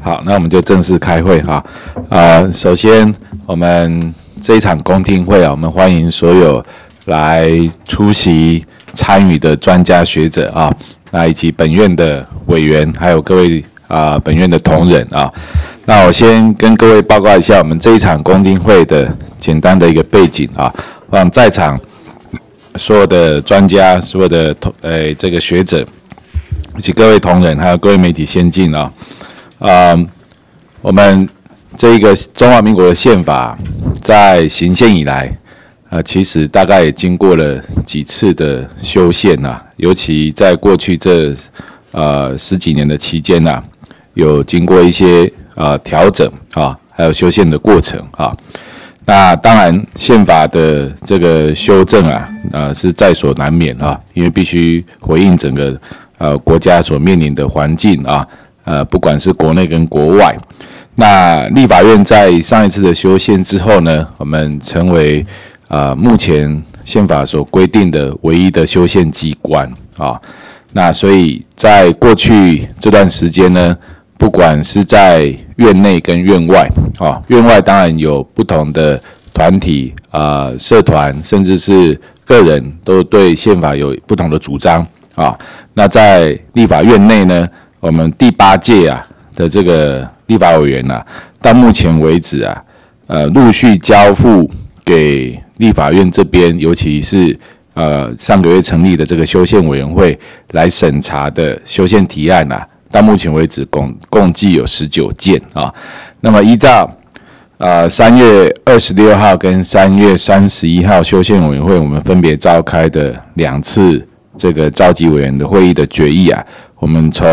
好，那我们就正式开会哈。首先我们这一场公听会啊，我们欢迎所有来出席参与的专家学者啊，那以及本院的委员，还有各位本院的同仁啊。那我先跟各位报告一下我们这一场公听会的简单的一个背景啊，让在场所有的专家、所有的这个学者以及各位同仁，还有各位媒体先进啊。我们这个中华民国的宪法在行宪以来，其实大概也经过了几次的修宪啊，尤其在过去这十几年的期间啊，有经过一些调整啊，还有修宪的过程啊。那当然，宪法的这个修正啊，是在所难免啊，因为必须回应整个国家所面临的环境啊。不管是国内跟国外，那立法院在上一次的修宪之后呢，我们成为目前宪法所规定的唯一的修宪机关啊。那所以在过去这段时间呢，不管是在院内跟院外啊，院外当然有不同的团体社团，甚至是个人都对宪法有不同的主张啊。那在立法院内呢，我们第8届的这个立法委员到目前为止陆续交付给立法院这边，尤其是上个月成立的这个修宪委员会来审查的修宪提案到目前为止共计有19件啊。那么依照3月26号跟3月31号修宪委员会我们分别召开的2次这个召集委员的会议的决议我们从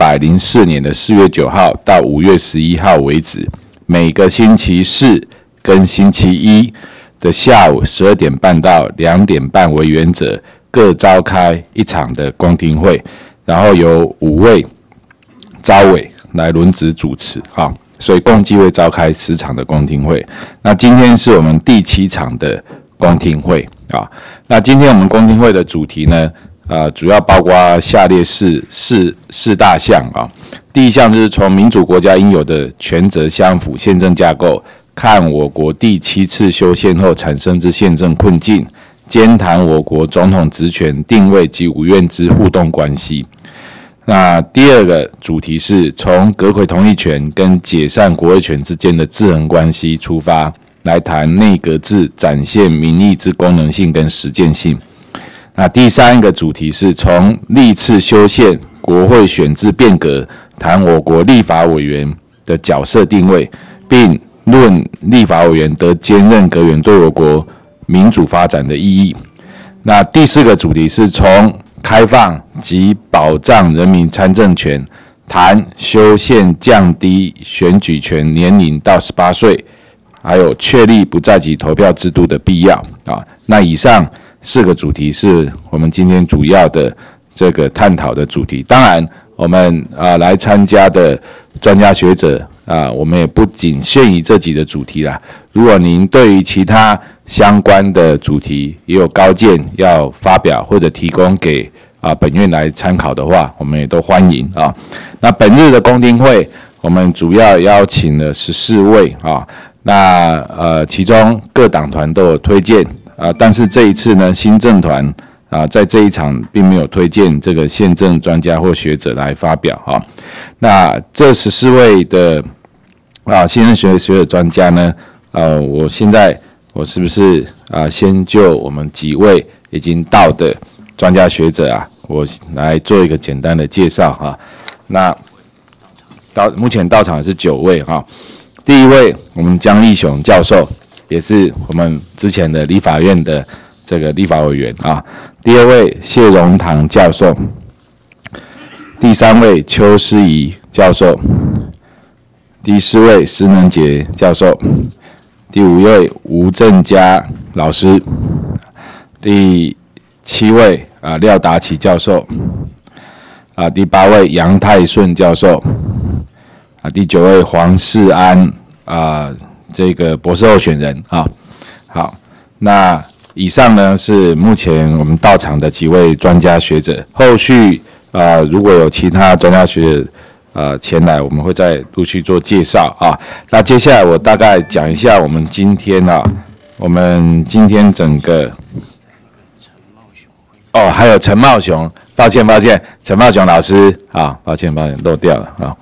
104年的4月9号到5月11号为止，每个星期4跟星期1的下午12点半到2点半为原则，各召开一场的公听会，然后由5位召委来轮值主持所以共计会召开10场的公听会。那今天是我们第7场的公听会那今天我们公听会的主题呢，主要包括下列四大项第一项就是从民主国家应有的权责相符宪政架构，看我国第7次修宪后产生之宪政困境，兼谈我国总统职权定位及五院之互动关系。那第二个主题是从阁揆同意权跟解散国会权之间的制衡关系出发，来谈内阁制展现民意之功能性跟实践性。那第三个主题是从历次修宪、国会选制变革，谈我国立法委员的角色定位，并论立法委员得兼任阁员对我国民主发展的意义。那第四个主题是从开放及保障人民参政权，谈修宪降低选举权年龄到18岁，还有确立不在籍投票制度的必要那以上4个主题是我们今天主要的这个探讨的主题。当然，我们来参加的专家学者我们也不仅限于这几个主题啦。如果您对于其他相关的主题也有高见要发表或者提供给本院来参考的话，我们也都欢迎那本日的公听会，我们主要邀请了14位那其中各党团都有推荐但是这一次呢，新政团在这一场并没有推荐这个宪政专家或学者来发表那这14位的宪政学者专家呢，我是不是先就我们几位已经到的专家学者我来做一个简单的介绍那目前到场的是9位第一位我们江立雄教授，也是我们之前的立法院的这个立法委员第二位谢荣堂教授，第3位邱思怡教授，第4位施能杰教授，第5位吴正佳老师，第7位廖达奇教授第8位杨泰顺教授第9位黄世安这个博士候选人好，那以上呢是目前我们到场的几位专家学者，后续如果有其他专家学者前来，我们会再陆续做介绍啊。那接下来我大概讲一下我们今天整个还有陈茂雄，抱歉，陈茂雄老师啊，抱歉漏掉了啊。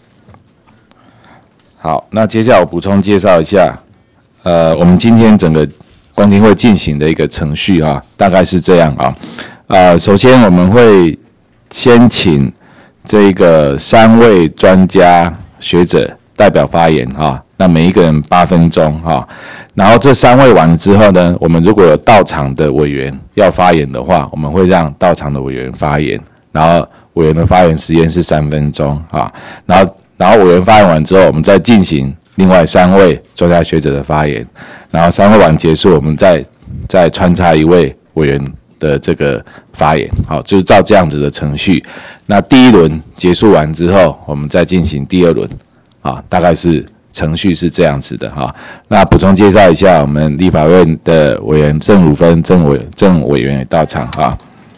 好，那接下来我补充介绍一下，我们今天整个公听会进行的一个程序啊，大概是这样啊。首先我们会先请这个3位专家学者代表发言啊，那每一个人8分钟啊。然后这3位完了之后呢，我们如果有到场的委员要发言的话，我们会让到场的委员发言，然后委员的发言时间是3分钟啊。然后委员发言完之后，我们再进行另外3位专家学者的发言，然后3位完结束，我们再穿插1位委员的这个发言，好，就是照这样子的程序。那第1轮结束完之后，我们再进行第2轮，啊，大概是程序是这样子的哈。那补充介绍一下，我们立法院的委员郑汝芬郑委员也到场哈。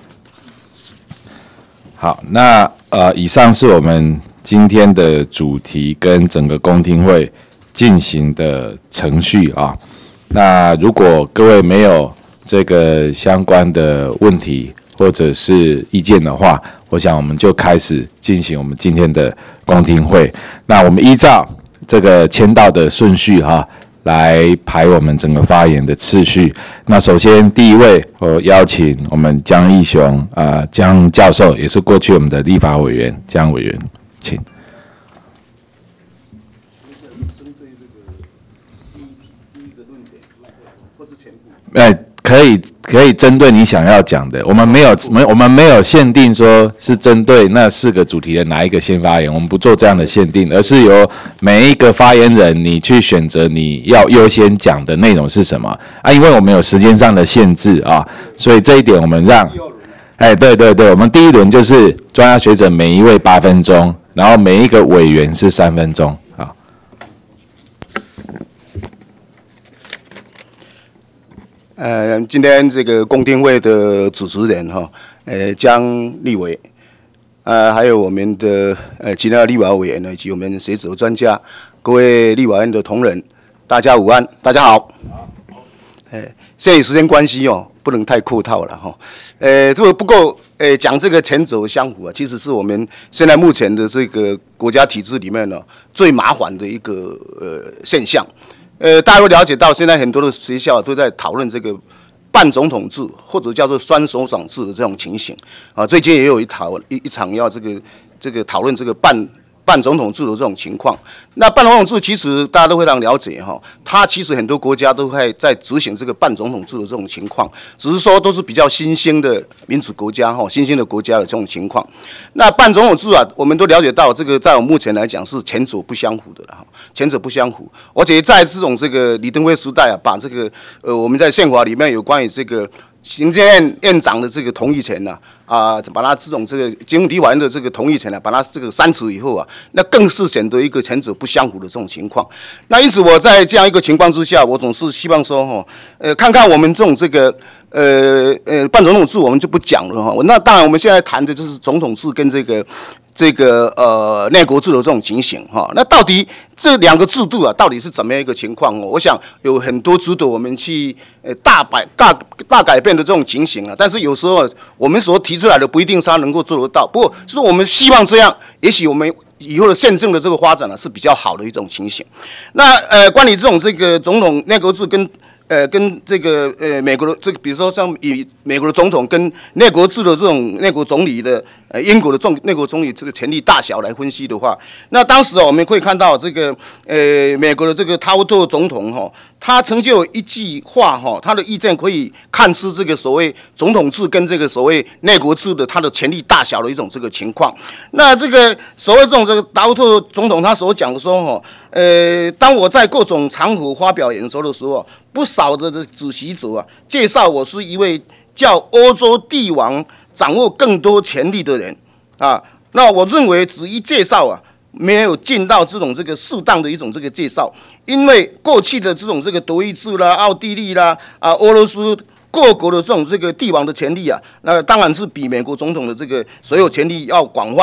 好，那以上是我们今天的主题跟整个公听会进行的程序啊。那如果各位没有这个相关的问题或者是意见的话，我想我们就开始进行我们今天的公听会。那我们依照这个签到的顺序来排我们整个发言的次序。那首先第1位，我邀请我们江义雄江教授，也是过去我们的立法委员江委员，请。可以针对你想要讲的，我们没有限定说是针对那4个主题的哪一个先发言，我们不做这样的限定，而是由每一个发言人你去选择你要优先讲的内容是什么啊？因为我们有时间上的限制啊，所以这一点我们让，对，我们第1轮就是专家学者每一位8分钟，然后每一个委员是3分钟。 今天这个公听会的主持人江立委，还有我们的其他立法委员呢，以及我们学者专家，各位立法院的同仁，大家午安，大家好。限于时间关系不能太客套了这个不过讲这个前走相符其实是我们现在目前的这个国家体制里面呢最麻烦的一个现象。大家会了解到，现在很多的学校都在讨论这个半总统制或者叫做双首长制的这种情形啊。最近也有一场要这个讨论这个半总统制的这种情况。那半总统制其实大家都非常了解它其实很多国家都在执行这个半总统制的这种情况，只是说都是比较新兴的民主国家新兴的国家的这种情况。那半总统制我们都了解到，这个在我目前来讲是前者不相符的了前者不相符，而且在这种这个李登辉时代把这个我们在宪法里面有关于这个行政院长的这个同意权把他这种这个经立法院的这个同意权把他这个删除以后那更是显得一个前者不相符的这种情况。那因此我在这样一个情况之下，我总是希望说看看我们这种这个半总统制我们就不讲了那当然我们现在谈的就是总统制跟这个内阁制的这种情形那到底这2个制度到底是怎么样一个情况我想有很多值得我们去大改变的这种情形但是有时候我们所提出来的不一定是他能够做得到，不过就是我们希望这样，也许我们以后的宪政的这个发展是比较好的一种情形。那关于这种这个总统内阁制跟这个美国的这个，比如说像以美国的总统跟内阁制的这种内阁总理的英国的内阁总理这个权力大小来分析的话，那当时我们会看到这个美国的这个陶特总统他曾经有一句话他的意见可以看出这个所谓总统制跟这个所谓内阁制的他的权力大小的一种这个情况。那这个所谓这种这个陶特总统他所讲的说当我在各种场合发表演说的时候，不少的主席者介绍我是一位叫欧洲帝王掌握更多权力的人那我认为只一介绍没有尽到这种这个适当的一种这个介绍，因为过去的这种这个德意志啦、奥地利啦俄罗斯各国的这种这个帝王的权力那当然是比美国总统的这个所有权力要广泛。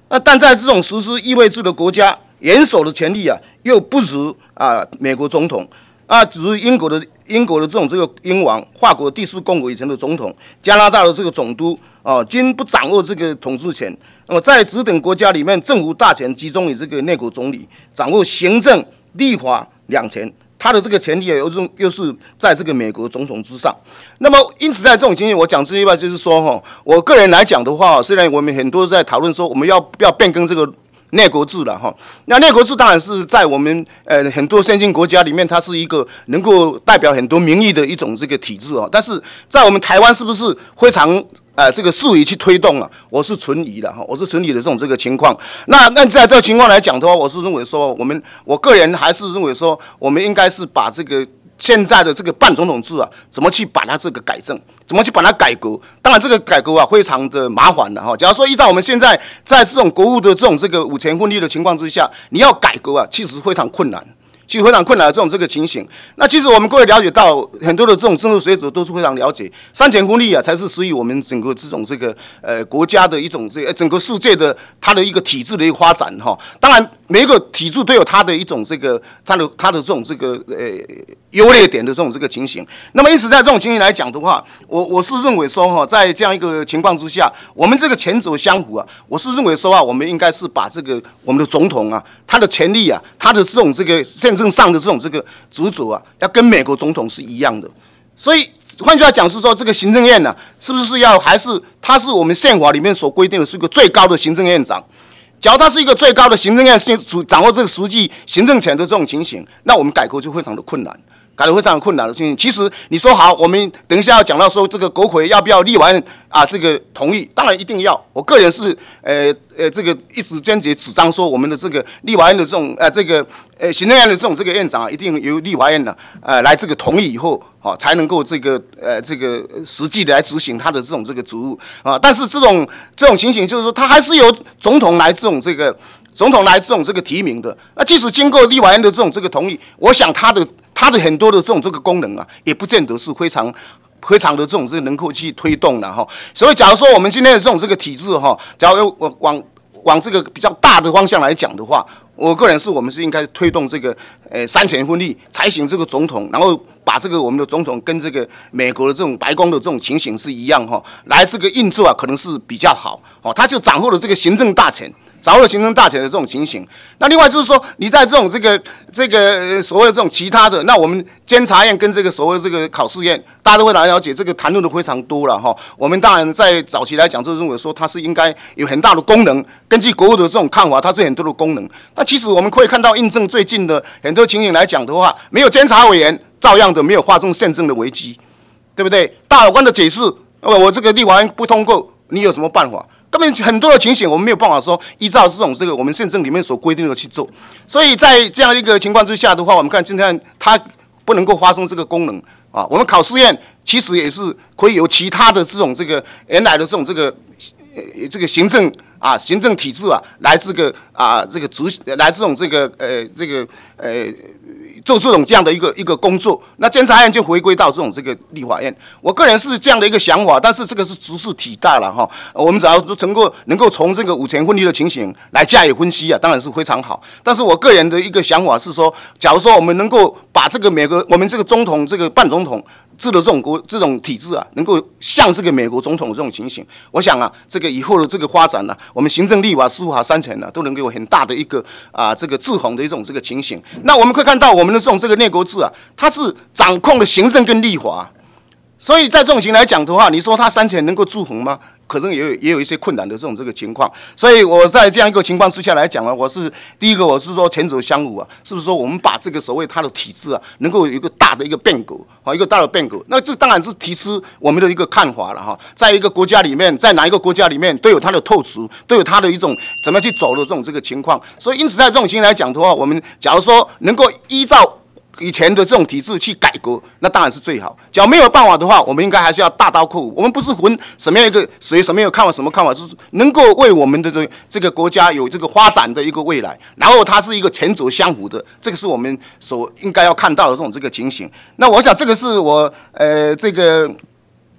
但在这种实施议会制的国家，元首的权力又不如美国总统只是英国的这种这个英王，法国第4共和以前的总统，加拿大的这个总督均不掌握这个统治权。那么在此等国家里面，政府大权集中于这个内阁总理，掌握行政、立法两权。他的这个权力又是在这个美国总统之上。那么，因此在这种情形，我讲这一半就是说，我个人来讲的话，虽然我们很多在讨论说我们要不要变更这个内阁制了那内阁制当然是在我们很多先进国家里面，它是一个能够代表很多民意的一种这个体制但是在我们台湾是不是非常这个适宜去推动我是存疑的我是存疑的这种这个情况。那在这个情况来讲的话，我是认为说我个人还是认为说，我们应该是把这个现在的这个半总统制怎么去把它这个改正，怎么去把它改革？当然，这个改革非常的麻烦的假如说依照我们现在在这种国务的这种这个五权分立的情况之下，你要改革其实非常困难。其实非常困难的这种这个情形，那其实我们各位了解到很多的这种政治学者都是非常了解，三权分立才是属于我们整个这种这个国家的一种这个整个世界的它的一个体制的一个发展当然每一个体制都有它的一种这个它的这种这个优劣点的这种这个情形。那么因此在这种情形来讲的话，我是认为说在这样一个情况之下，我们这个前者相符我是认为说我们应该是把这个我们的总统他的权力他的这种这个宪政上的这种这个职责要跟美国总统是一样的。所以换句话讲是说，这个行政院是不是还是他是我们宪法里面所规定的是一个最高的行政院长？假如他是一个最高的行政院掌握这个实际行政权的这种情形，那我们改革就非常的困难。改得非常困难的情形。其实你说好，我们等一下要讲到说这个国会要不要立法院这个同意，当然一定要。我个人是这个一直坚决主张说，我们的这个立法院的这种行政院的这种这个院长一定由立法院来这个同意以后才能够这个实际的来执行他的这种这个职务但是这种情形就是说，他还是由总统来这种这个提名的。那即使经过立法院的这种这个同意，我想他的很多的这种这个功能也不见得是非常的这种能够去推动的所以假如说我们今天的这种这个体制假如往这个比较大的方向来讲的话，我个人我们是应该推动这个三权分立，采行这个总统，然后把这个我们的总统跟这个美国的这种白宫的这种情形是一样来这个运作可能是比较好他就掌握了这个行政大权。掌握了行政大权的这种情形，那另外就是说，你在这种这个所谓的这种其他的，那我们监察院跟这个所谓这个考试院，大家都会来了解，这个谈论的非常多了我们当然在早期来讲，就认为说它是应该有很大的功能，根据国务的这种看法，它是很多的功能。但其实我们可以看到，印证最近的很多情形来讲的话，没有监察委员，照样的没有发生宪政的危机，对不对？大法官的解释，我这个立法院不通过，你有什么办法？根本很多的情形，我们没有办法说依照这个我们宪政里面所规定的去做。所以在这样一个情况之下的话，我们看今天它不能够发生这个功能我们考试院其实也是可以有其他的这种这个原来的这种这个行政体制来这个来这种做这种这样的一个工作，那监察院就回归到这种这个立法院。我个人是这样的一个想法，但是这个是知识体大了我们只要说能够从这个五权分立的情形来加以分析当然是非常好。但是我个人的一个想法是说，假如说我们能够把这个我们这个总统这个半总统制的这种体制能够像这个美国总统的这种情形，我想这个以后的这个发展我们行政、立法、司法三权都能够有很大的一个这个制衡的一种这个情形。那我们可以看到，我们的这种这个内阁制它是掌控了行政跟立法，所以在这种情形来讲的话，你说它三权能够制衡吗？可能也有一些困难的这种这个情况。所以我在这样一个情况之下来讲我是第一个，我是说前者相符是不是说我们把这个所谓它的体制能够有一个大的一个变革一个大的变革。那这当然是提出我们的一个看法了在一个国家里面，在哪一个国家里面都有它的透视，都有它的一种怎么去走的这种这个情况。所以因此在这种情形来讲的话，我们假如说能够依照以前的这种体制去改革，那当然是最好。假如没有办法的话，我们应该还是要大刀阔斧。我们不是分什么样一个谁什么样看法，什么看法，是能够为我们的这个国家有这个发展的一个未来。然后它是一个前者相符的，这个是我们所应该要看到的这种这个情形。那我想这个是我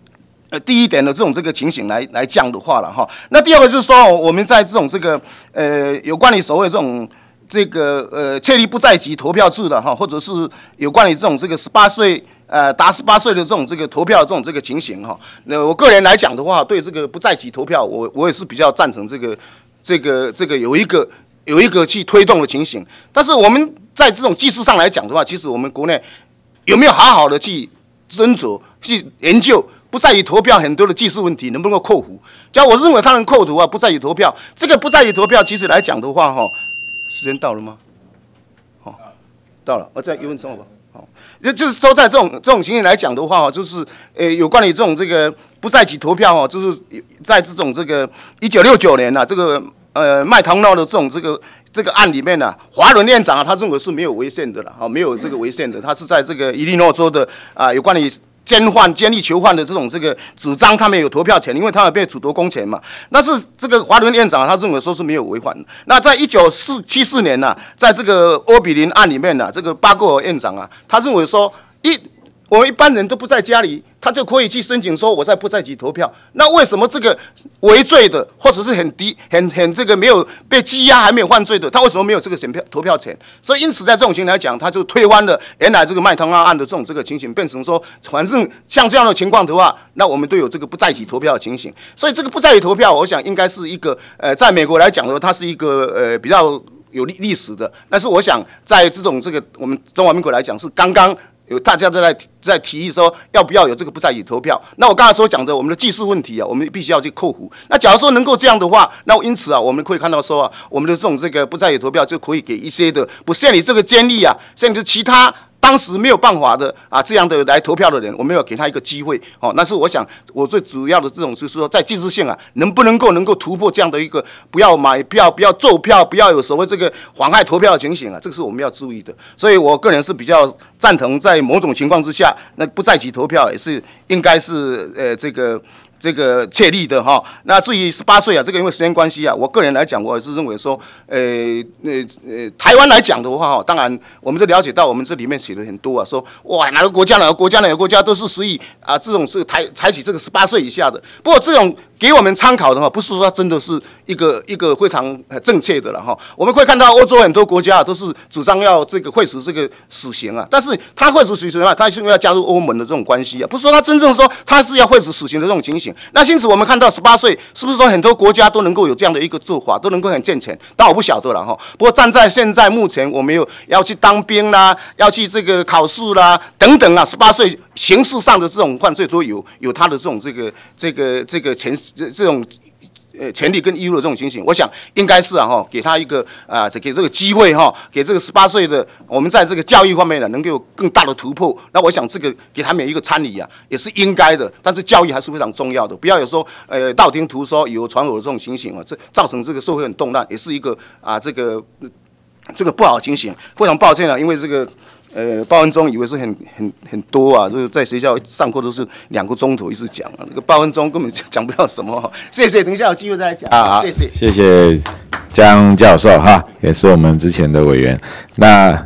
第一点的这种这个情形来讲的话了哈。那第二个就是说，我们在这种这个有关于所谓这种这个确立不在籍投票制的哈，或者是有关于这种这个18岁达18岁的这种这个投票的这种这个情形哈。那我个人来讲的话，对这个不在籍投票，我也是比较赞成这个有一个去推动的情形。但是我们在这种技术上来讲的话，其实我们国内有没有好好的去斟酌去研究？不在于投票很多的技术问题能不能够克服？假如我认为它能克服啊，不在于投票。这个不在于投票，其实来讲的话，哈，时间到了吗？好，到了，我再1分钟好吧？好，就是说在这种情形来讲的话，就是有关于这种这个不在籍投票哦，就是在这种这个1969年啊，这个麦当劳的这个案里面呢，华伦院长啊，他认为是没有违宪的了，啊，没有这个违宪的，他是在这个伊利诺州的有关于监狱囚犯的这种这个主张，他们有投票权，因为他们被褫夺公权嘛。那是这个华伦院长他认为说是没有违反的。那在1974年呢，在这个欧比林案里面呢，这个巴戈尔院长啊，他认为说我们一般人都不在家里，他就可以去申请说我在不在籍投票。那为什么这个违罪的，或者是很这个没有被羁押还没有犯罪的，他为什么没有这个投票权？所以因此在这种情形来讲，他就推翻了原来这个麦当劳案的这个情形，变成说反正像这样的情况的话，那我们都有这个不在籍投票的情形。所以这个不在籍投票，我想应该是一个在美国来讲的话，它是一个比较有历史的。但是我想在这种我们中华民国来讲，是刚刚。大家都在提议说要不要有这个不在籍投票？那我刚才所讲的我们的技术问题啊，我们必须要去克服。那假如说能够这样的话，那因此啊，我们可以看到说啊，我们的这个不在籍投票就可以给一些的不限于这个监狱啊，甚至其他当时没有办法的啊这样的来投票的人，我们要给他一个机会哦。那是我想我最主要的这种就是说，在技术性啊，能够突破这样的一个不要买票、不要奏票、不要有所谓这个妨害投票的情形啊，这个是我们要注意的。所以我个人是比较赞同，在某种情况之下，那不在籍投票也是应该是这个确立的哈。那至于18岁啊，这个因为时间关系啊，我个人来讲，我也是认为说，台湾来讲的话哈，当然我们都了解到，我们这里面写的很多啊，说哇哪个国家都是属于啊这种是采取这个18岁以下的。不过这种给我们参考的话，不是说真的是一个非常正确的了哈。我们会看到欧洲很多国家都是主张要这个废除这个死刑啊，但是他废除死刑啊，他是因为要加入欧盟的这种关系啊，不是说他真正说他是要废除死刑的这种情形。那因此我们看到18岁是不是说很多国家都能够有这样的一个做法，都能够很健全？但我不晓得了哈。不过站在现在目前，我们要去当兵啦，要去这个考试啦等等啊，18岁刑事上的这种犯罪都有他的这种这种权利跟义务的这种情形，我想应该是给他一个给这个机会给这个18岁的我们在这个教育方面呢能够有更大的突破。那我想这个给他们一个参与啊，也是应该的。但是教育还是非常重要的，不要有说道听途说、以讹传讹的这种情形啊，这造成这个社会很动乱，也是一个这个不好的情形。非常抱歉啊，因为这个。报恩中以为是很多啊，就是在学校上课都是2个钟头一直讲啊，那个报恩中根本讲不了什么。谢谢，等一下有机会再来讲。 啊， 谢谢江教授哈，也是我们之前的委员。那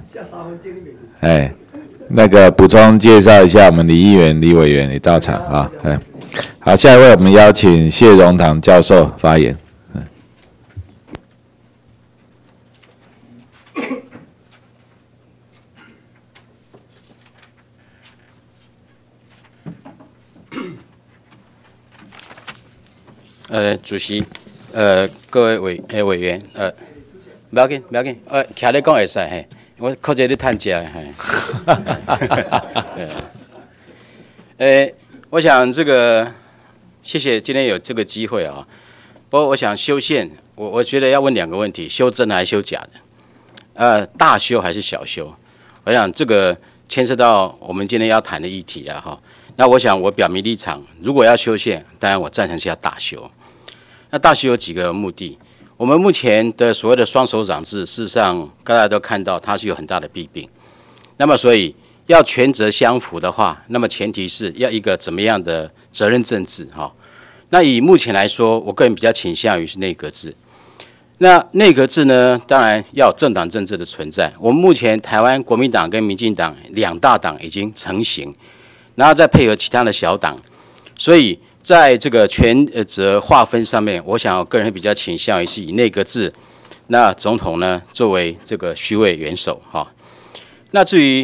那个补充介绍一下，我们李议员、李委员也到场啊。好，下一位我们邀请谢荣堂教授发言。 主席，各位委员，不要紧，徛咧讲会使嘿，我靠这咧趁食嘿。我想这个，谢谢今天有这个机会啊。不过我想修宪，我觉得要问2个问题：修真的还是修假的？大修还是小修？我想这个牵涉到我们今天要谈的议题了哈。那我想我表明立场，如果要修宪，当然我赞成是要大修。那大修有几个目的？我们目前的所谓的双首长制，事实上大家都看到它是有很大的弊病。那么所以要权责相符的话，那么前提是要一个怎么样的责任政治哈？那以目前来说，我个人比较倾向于是内阁制。那内阁制呢，当然要有政党政治的存在。我们目前台湾国民党跟民进党2大党已经成型，然后再配合其他的小党，所以在这个权责划分上面，我想我个人比较倾向于是以内阁制，那总统呢作为这个虚位元首哈。那至于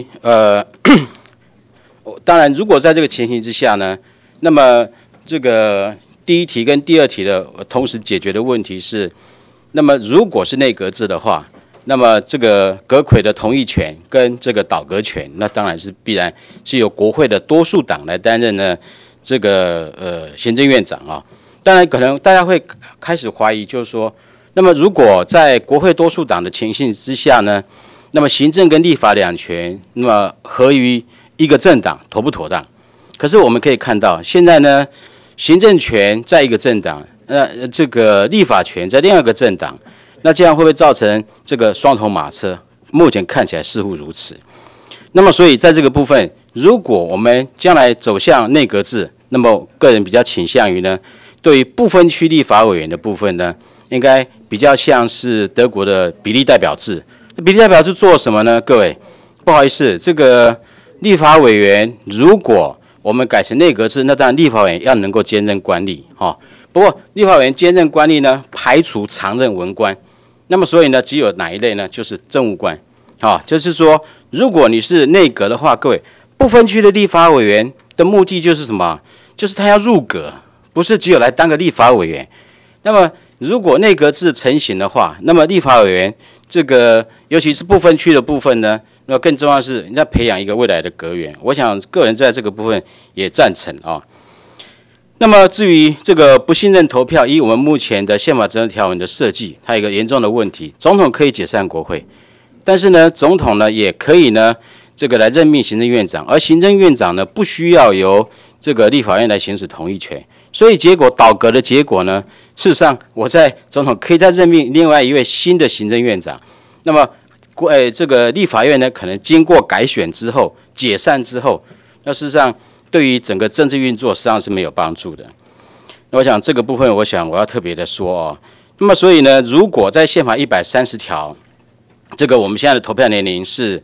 当然如果在这个情形之下呢，那么这个第一题跟第二题的同时解决的问题是，那么如果是内阁制的话，那么这个阁揆的同意权跟这个倒阁权，那当然是必然是由国会的多数党来担任呢这个行政院长啊。当然可能大家会开始怀疑，就是说，那么如果在国会多数党的情形之下呢，那么行政跟立法两权，那么合于一个政党妥不妥当？可是我们可以看到，现在呢，行政权在一个政党，这个立法权在另外一个政党。那这样会不会造成这个双头马车？目前看起来似乎如此。那么，所以在这个部分，如果我们将来走向内阁制，那么个人比较倾向于呢，对于不分区立法委员的部分呢，应该比较像是德国的比例代表制。比例代表制做什么呢？各位，不好意思，这个立法委员如果我们改成内阁制，那当然立法委员要能够兼任官吏哈。不过，立法委员兼任官吏呢，排除常任文官。那么，所以呢，只有哪一类呢？就是政务官，就是说，如果你是内阁的话，各位不分区的立法委员的目的就是什么？就是他要入阁，不是只有来当个立法委员。那么，如果内阁制成型的话，那么立法委员这个，尤其是不分区的部分呢，那么更重要的是，你要培养一个未来的阁员。我想个人在这个部分也赞成啊。那么至于这个不信任投票，以我们目前的宪法责任条文的设计，它有一个严重的问题：总统可以解散国会，但是呢，总统呢也可以呢这个来任命行政院长，而行政院长呢不需要由这个立法院来行使同意权。所以结果倒阁的结果呢，事实上我在总统可以再任命另外一位新的行政院长，那么这个立法院呢可能经过改选之后解散之后，那事实上对于整个政治运作实际上是没有帮助的。那我想这个部分，我要特别的说哦。那么所以呢，如果在宪法130条，这个我们现在的投票年龄是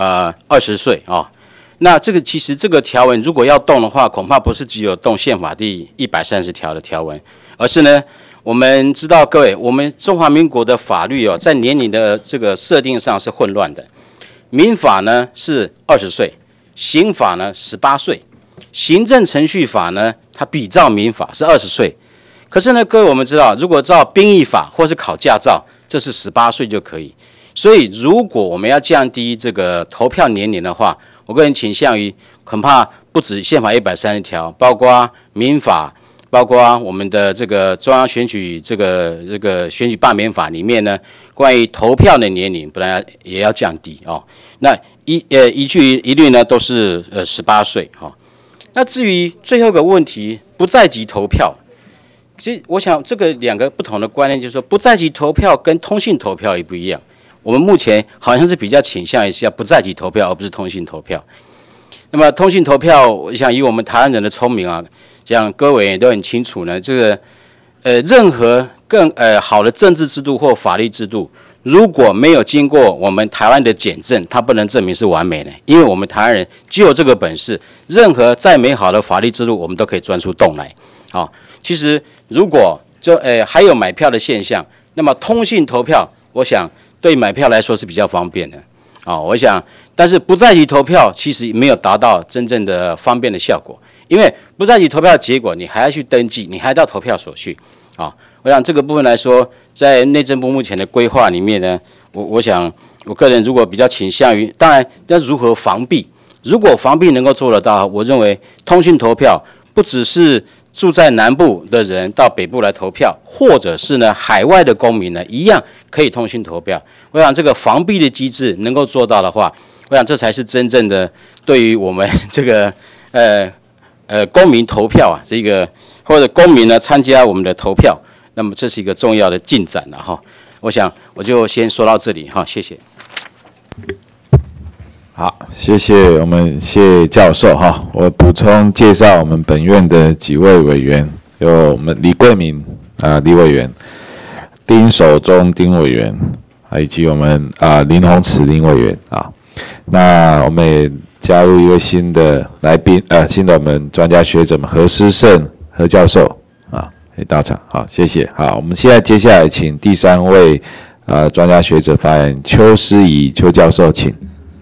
20岁啊。那这个其实这个条文如果要动的话，恐怕不是只有动宪法第130条的条文，而是呢，我们知道各位，我们中华民国的法律哦，在年龄的这个设定上是混乱的。民法呢是20岁，刑法呢18岁。行政程序法呢，它比照民法是20岁，可是呢，各位我们知道，如果照兵役法或是考驾照，这是18岁就可以。所以，如果我们要降低这个投票年龄的话，我个人倾向于恐怕不止宪法130条，包括民法，包括我们的这个中央选举这个选举罢免法里面呢，关于投票的年龄本来也要降低哦。那一律呢都是18岁哈。那至于最后一个问题，不在籍投票，其实我想这个两个不同的观念，就是说不在籍投票跟通信投票也不一样。我们目前好像是比较倾向于是要不在籍投票，而不是通信投票。那么通信投票，我想以我们台湾人的聪明啊，像各位也都很清楚呢，这个任何更好的政治制度或法律制度，如果没有经过我们台湾的检证，它不能证明是完美的，因为我们台湾人只有这个本事，任何再美好的法律制度，我们都可以钻出洞来。其实如果还有买票的现象，那么通信投票，我想对买票来说是比较方便的。我想，但是不在籍投票其实没有达到真正的方便的效果，因为不在籍投票的结果，你还要去登记，你还到投票所去。我想这个部分来说，在内政部目前的规划里面呢，我想我个人如果比较倾向于，当然要如何防弊，如果防弊能够做得到，我认为通讯投票不只是住在南部的人到北部来投票，或者是呢海外的公民呢一样可以通讯投票。我想这个防弊的机制能够做到的话，我想这才是真正的对于我们这个公民投票啊，这个或者公民呢参加我们的投票，那么这是一个重要的进展了哈。我想我就先说到这里哈，谢谢。 好，谢谢教授哈。我补充介绍我们本院的几位委员，有我们李桂明李委员，丁守中丁委员，以及我们林鸿慈林委员啊。那我们也加入一位新的来宾新的我们专家学者们何思胜何教授啊，可以到场。好，谢谢。好，我们现在接下来请第3位专家学者发言，邱思怡邱教授，请。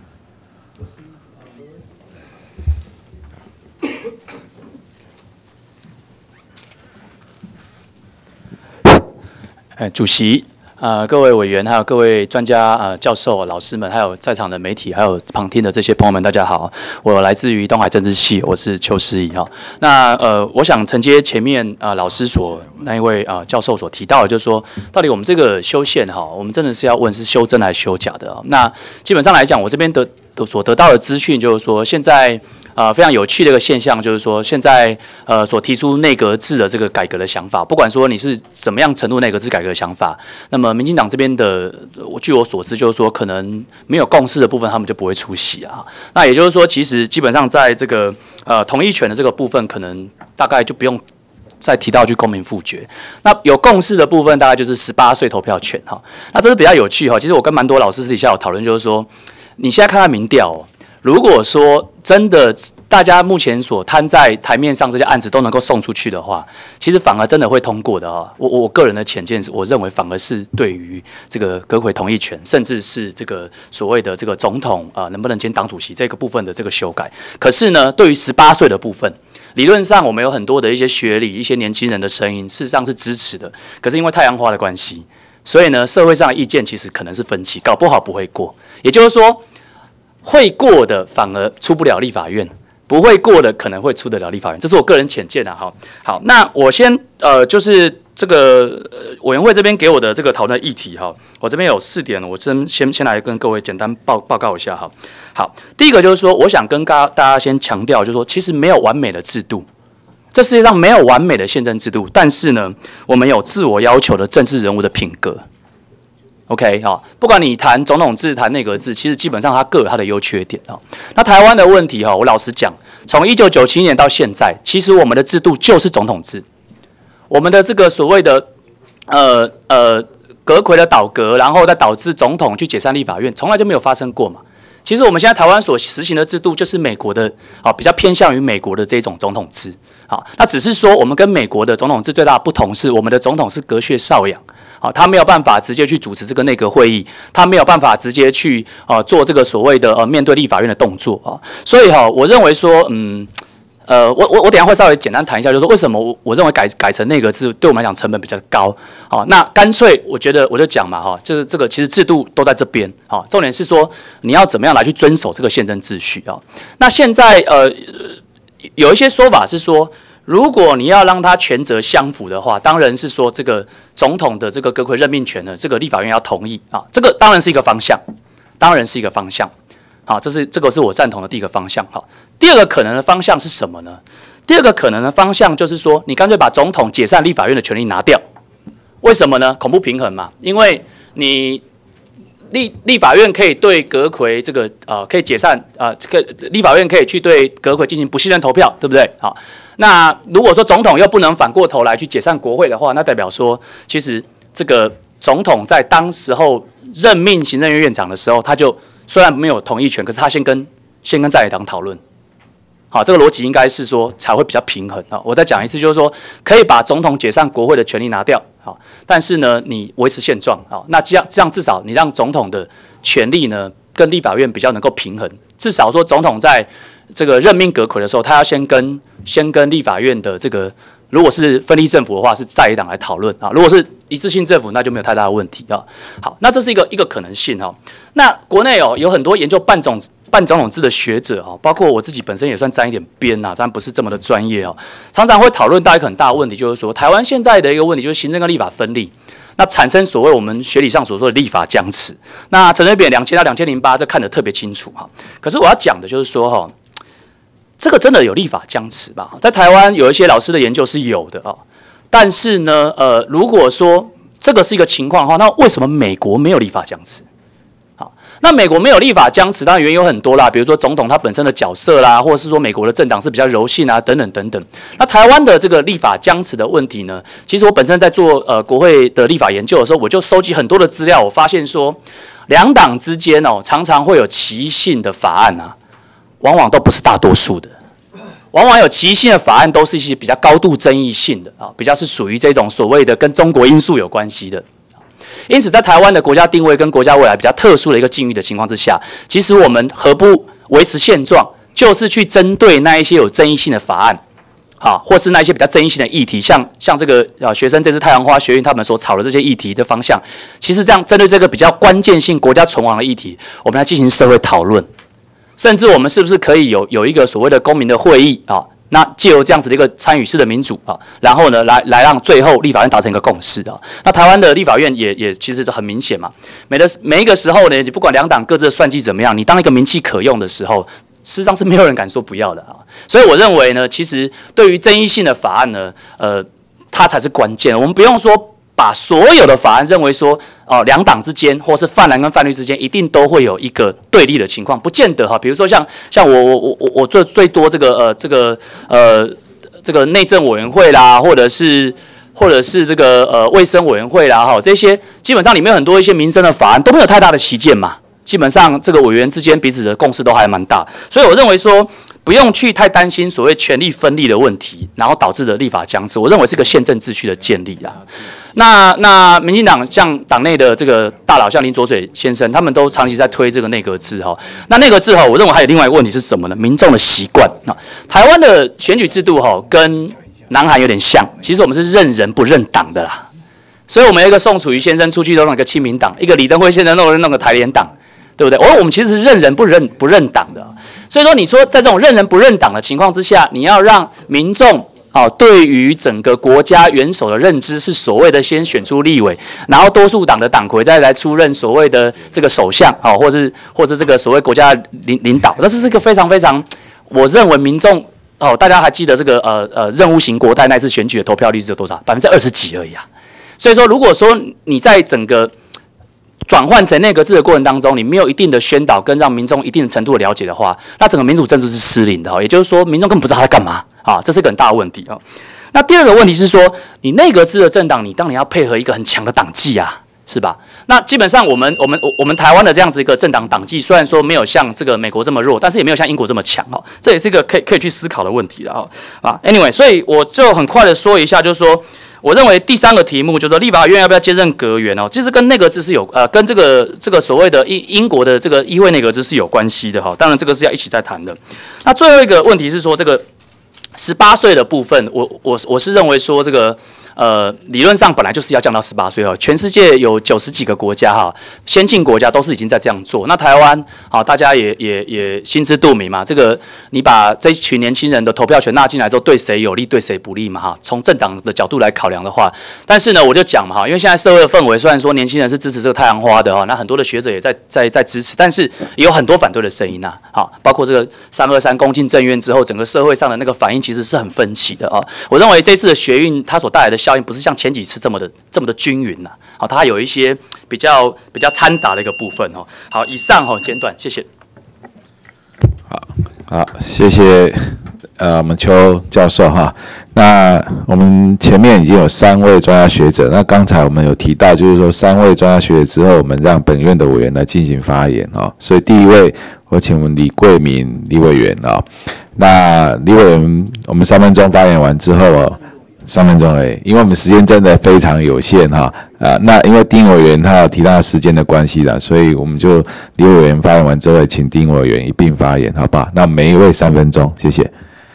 主席，各位委员，还有各位专家、教授、老师们，还有在场的媒体，还有旁听的这些朋友们，大家好。我来自于东海政治系，我是邱思怡哈。那我想承接前面老师那一位教授所提到的，就是说，到底我们这个修宪哈，我们真的是要问是修真还是修假的？那基本上来讲，我这边所得到的资讯就是说，现在非常有趣的一个现象，就是说现在所提出内阁制的这个改革的想法，不管说你是怎么样程度内阁制改革的想法，那么民进党这边的，据我所知，就是说可能没有共识的部分，他们就不会出席啊。那也就是说，其实基本上在这个同意权的这个部分，可能大概就不用再提到去公民复决。那有共识的部分，大概就是18岁投票权哈。那这是比较有趣哈。其实我跟蛮多老师私底下有讨论，就是说，你现在看看民调哦。如果说真的大家目前所摊在台面上这些案子都能够送出去的话，其实反而真的会通过的啊。我个人的浅见是，我认为反而是对于这个阁揆同意权，甚至是这个所谓的这个总统能不能兼党主席这个部分的这个修改。可是呢，对于18岁的部分，理论上我们有很多的一些学理、一些年轻人的声音，事实上是支持的。可是因为太阳花的关系，所以呢，社会上的意见其实可能是分歧，搞不好不会过。也就是说，会过的反而出不了立法院，不会过的可能会出得了立法院，这是我个人浅见啊。好，那我先就是这个委员会这边给我的这个讨论议题哈，我这边有4点，我先来跟各位简单报告一下哈。好，第一个就是说，我想跟大家先强调，就是说，其实没有完美的制度，这世界上没有完美的宪政制度，但是呢，我们有自我要求的政治人物的品格。OK 好，不管你谈总统制、谈内阁制，其实基本上它各有它的优缺点啊。那台湾的问题哈，我老实讲，从1997年到现在，其实我们的制度就是总统制，我们的这个所谓的阁揆的倒阁，然后再导致总统去解散立法院，从来就没有发生过嘛。其实我们现在台湾所实行的制度就是美国的比较偏向于美国的这种总统制。好，那只是说我们跟美国的总统制最大的不同是，我们的总统是隔靴搔痒。好，他没有办法直接去主持这个内阁会议，他没有办法直接去做这个所谓的面对立法院的动作啊。所以我认为说，我等一下会稍微简单谈一下，就是说为什么我认为改成内阁制对我们来讲成本比较高。好，那干脆我觉得我就讲嘛就是这个其实制度都在这边。好，重点是说你要怎么样来去遵守这个宪政秩序啊。那现在有一些说法是说，如果你要让它权责相符的话，当然是说这个总统的这个阁揆任命权呢，这个立法院要同意啊，这个当然是一个方向，好，这个是我赞同的第一个方向。好，第二个可能的方向是什么呢？第二个可能的方向就是说，你干脆把总统解散立法院的权利拿掉。为什么呢？恐怖平衡嘛，因为你立法院可以对阁揆这个可以解散这个立法院可以去对阁揆进行不信任投票，对不对？好。那如果说总统又不能反过头来去解散国会的话，那代表说，其实这个总统在当时候任命行政院院长的时候，他就虽然没有同意权，可是他先跟在野党讨论。好，这个逻辑应该是说才会比较平衡啊。我再讲一次，就是说可以把总统解散国会的权利拿掉，好，但是呢，你维持现状，好，那这样至少你让总统的权利呢跟立法院比较能够平衡，至少说总统在这个任命阁揆的时候，他要先跟立法院的这个，如果是分立政府的话，是在野党来讨论啊；如果是一致性政府，那就没有太大的问题啊。好，那这是一个可能性哈。那国内有很多研究半总统制的学者包括我自己本身也算沾一点边当然不是这么的专业常常会讨论到一个很大的问题，就是说台湾现在的一个问题就是行政跟立法分立，那产生所谓我们学理上所说的立法僵持。那陈水扁2000到2008这看得特别清楚哈。可是我要讲的就是说这个真的有立法僵持吧？在台湾有一些老师的研究是有的但是呢，如果说这个是一个情况的话，那为什么美国没有立法僵持？好，那美国没有立法僵持，当然原因有很多啦，比如说总统他本身的角色啦，或者是说美国的政党是比较柔性啊，等等等等。那台湾的这个立法僵持的问题呢，其实我本身在做国会的立法研究的时候，我就收集很多的资料，我发现说两党之间常常会有歧性的法案往往都不是大多数的。 往往有歧义性的法案都是一些比较高度争议性的啊，比较是属于这种所谓的跟中国因素有关系的。因此，在台湾的国家定位跟国家未来比较特殊的一个境遇的情况之下，其实我们何不维持现状，就是去针对那一些有争议性的法案，好，或是那一些比较争议性的议题，像这个学生这次太阳花学运他们所吵的这些议题的方向，其实这样针对这个比较关键性国家存亡的议题，我们来进行社会讨论，甚至我们是不是可以有一个所谓的公民的会议啊？那借由这样子的一个参与式的民主啊，然后呢，来让最后立法院达成一个共识啊。那台湾的立法院也其实很明显嘛，每一个时候呢，你不管两党各自的算计怎么样，你当一个名气可用的时候，事实上是没有人敢说不要的啊。所以我认为呢，其实对于争议性的法案呢，它才是关键。我们不用说把所有的法案认为说两党之间或是泛蓝跟泛绿之间一定都会有一个对立的情况，不见得哈。比如说像我做最多这个内政委员会啦，或者是这个卫生委员会啦，哈，这些基本上里面有很多一些民生的法案都没有太大的歧见嘛。基本上这个委员之间彼此的共识都还蛮大，所以我认为说不用去太担心所谓权力分立的问题，然后导致的立法僵持。我认为是个宪政秩序的建立啊。那民进党像党内的这个大佬，像林濁水先生，他们都长期在推这个内阁制哈。那内阁制哈，我认为还有另外一个问题是什么呢？民众的习惯啊。台湾的选举制度哈，跟南韩有点像，其实我们是认人不认党的啦。所以我们有一个宋楚瑜先生出去都弄个亲民党，一个李登辉先生弄个台联党。对不对？我们其实是认人不认党的，所以说你说在这种认人不认党的情况之下，你要让民众对于整个国家元首的认知是所谓的先选出立委，然后多数党的党魁再来出任所谓的这个首相或是这个所谓国家领导，那这是一个非常非常，我认为民众大家还记得这个任务型国代那次选举的投票率是有多少？20%几而已啊。所以说，如果说你在整个转换成内阁制的过程当中，你没有一定的宣导跟让民众一定程度的了解的话，那整个民主政治是失灵的。也就是说，民众根本不知道他在干嘛啊，这是一个很大的问题啊。那第二个问题是说，你内阁制的政党，你当然要配合一个很强的党纪啊，是吧？那基本上我们台湾的这样子一个政党党纪，虽然说没有像这个美国这么弱，但是也没有像英国这么强哦，这也是一个可以去思考的问题了啊。Anyway， 所以我就很快的说一下，就是说。我认为第三个题目就是说，立法院要不要接任阁员哦，其实跟内阁制是跟这个所谓的英国的这个议会内阁制是有关系的哈。当然这个是要一起再谈的。那最后一个问题是说，这个18岁的部分，我是认为说这个理论上本来就是要降到18岁哈。全世界有90几个国家哈，先进国家都是已经在这样做。那台湾好，大家也心知肚明嘛。这个你把这群年轻人的投票权纳进来之后，对谁有利，对谁不利嘛哈。从政党的角度来考量的话，但是呢，我就讲嘛哈，因为现在社会的氛围虽然说年轻人是支持这个太阳花的哈，那很多的学者也在支持，但是也有很多反对的声音呐。好，包括这个323攻进政院之后，整个社会上的那个反应其实是很分歧的啊。我认为这次的学运它所带来的效应不是像前几次这么的均匀呐，好，它有一些比较掺杂的一个部分哦。好，以上简短，谢谢。 好，谢谢我们邱教授哈。那我们前面已经有3位专家学者，那刚才我们有提到，就是说3位专家学者之后，我们让本院的委员来进行发言啊。所以第一位，我请我们李桂明李委员啊。那李委员，我们3分钟发言完之后3分钟而已，因为我们时间真的非常有限哈。那因为丁委员他有提到时间的关系啦，所以我们就李委员发言完之后，请丁委员一并发言，好不好？那每一位3分钟，谢谢。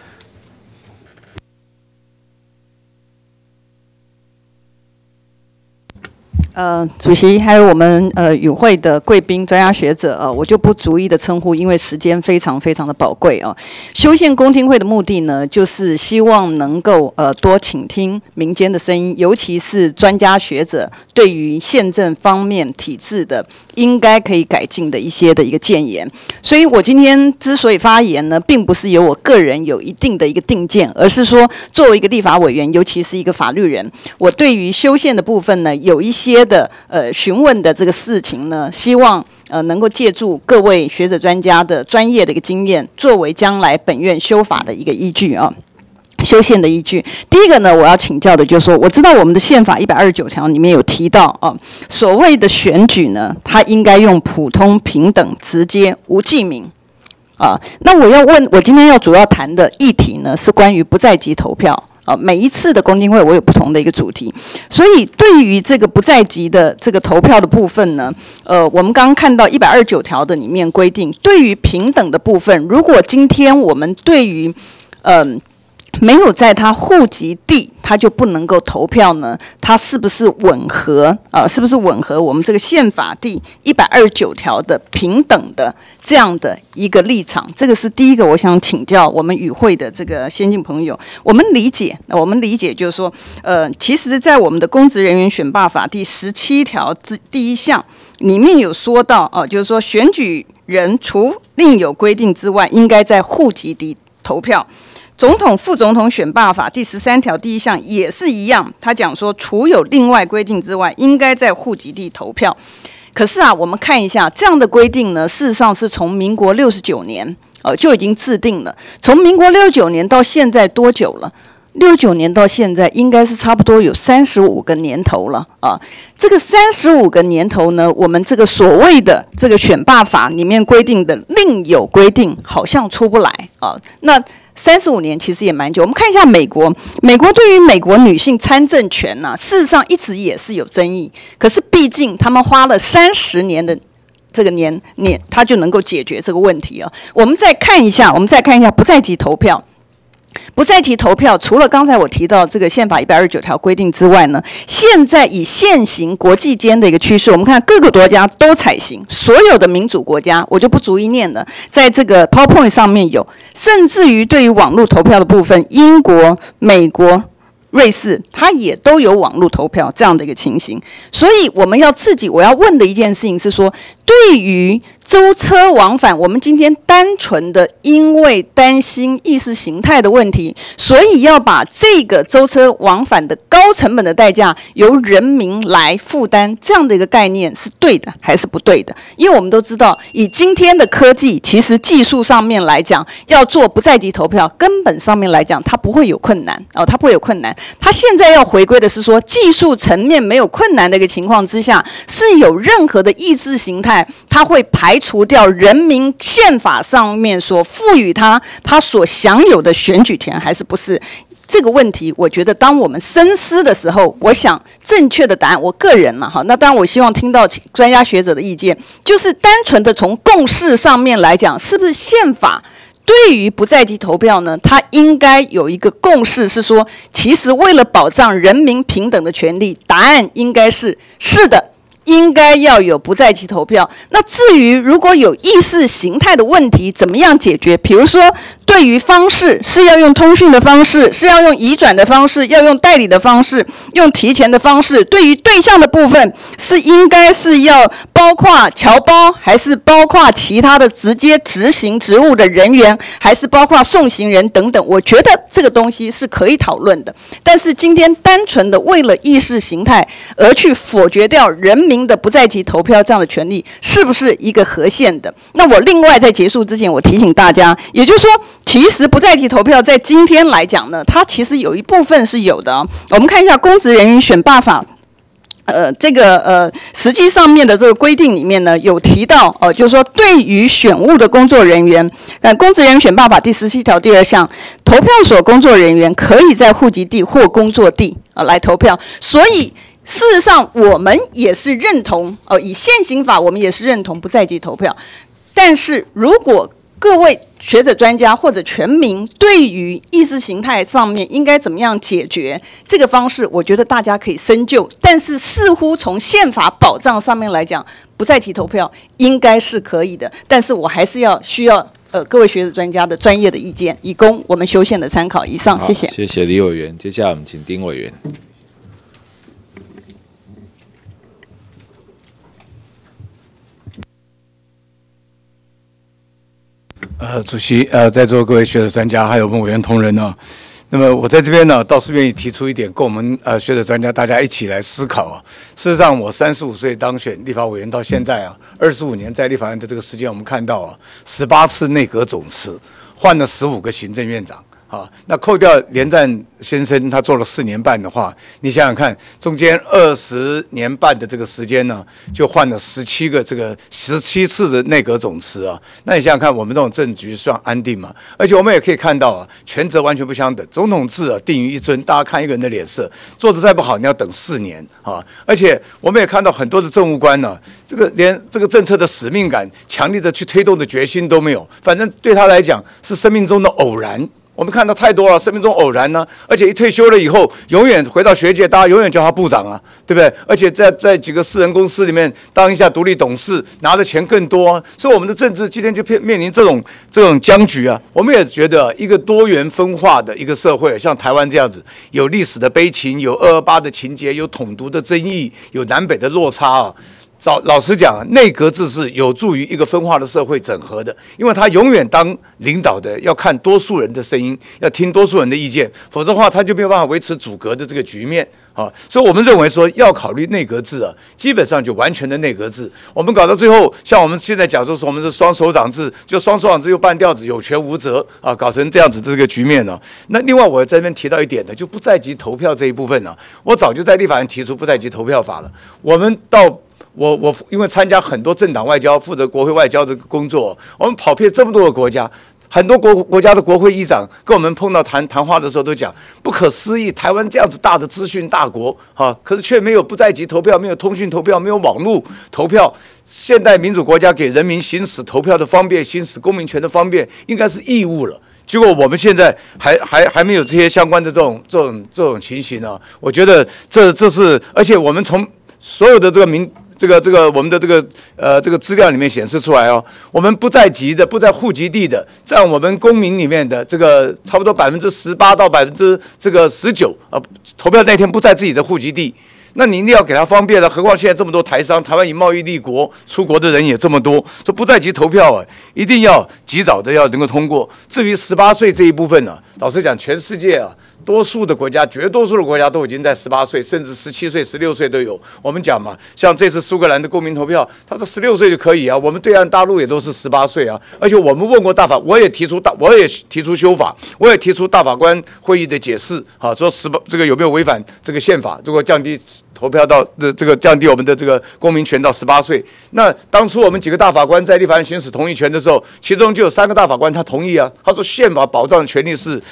主席还有我们与会的贵宾、专家学者我就不逐一的称呼，因为时间非常非常的宝贵啊。修宪公听会的目的呢，就是希望能够多倾听民间的声音，尤其是专家学者对于宪政方面体制的应该可以改进的一个建言。所以我今天之所以发言呢，并不是由我个人有一定的一个定见，而是说作为一个立法委员，尤其是一个法律人，我对于修宪的部分呢，有一些的询问的这个事情呢，希望能够借助各位学者专家的专业的一个经验，作为将来本院修法的一个依据啊。修宪的依据，第一个呢，我要请教的就是说，我知道我们的宪法129条里面有提到所谓的选举呢，它应该用普通、平等、直接、无记名啊。那我今天要主要谈的议题呢，是关于不在籍投票。每一次的公听会我有不同的一个主题，所以对于这个不在籍的这个投票的部分呢，我们刚刚看到129条的里面规定，对于平等的部分，如果今天我们对于没有在他户籍地，他就不能够投票呢？他是不是吻合是不是吻合我们这个宪法第129条的平等的这样的一个立场？这个是第一个，我想请教我们与会的这个先进朋友。我们理解就是说，其实，在我们的公职人员选罢法第17条第1项里面有说到就是说选举人除另有规定之外，应该在户籍地投票。总统、副总统选罢法第13条第1项也是一样，他讲说，除有另外规定之外，应该在户籍地投票。可是我们看一下这样的规定呢，事实上是从民国69年就已经制定了。从民国69年到现在多久了？69年到现在应该是差不多有35个年头了啊。这个35个年头呢，我们这个所谓的这个选罢法里面规定的另有规定好像出不来啊。那35年其实也蛮久。我们看一下美国对于美国女性参政权事实上一直也是有争议。可是毕竟他们花了30年的这个年，他就能够解决这个问题啊。我们再看一下不在籍投票。不在籍投票，除了刚才我提到这个宪法129条规定之外呢，现在以现行国际间的一个趋势，我们看各个国家都采行，所有的民主国家我就不逐一念了，在这个 PowerPoint 上面有，甚至于对于网络投票的部分，英国、美国、瑞士，它也都有网络投票这样的一个情形。所以我要问的一件事情是说，对于舟车往返，我们今天单纯的因为担心意识形态的问题，所以要把这个舟车往返的高成本的代价由人民来负担，这样的一个概念是对的还是不对的？因为我们都知道，以今天的科技，其实技术上面来讲，要做不在籍投票，根本上面来讲，它不会有困难它不会有困难。它现在要回归的是说，技术层面没有困难的一个情况之下，是有任何的意识形态，它会排除掉人民宪法上面所赋予他所享有的选举权，还是不是？这个问题，我觉得当我们深思的时候，我想正确的答案，我个人那当然我希望听到专家学者的意见，就是单纯的从共识上面来讲，是不是宪法对于不在籍投票呢，它应该有一个共识，是说，其实为了保障人民平等的权利，答案应该是的。应该要有不在籍投票。那至于如果有意识形态的问题，怎么样解决？比如说，对于方式是要用通讯的方式，是要用移转的方式，要用代理的方式，用提前的方式。对于对象的部分，应该是要包括侨胞，还是包括其他的直接执行职务的人员，还是包括送行人等等？我觉得这个东西是可以讨论的。但是今天单纯的为了意识形态而去否决掉人民的不在籍投票这样的权利，是不是一个合宪的？那我另外在结束之前，我提醒大家，也就是说，其实不在籍投票在今天来讲呢，它其实有一部分是有的我们看一下公职人员选罢法。实际上面的这个规定里面呢，有提到就是说，对于选务的工作人员，公职人员选罢法第17条第2项，投票所工作人员可以在户籍地或工作地来投票。所以事实上，我们也是认同以现行法，我们也是认同不在籍投票。但是如果各位学者专家或者全民对于意识形态上面应该怎么样解决这个方式，我觉得大家可以深究。但是似乎从宪法保障上面来讲，不在籍投票应该是可以的。但是我还是需要各位学者专家的专业的意见，以供我们修宪的参考。以上，谢谢。 谢谢李委员。接下来我们请丁委员。 主席，在座各位学者专家，还有我们委员同仁呢。那么我在这边呢，倒是愿意提出一点，跟我们学者专家大家一起来思考事实上，我35岁当选立法委员到现在25年在立法院的这个时间，我们看到18次内阁总辞，换了15个行政院长啊，那扣掉连战先生他做了4年半的话，你想想看，中间20年半的这个时间呢，就换了17次的内阁总辞啊。那你想想看，我们这种政局算安定吗？而且我们也可以看到啊，权责完全不相等。总统制啊，定于一尊，大家看一个人的脸色，做得再不好，你要等4年啊。而且我们也看到很多的政务官呢，连这个政策的使命感、强力的去推动的决心都没有，反正对他来讲是生命中的偶然。我们看到太多了，生命中偶然呢，而且一退休了以后，永远回到学界，大家永远叫他部长啊，对不对？而且在几个私人公司里面当一下独立董事，拿的钱更多啊。所以我们的政治今天就面临这种僵局啊。我们也觉得一个多元分化的一个社会，像台湾这样子，有历史的悲情，有228的情节，有统独的争议，有南北的落差啊。老实讲，内阁制是有助于一个分化的社会整合的，因为他永远当领导的要看多数人的声音，要听多数人的意见，否则的话他就没有办法维持阻隔的这个局面啊。所以我们认为说要考虑内阁制啊，基本上就完全的内阁制。我们搞到最后，像我们现在讲说我们是双首长制，就双首长制又半吊子，有权无责啊，搞成这样子的这个局面呢。那另外我在这边提到一点呢，就不在籍投票这一部分呢，我早就在立法院提出不在籍投票法了。我们到我因为参加很多政党外交，负责国会外交的工作，我们跑遍这么多个国家，很多国家的国会议长跟我们碰到谈话的时候都讲，不可思议，台湾这样子大的资讯大国啊，可是却没有不在籍投票，没有通讯投票，没有网络投票。现代民主国家给人民行使投票的方便，行使公民权的方便，应该是义务了。结果我们现在还没有这些相关的这种情形呢。我觉得这是，而且我们从所有的这个我们的这个资料里面显示出来哦，我们不在籍的、不在户籍地的，占我们公民里面的这个差不多18%到19%投票那天不在自己的户籍地。那你一定要给他方便了，何况现在这么多台商，台湾以贸易立国，出国的人也这么多，说不在籍投票啊，一定要及早的要能够通过。至于18岁这一部分呢，老实讲，全世界啊，多数的国家，绝多数的国家都已经在18岁，甚至17岁、16岁都有。我们讲嘛，像这次苏格兰的公民投票，他是16岁就可以啊。我们对岸大陆也都是18岁啊。而且我们问过大法，我也提出修法，我也提出大法官会议的解释，说这个有没有违反这个宪法？如果降低投票到这个降低我们的这个公民权到18岁，那当初我们几个大法官在立法院行使同意权的时候，其中就有3个大法官他同意啊，他说宪法保障的权利是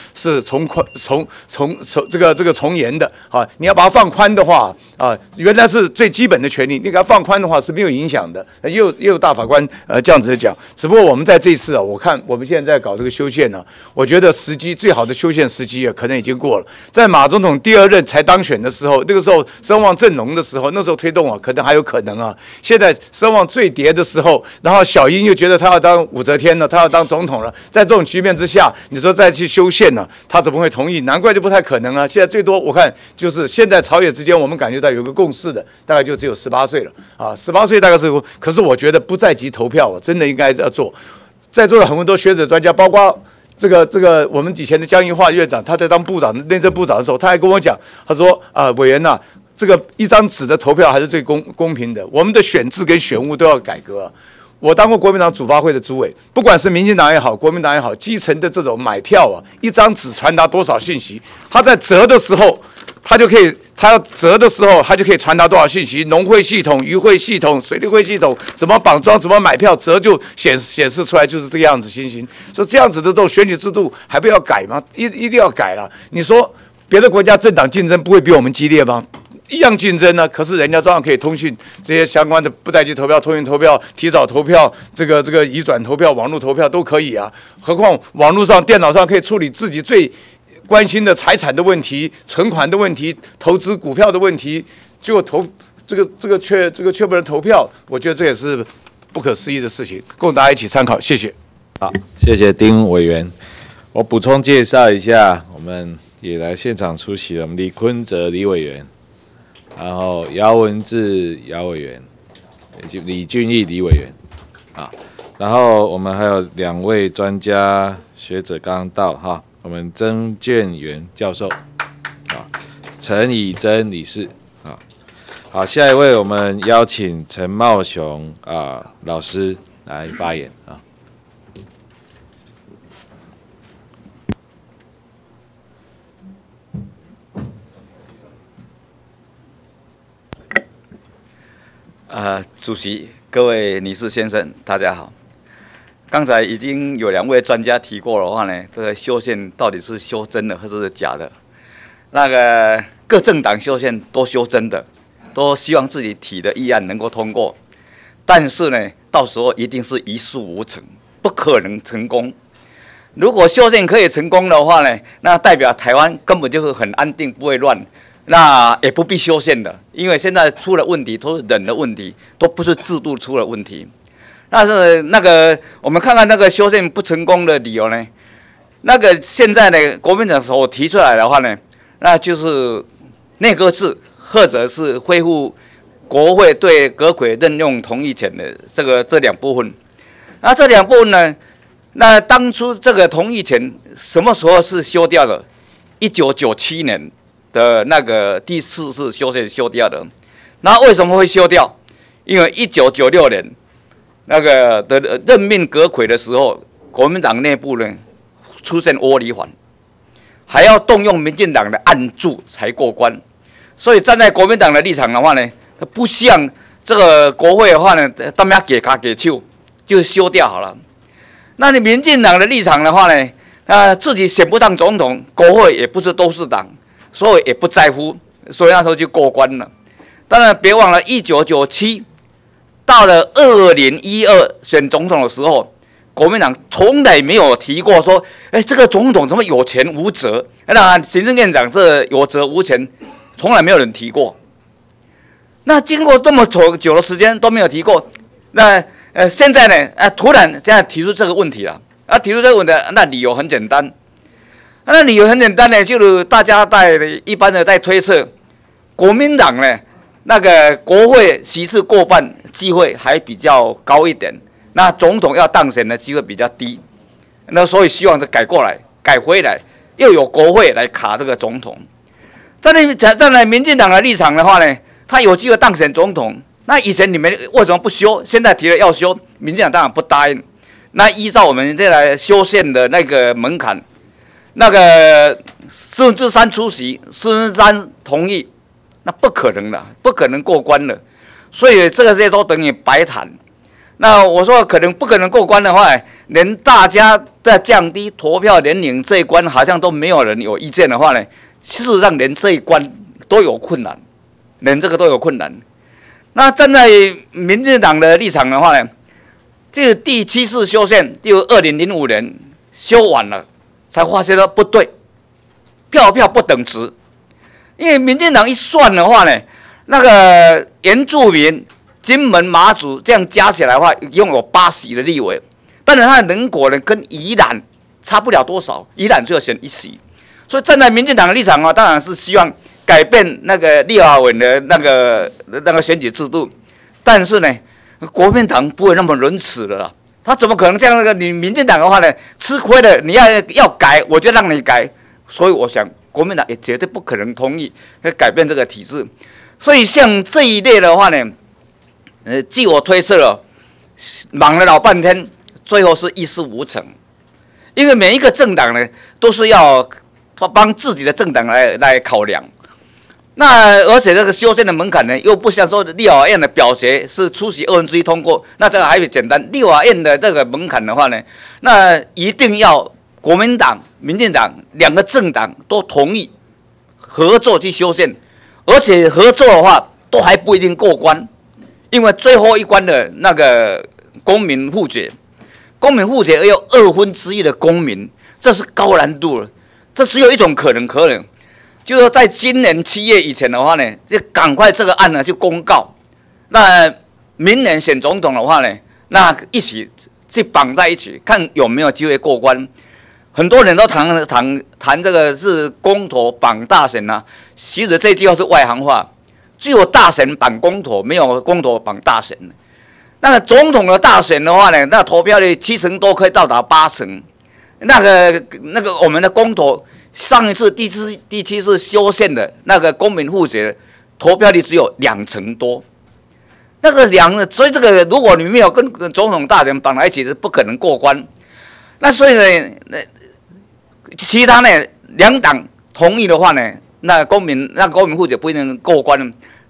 从严的啊，你要把它放宽的话啊，原来是最基本的权利，你给它放宽的话是没有影响的。也有大法官这样子讲，只不过我们在这一次啊，我看我们现在在搞这个修宪呢，我觉得最好的修宪时机啊，可能已经过了。在马总统第2任才当选的时候，那个时候声望正浓的时候，那时候推动啊，可能还有可能啊。现在声望最跌的时候，然后小英又觉得他要当武则天了，他要当总统了，在这种局面之下，你说再去修宪呢，他怎么会同意？难怪就不太可能啊。现在最多我看就是现在朝野之间，我们感觉到有个共识的，大概就只有18岁了啊，18岁大概是。可是我觉得不在籍投票啊，真的应该要做。在座的很多学者专家，包括这个我们以前的江宜樺院长，他在当内政部长的时候，他还跟我讲，他说委员呐，这个一张纸的投票还是最公平的，我们的选制跟选务都要改革。我当过国民党主发会的主委，不管是民进党也好，国民党也好，基层的这种买票啊，一张纸传达多少信息，他在折的时候，他要折的时候，他就可以传达多少信息。农会系统、渔会系统、水利会系统，怎么绑桩，怎么买票，折就显示出来，就是这个样子情形。所以这样子的这种选举制度还不要改吗？一定要改了。你说别的国家政党竞争不会比我们激烈吗？一样竞争呢，可是人家照样可以通讯这些相关的不在籍投票、通讯投票、提早投票、这个移转投票、网络投票都可以啊。何况网络上、电脑上可以处理自己最关心的财产的问题、存款的问题、投资股票的问题，结果却不能投票，我觉得这也是不可思议的事情，供大家一起参考。谢谢。 好，谢谢丁委员。我补充介绍一下，我们也来现场出席了，我们李坤哲李委员，然后姚文智姚委员，以及李俊毅李委员，啊，然后我们还有2位专家学者刚刚到哈。我们曾建元教授，啊，陈以真理事，啊，好，下一位我们邀请陈茂雄老师来发言啊。 主席、各位女士先生，大家好。刚才已经有2位专家提过的话呢，这个修宪到底是修真的还是假的？那个各政党修宪都修真的，都希望自己提的议案能够通过，但是呢，到时候一定是一事无成，不可能成功。如果修宪可以成功的话呢，那代表台湾根本就是很安定，不会乱。那也不必修宪的，因为现在出了问题都是人的问题，都不是制度出了问题。但是我们看看那个修宪不成功的理由呢？那个现在呢，国民党所提出来的话呢，那就是内阁制，或者是恢复国会对阁揆任用同意权的这2部分。那这2部分呢，那当初这个同意权什么时候是修掉的？1997年。的那个第4次修宪修掉的，那为什么会修掉？因为1996年那个的任命阁揆的时候，国民党内部呢出现窝里反，还要动用民进党的暗助才过关，所以站在国民党的立场的话呢，不像这个国会的话呢，他们要给卡给手，就修掉好了。那你民进党的立场的话呢，自己选不上总统，国会也不是都是党。所以也不在乎，所以那时候就过关了。当然，别忘了1997到了2012选总统的时候，国民党从来没有提过说，这个总统怎么有权无责？那行政院长这有责无权，从来没有人提过。那经过这么久的时间都没有提过，那现在呢，突然现在提出这个问题了。提出这个问题，那理由很简单。那理由很简单呢，就是大家一般的在推测，国民党呢那个国会席次过半机会还比较高一点，那总统要当选的机会比较低，那所以希望改回来，又有国会来卡这个总统。站在民进党的立场的话呢，他有机会当选总统，那以前你们为什么不修？现在提了要修，民进党当然不答应。那依照我们这来修宪的那个门槛。那个4分之3出席，4分之3同意，那不可能的，不可能过关了。所以这些都等于白谈。那我说不可能过关的话，连大家在降低投票年龄这一关，好像都没有人有意见的话呢，事实上连这一关都有困难，连这个都有困难。那站在民进党的立场的话呢，这个第7次修宪就2005年修完了。才发现不对，票不等值，因为民进党一算的话呢，那个原住民、金门、马祖这样加起来的话，一共有8席的立委，但是他的人口呢跟宜兰差不了多少，宜兰就要选1席，所以站在民进党的立场当然是希望改变那个立法委的那个选举制度，但是呢，国民党不会那么仁慈的啦。他怎么可能这样？你民进党的话呢，吃亏了，你要改，我就让你改。所以我想，国民党也绝对不可能同意改变这个体制。所以像这一类的话呢，据我推测了，忙了老半天，最后是一事无成。因为每一个政党呢，都是要帮自己的政党来考量。那而且这个修宪的门槛呢，又不像说立法院的表决是出席1/2通过，那这个还比简单。立法院的这个门槛的话呢，那一定要国民党、民进党2个政党都同意合作去修宪，而且合作的话都还不一定过关，因为最后一关的那个公民复决要有1/2的公民，这是高难度了。这只有一种可能，就是在今年7月以前的话呢，就赶快这个案呢就公告。那明年选总统的话呢，那一起去绑在一起，看有没有机会过关。很多人都谈这个是公投绑大选啊，其实这句话是外行话，只有大选绑公投，没有公投绑大选。那个总统的大选的话呢，那投票率70%多可以到达80%。那个我们的公投。上一次第7次修宪的那个公民复决投票率只有2%多，所以这个如果你没有跟总统大选绑在一起，是不可能过关。那所以呢，其他呢2党同意的话呢，那公民复决不一定过关。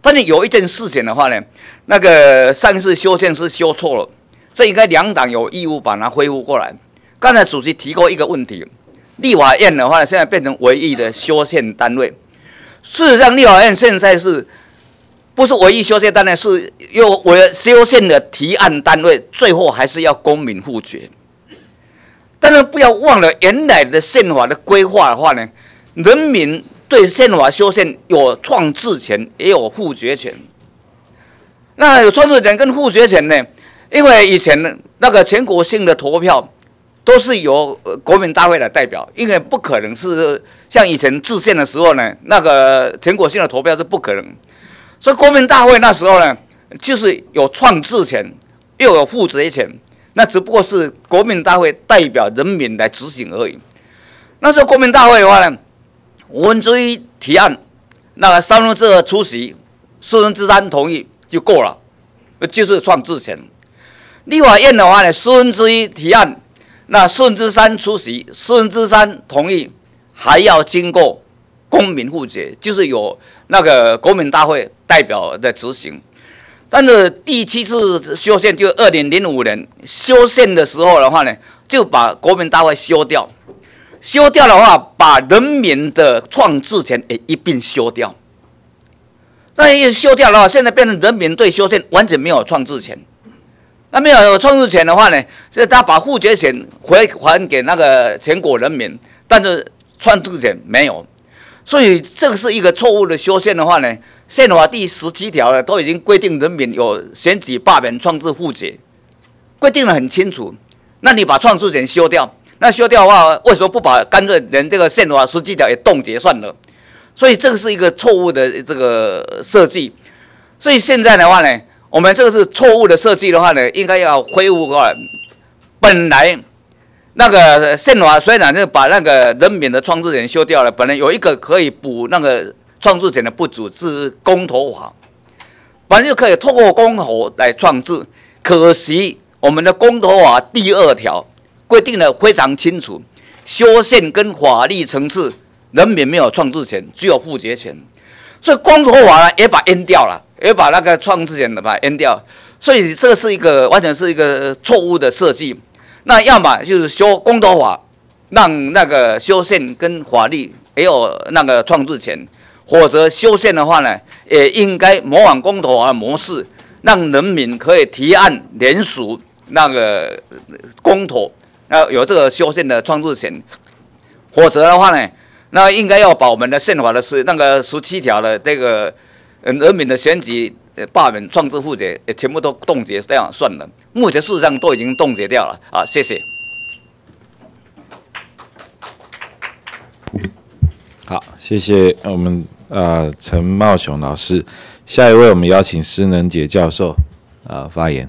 但是有一件事情的话呢，那个上次修宪是修错了，这应该两党有义务把它恢复过来。刚才主席提过一个问题，立法院的话呢，现在变成唯一的修宪单位。事实上，立法院现在不是唯一修宪单位，是修宪的提案单位，最后还是要公民复决。但是不要忘了，原来的宪法的规划的话呢，人民对宪法修宪有创制权，也有复决权。那有创制权跟复决权呢？因为以前那个全国性的投票都是由国民大会来代表，因为不可能是像以前制宪的时候呢，那个全国性的投票是不可能。所以国民大会那时候呢，就是有创制权，又有复决权。那只不过是国民大会代表人民来执行而已。那时候国民大会的话呢，5分之1提案，那个2/3出席，3/4同意就够了，就是创制权。立法院的话呢，1/4提案，那3/4出席，3/4同意，还要经过公民复决，就是有那个国民大会代表的执行。但是第7次修宪就2005年修宪的时候的话呢，就把国民大会修掉。修掉的话，把人民的创制权也一并修掉。那一修掉的话，现在变成人民对修宪完全没有创制权。那没有创制权的话呢，所以他把复决权还给那个全国人民，但是创制权没有。所以这个是一个错误的修宪的话呢。宪法第17条呢，都已经规定人民有选举、罢免、创制、复决，规定得很清楚。那你把创制权修掉，那修掉的话，为什么不干脆连这个宪法17条也冻结算了？所以这个是一个错误的这个设计。所以现在的话呢，我们这个是错误的设计的话呢，应该要恢复过来。本来那个宪法虽然就把那个人民的创制权修掉了，本来有一个可以补那个创制权的不足是公投法，本来就可以透过公投来创制。可惜我们的公投法第2条规定的非常清楚，修宪跟法律层次，人民没有创制权，只有复决权。所以公投法呢也把淹掉了，也把那个创制权把它淹掉。所以这个是完全是一个错误的设计。那要么就是修公投法，让那个修宪跟法律也有那个创制权。或者修宪的话呢，也应该模仿公投法的模式，让人民可以提案联署那个公投，有这个修宪的创制权。否则的话呢，那应该要把我们的宪法的那个17条的这个人民的选举、罢免、创制、复决也全部都冻结，这样算了。目前事实上都已经冻结掉了啊，谢谢。 好，谢谢我们陈茂雄老师。下一位，我们邀请施能杰教授发言。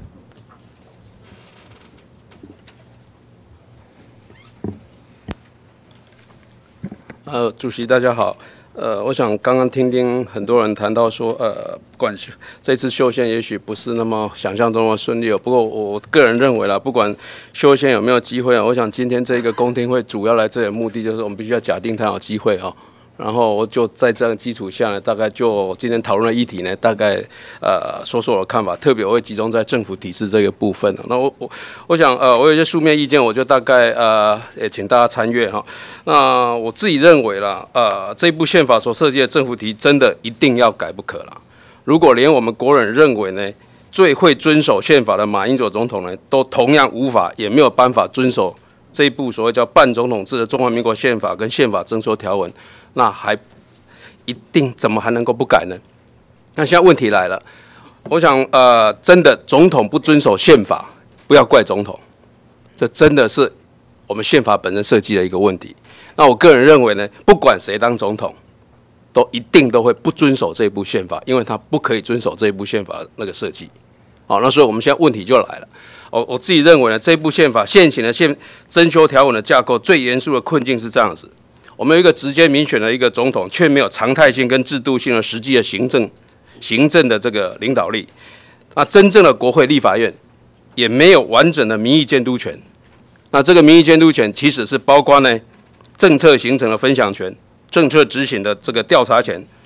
主席大家好。我想刚刚听很多人谈到说，不管这次修宪也许不是那么想象中的顺利，不过我个人认为啦，不管修宪有没有机会我想今天这个公听会主要来这里的目的就是我们必须要假定它有机会然后我就在这样的基础下呢，大概就今天讨论的议题呢，大概说我的看法，特别我会集中在政府体制这个部分。那我想我有一些书面意见，我就大概也请大家参阅那我自己认为啦，这部宪法所设计的政府体制真的一定要改不可啦。如果连我们国人认为呢，最会遵守宪法的马英九总统呢，都同样无法也没有办法遵守这一部所谓叫半总统制的中华民国宪法跟宪法征收条文，那还一定怎么还能够不改呢？那现在问题来了，我想真的总统不遵守宪法，不要怪总统，这真的是我们宪法本身设计的一个问题。那我个人认为呢，不管谁当总统，都一定都会不遵守这部宪法，因为他不可以遵守这部宪法的那个设计。好，那所以我们现在问题就来了。我自己认为呢，这部宪法现行的征修条文的架构最严肃的困境是这样子：我们有一个直接民选的一个总统，却没有常态性跟制度性的实际的行政的这个领导力。那真正的国会立法院也没有完整的民意监督权。那这个民意监督权其实是包括呢政策形成的分享权、政策执行的这个调查权、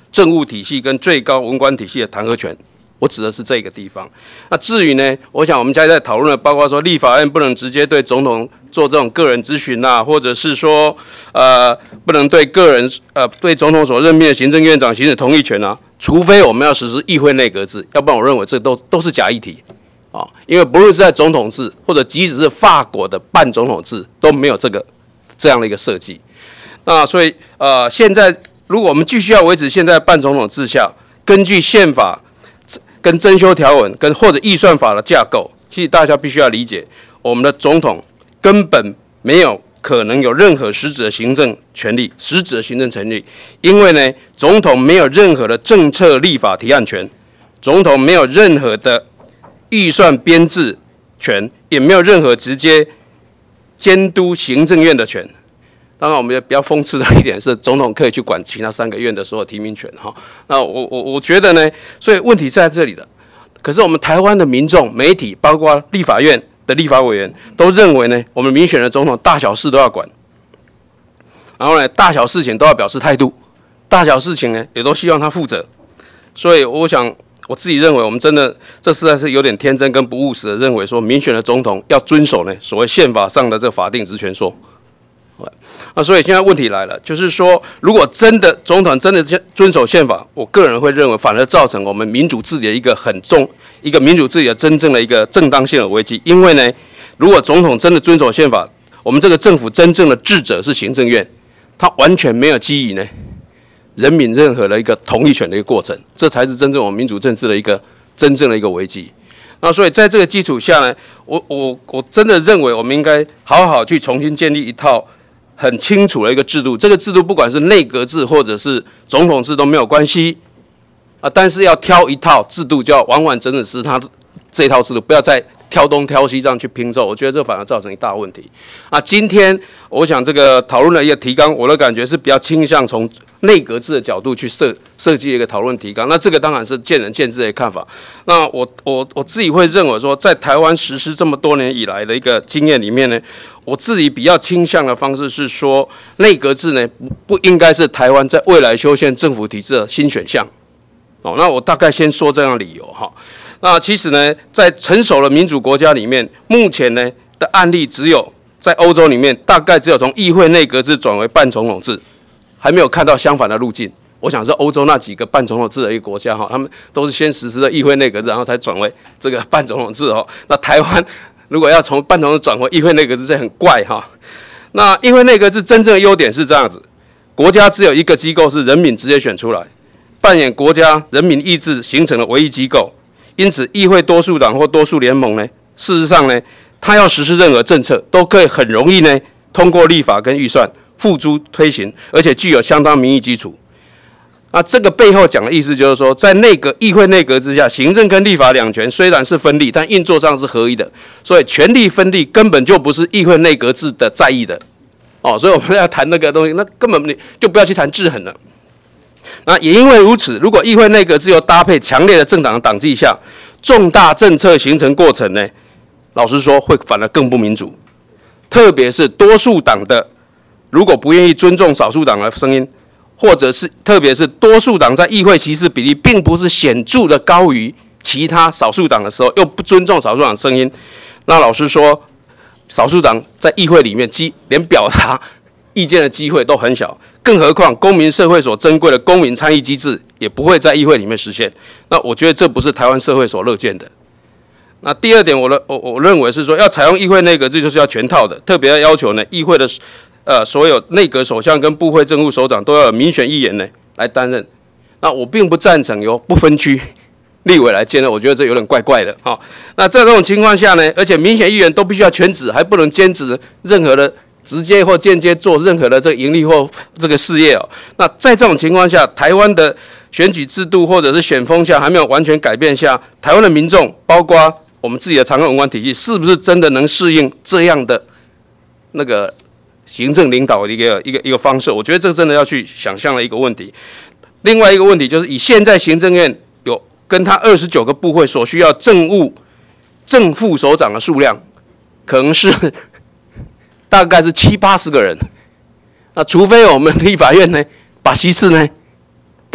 政务体系跟最高文官体系的弹劾权。我指的是这个地方。那至于呢，我想我们现在在讨论的，包括说立法院不能直接对总统做这种个人咨询啊，或者是说不能对个人对总统所任命的行政院长行使同意权啊，除非我们要实施议会内阁制，要不然我认为这都是假议题啊。因为不论是在总统制，或者即使是法国的半总统制，都没有这样的一个设计。那所以现在如果我们继续要维持现在半总统制下，根据宪法跟增修条文跟或者预算法的架构，其实大家必须要理解，我们的总统根本没有可能有任何实质的行政权力、实质的行政权力，因为呢，总统没有任何的政策立法提案权，总统没有任何的预算编制权，也没有任何直接监督行政院的权。当然，我们也比较讽刺的一点是，总统可以去管其他3个院的所有提名权哈。那我觉得呢，所以问题在这里了。可是我们台湾的民众、媒体，包括立法院的立法委员，都认为呢，我们民选的总统大小事都要管，然后呢，大小事情都要表示态度，大小事情呢也都希望他负责。所以我想，我自己认为，我们真的这实在是有点天真跟不务实的，认为说民选的总统要遵守呢所谓宪法上的这法定职权说。那所以现在问题来了，就是说，如果真的总统真的遵守宪法，我个人会认为，反而造成我们民主治理的一个民主治理的真正的一个正当性的危机。因为呢，如果总统真的遵守宪法，我们这个政府真正的智者是行政院，他完全没有基于呢人民任何的一个同意权的一个过程，这才是真正我们民主政治的一个真正的一个危机。那所以在这个基础下呢，我真的认为我们应该好好去重新建立一套很清楚的一个制度，这个制度不管是内阁制或者是总统制都没有关系啊，但是要挑一套制度，就要完完整整是他这套制度，不要再挑东挑西这样去拼凑，我觉得这反而造成一大问题啊。今天我想这个讨论的一个提纲，我的感觉是比较倾向从内阁制的角度去设计一个讨论提纲，那这个当然是见仁见智的看法。那我自己会认为说，在台湾实施这么多年以来的一个经验里面呢，我自己比较倾向的方式是说，内阁制呢不应该是台湾在未来修宪政府体制的新选项。哦，那我大概先说这样的理由哈。那其实呢，在成熟的民主国家里面，目前呢的案例只有在欧洲里面，大概只有从议会内阁制转为半总统制，还没有看到相反的路径。我想是欧洲那几个半总统制的一个国家哈，他们都是先实施了议会内阁制，然后才转为这个半总统制哦。那台湾如果要从半总统转回议会内阁制，这很怪哈。那议会内阁制真正的优点是这样子：国家只有一个机构是人民直接选出来，扮演国家人民意志形成的唯一机构。因此，议会多数党或多数联盟呢，事实上呢，他要实施任何政策，都可以很容易呢通过立法跟预算付诸推行，而且具有相当民意基础。那这个背后讲的意思就是说，在议会内阁之下，行政跟立法两权虽然是分立，但运作上是合一的，所以权力分立根本就不是议会内阁制的在意的。哦，所以我们要谈那个东西，那根本你就不要去谈制衡了。那也因为如此，如果议会内阁制又搭配强烈的政党的党纪下，重大政策形成过程呢，老实说会反而更不民主。特别是多数党的如果不愿意尊重少数党的声音，或者是特别是多数党在议会席次比例并不是显著的高于其他少数党的时候，又不尊重少数党的声音，那老实说，少数党在议会里面连表达意见的机会都很小。更何况，公民社会所珍贵的公民参与机制也不会在议会里面实现。那我觉得这不是台湾社会所乐见的。那第二点，我认为是说，要采用议会内阁制，就是要全套的，特别要求呢，议会的所有内阁首相跟部会政务首长都要有民选议员呢来担任。那我并不赞成由不分区立委来兼任，我觉得这有点怪怪的哈。那在这种情况下呢，而且民选议员都必须要全职，还不能兼职任何的。直接或间接做任何的这个盈利或这个事业哦。那在这种情况下，台湾的选举制度或者是选风向还没有完全改变下，台湾的民众，包括我们自己的常任文官体系，是不是真的能适应这样的那个行政领导的一个方式？我觉得这真的要去想象的一个问题。另外一个问题就是，以现在行政院有跟他29个部会所需要正副首长的数量，可能是。大概是70-80个人，那除非我们立法院呢把席次呢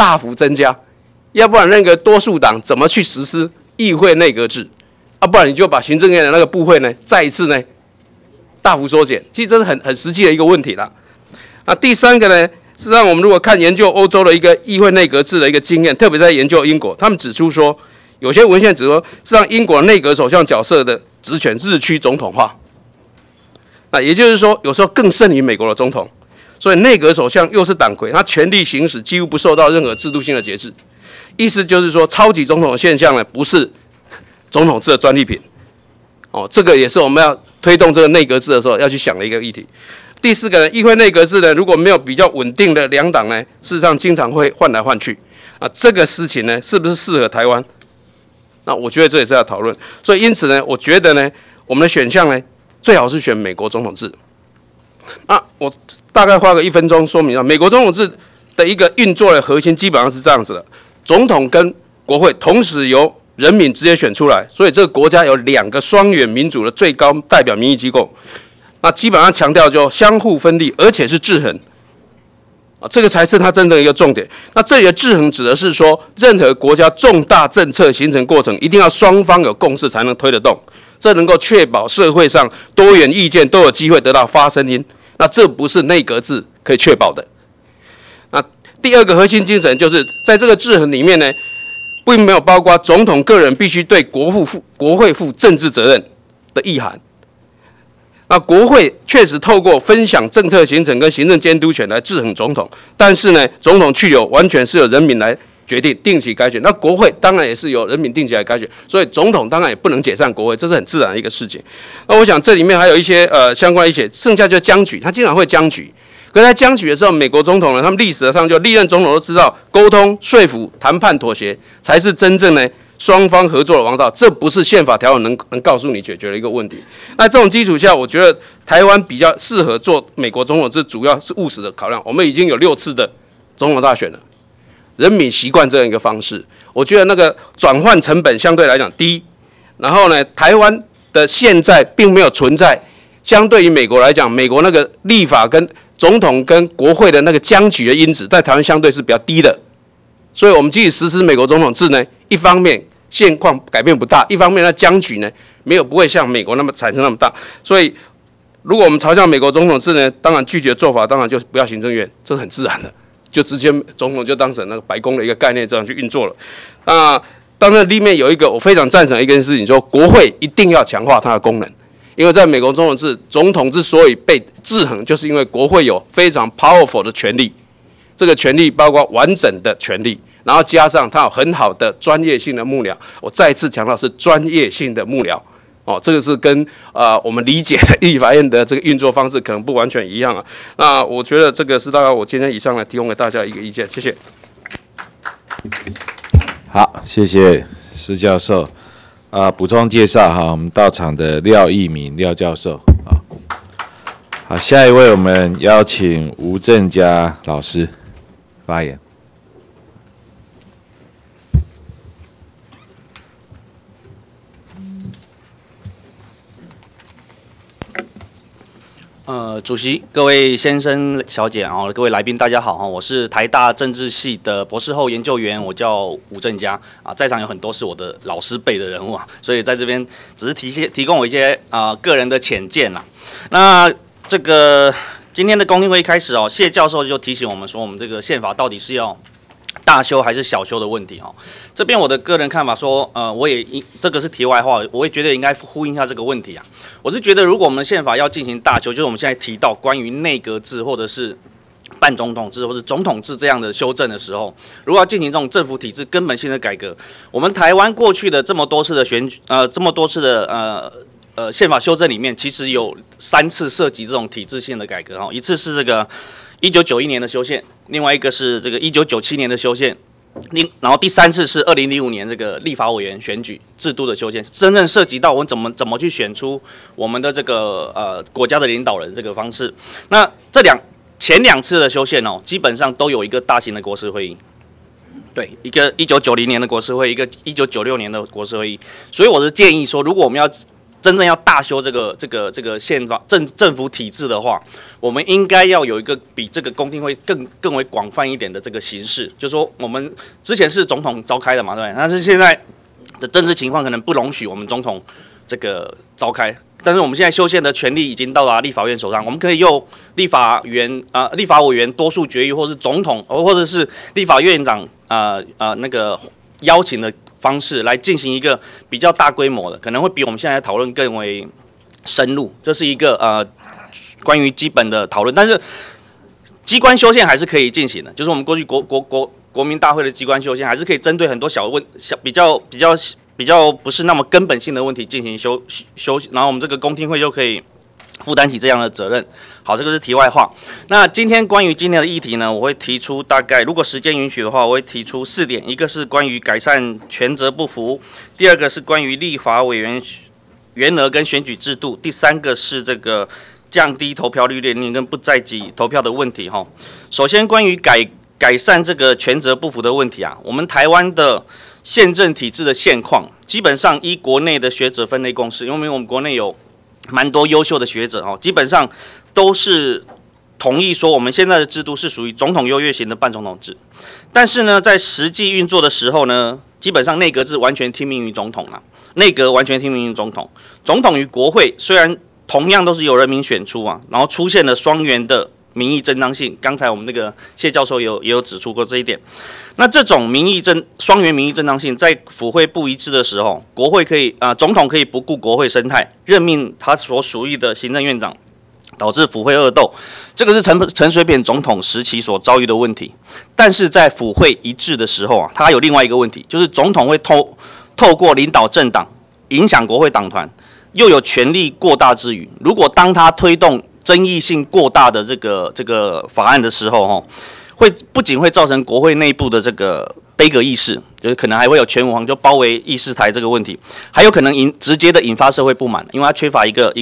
大幅增加，要不然那个多数党怎么去实施议会内阁制？不然你就把行政院的那个部会呢，再一次呢大幅缩减。其实这是很实际的一个问题啦。第三个呢，实际上我们如果看研究欧洲的一个议会内阁制的一个经验，特别在研究英国，他们指出说，有些文献指出，实际上英国内阁首相角色的职权日趋总统化。也就是说，有时候更胜于美国的总统。所以内阁首相又是党魁，他权力行使几乎不受到任何制度性的节制。意思就是说，超级总统的现象呢，不是总统制的专利品。这个也是我们要推动这个内阁制的时候要去想的一个议题。第四个呢，议会内阁制呢，如果没有比较稳定的两党呢，事实上经常会换来换去。这个事情呢，是不是适合台湾？那我觉得这也是要讨论。所以因此呢，我觉得呢，我们的选项呢，最好是选美国总统制。我大概花个1分钟说明美国总统制的一个运作的核心基本上是这样子的：总统跟国会同时由人民直接选出来，所以这个国家有2个双元民主的最高代表民意机构。基本上强调就相互分立，而且是制衡。这个才是它真正的一个重点。那这里的制衡指的是说，任何国家重大政策形成过程，一定要双方有共识才能推得动，这能够确保社会上多元意见都有机会得到发声音。那这不是内阁制可以确保的。那第二个核心精神就是在这个制衡里面呢，并没有包括总统个人必须对国会负政治责任的意涵。那国会确实透过分享政策形成跟行政监督权来制衡总统，但是呢，总统去留完全是由人民来决定定期改选。那国会当然也是由人民定期来改选，所以总统当然也不能解散国会，这是很自然的一个事情。那我想这里面还有一些相关一些，剩下就僵局，他经常会僵局。可是在僵局的时候，美国总统呢，他们历史上就历任总统都知道，沟通、说服、谈判、妥协才是真正呢双方合作的王道，这不是宪法条文能告诉你解决的一个问题。那这种基础下，我觉得台湾比较适合做美国总统制，主要是务实的考量。我们已经有6次的总统大选了，人民习惯这样一个方式，我觉得那个转换成本相对来讲低。然后呢，台湾的现在并没有存在，相对于美国来讲，美国那个立法跟总统跟国会的那个僵局的因子，在台湾相对是比较低的。所以我们即使实施美国总统制呢，一方面现况改变不大，一方面那僵局呢不会像美国那么产生那么大。所以如果我们朝向美国总统制呢，当然拒绝做法当然就是不要行政院，这是很自然的，就直接总统就当成那个白宫的一个概念这样去运作了。当然里面有一个我非常赞成的一件事情，说国会一定要强化它的功能。因为在美国总统制，总统之所以被制衡，就是因为国会有非常 powerful 的权力，这个权力包括完整的权力，然后加上它有很好的专业性的幕僚。我再次强调是专业性的幕僚。这个是跟我们理解的立法院的这个运作方式可能不完全一样啊。那我觉得这个是大概我今天以上来提供给大家一个意见，谢谢。 好，谢谢施教授。补充介绍我们到场的廖义民廖教授好，下一位我们邀请吴正嘉老师发言。 主席、各位先生、小姐各位来宾，大家好我是台大政治系的博士后研究员，我叫吴正嘉在场有很多是我的老师辈的人物所以在这边只是提供我一些个人的浅见啦。那这个今天的公听会一开始谢教授就提醒我们说，我们这个宪法到底是要大修还是小修的问题这边我的个人看法说，我也这个是题外话，我也觉得应该呼应一下这个问题我是觉得，如果我们的宪法要进行大修，就是我们现在提到关于内阁制或者是半总统制或者总统制这样的修正的时候，如果要进行这种政府体制根本性的改革，我们台湾过去的这么多次的这么多次的宪法修正里面，其实有3次涉及这种体制性的改革一次是这个1991年的修宪，另外一个是这个1997年的修宪。然后第3次是2005年这个立法委员选举制度的修宪，真正涉及到我们怎么去选出我们的这个国家的领导人这个方式。那前2次的修宪基本上都有一个大型的国是会议，对，一个1990年的国是会议，一个1996年的国是会议。所以我是建议说，如果我们要真正要大修这个宪法政府体制的话，我们应该要有一个比这个公听会更为广泛一点的这个形式，就是说我们之前是总统召开的嘛，对不对？但是现在的政治情况可能不容许我们总统这个召开，但是我们现在修宪的权利已经到达立法院手上，我们可以用立法委员多数决议，或是总统，或者是立法院长那个邀请的方式来进行一个比较大规模的，可能会比我们现在讨论更为深入。这是一个关于基本的讨论，但是机关修宪还是可以进行的，就是我们过去国民大会的机关修宪还是可以针对很多比较不是那么根本性的问题进行修，然后我们这个公听会就可以负担起这样的责任。好，这个是题外话。那关于今天的议题呢，我会提出大概，如果时间允许的话，我会提出4点，一个是关于改善权责不符，第二个是关于立法委员员额跟选举制度，第三个是这个降低投票率年龄跟不在籍投票的问题哈。首先，关于改善这个权责不符的问题啊，我们台湾的宪政体制的现况，基本上依国内的学者分类共识，因为我们国内有蛮多优秀的学者哈，基本上都是同意说我们现在的制度是属于总统优越型的半总统制。但是呢，在实际运作的时候呢，基本上内阁制完全听命于总统啦，内阁完全听命于总统。总统与国会虽然同样都是由人民选出啊，然后出现了双元的民意正当性。刚才我们那个谢教授也有指出过这一点。那这种双元民意正当性，在府会不一致的时候，国会可以总统可以不顾国会生态，任命他所属意的行政院长，导致府会恶斗。这个是陈水扁总统时期所遭遇的问题。但是在府会一致的时候啊，他有另外一个问题，就是总统会透过领导政党影响国会党团，又有权力过大之余，如果当他推动争议性过大的这个法案的时候，不仅会造成国会内部的这个杯葛议事，就是可能还会有全武行就包围议事台这个问题，还有可能直接的引发社会不满，因为它缺乏一个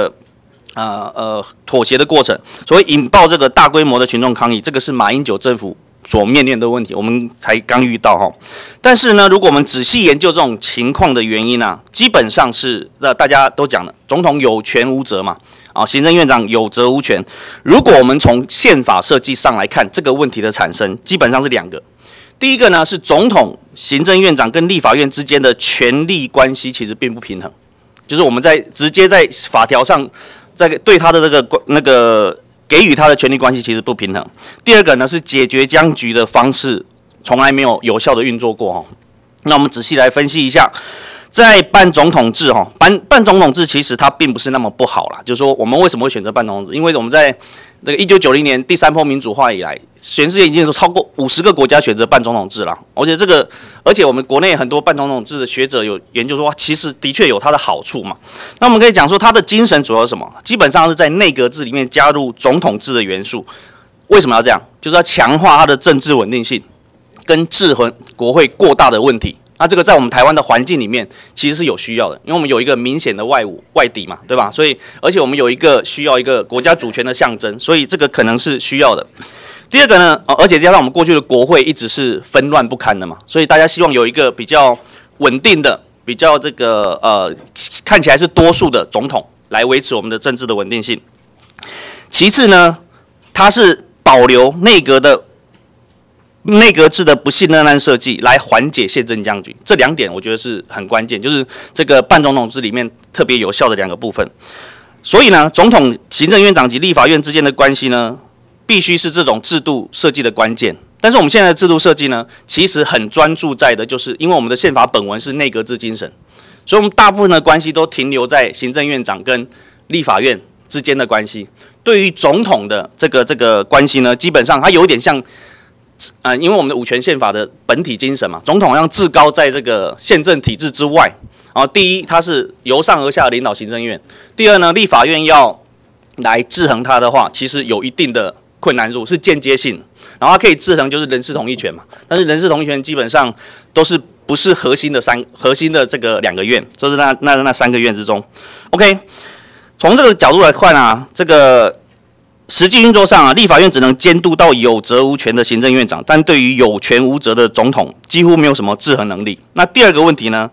妥协的过程，所以引爆这个大规模的群众抗议，这个是马英九政府所面临的问题，我们才刚遇到哈。但是呢，如果我们仔细研究这种情况的原因啊，基本上是大家都讲了，总统有权无责嘛。行政院长有责无权。如果我们从宪法设计上来看这个问题的产生，基本上是2个。第一个呢是总统、行政院长跟立法院之间的权力关系其实并不平衡，就是我们直接在法条上，在对他的给予他的权力关系其实不平衡。第二个呢是解决僵局的方式从来没有有效的运作过。那我们仔细来分析一下。在半总统制半总统制其实它并不是那么不好啦，就是说我们为什么会选择半总统制？因为我们在这个1990年第3波民主化以来，全世界已经有超过50个国家选择半总统制了。而且我们国内很多半总统制的学者有研究说，其实的确有它的好处嘛。那我们可以讲说，它的精神主要是什么？基本上是在内阁制里面加入总统制的元素。为什么要这样？就是要强化它的政治稳定性，跟制衡国会过大的问题。那这个在我们台湾的环境里面其实是有需要的，因为我们有一个明显的外敌嘛，对吧？所以而且我们有需要一个国家主权的象征，所以这个可能是需要的。第二个呢，而且加上我们过去的国会一直是纷乱不堪的嘛，所以大家希望有一个比较稳定的、比较看起来是多数的总统来维持我们的政治的稳定性。其次呢，它是保留内阁制的不信任案设计，来缓解宪政僵局。这2点我觉得是很关键，就是这个半总统制里面特别有效的2个部分。所以呢，总统、行政院长及立法院之间的关系呢，必须是这种制度设计的关键。但是我们现在的制度设计呢，其实很专注在的就是因为我们的宪法本文是内阁制精神，所以我们大部分的关系都停留在行政院长跟立法院之间的关系。对于总统的这个关系呢，基本上它有一点像。因为我们的五权宪法的本体精神嘛，总统好像至高在这个宪政体制之外。然后第一，他是由上而下领导行政院；第二呢，立法院要来制衡他的话，其实有一定的困难度，是间接性。然后它可以制衡就是人事同意权嘛，但是人事同意权基本上都是不是核心的这个2个院，就是那3个院之中。OK， 从这个角度来看啊，这个。实际运作上啊，立法院只能监督到有责无权的行政院长，但对于有权无责的总统，几乎没有什么制衡能力。那第二个问题呢，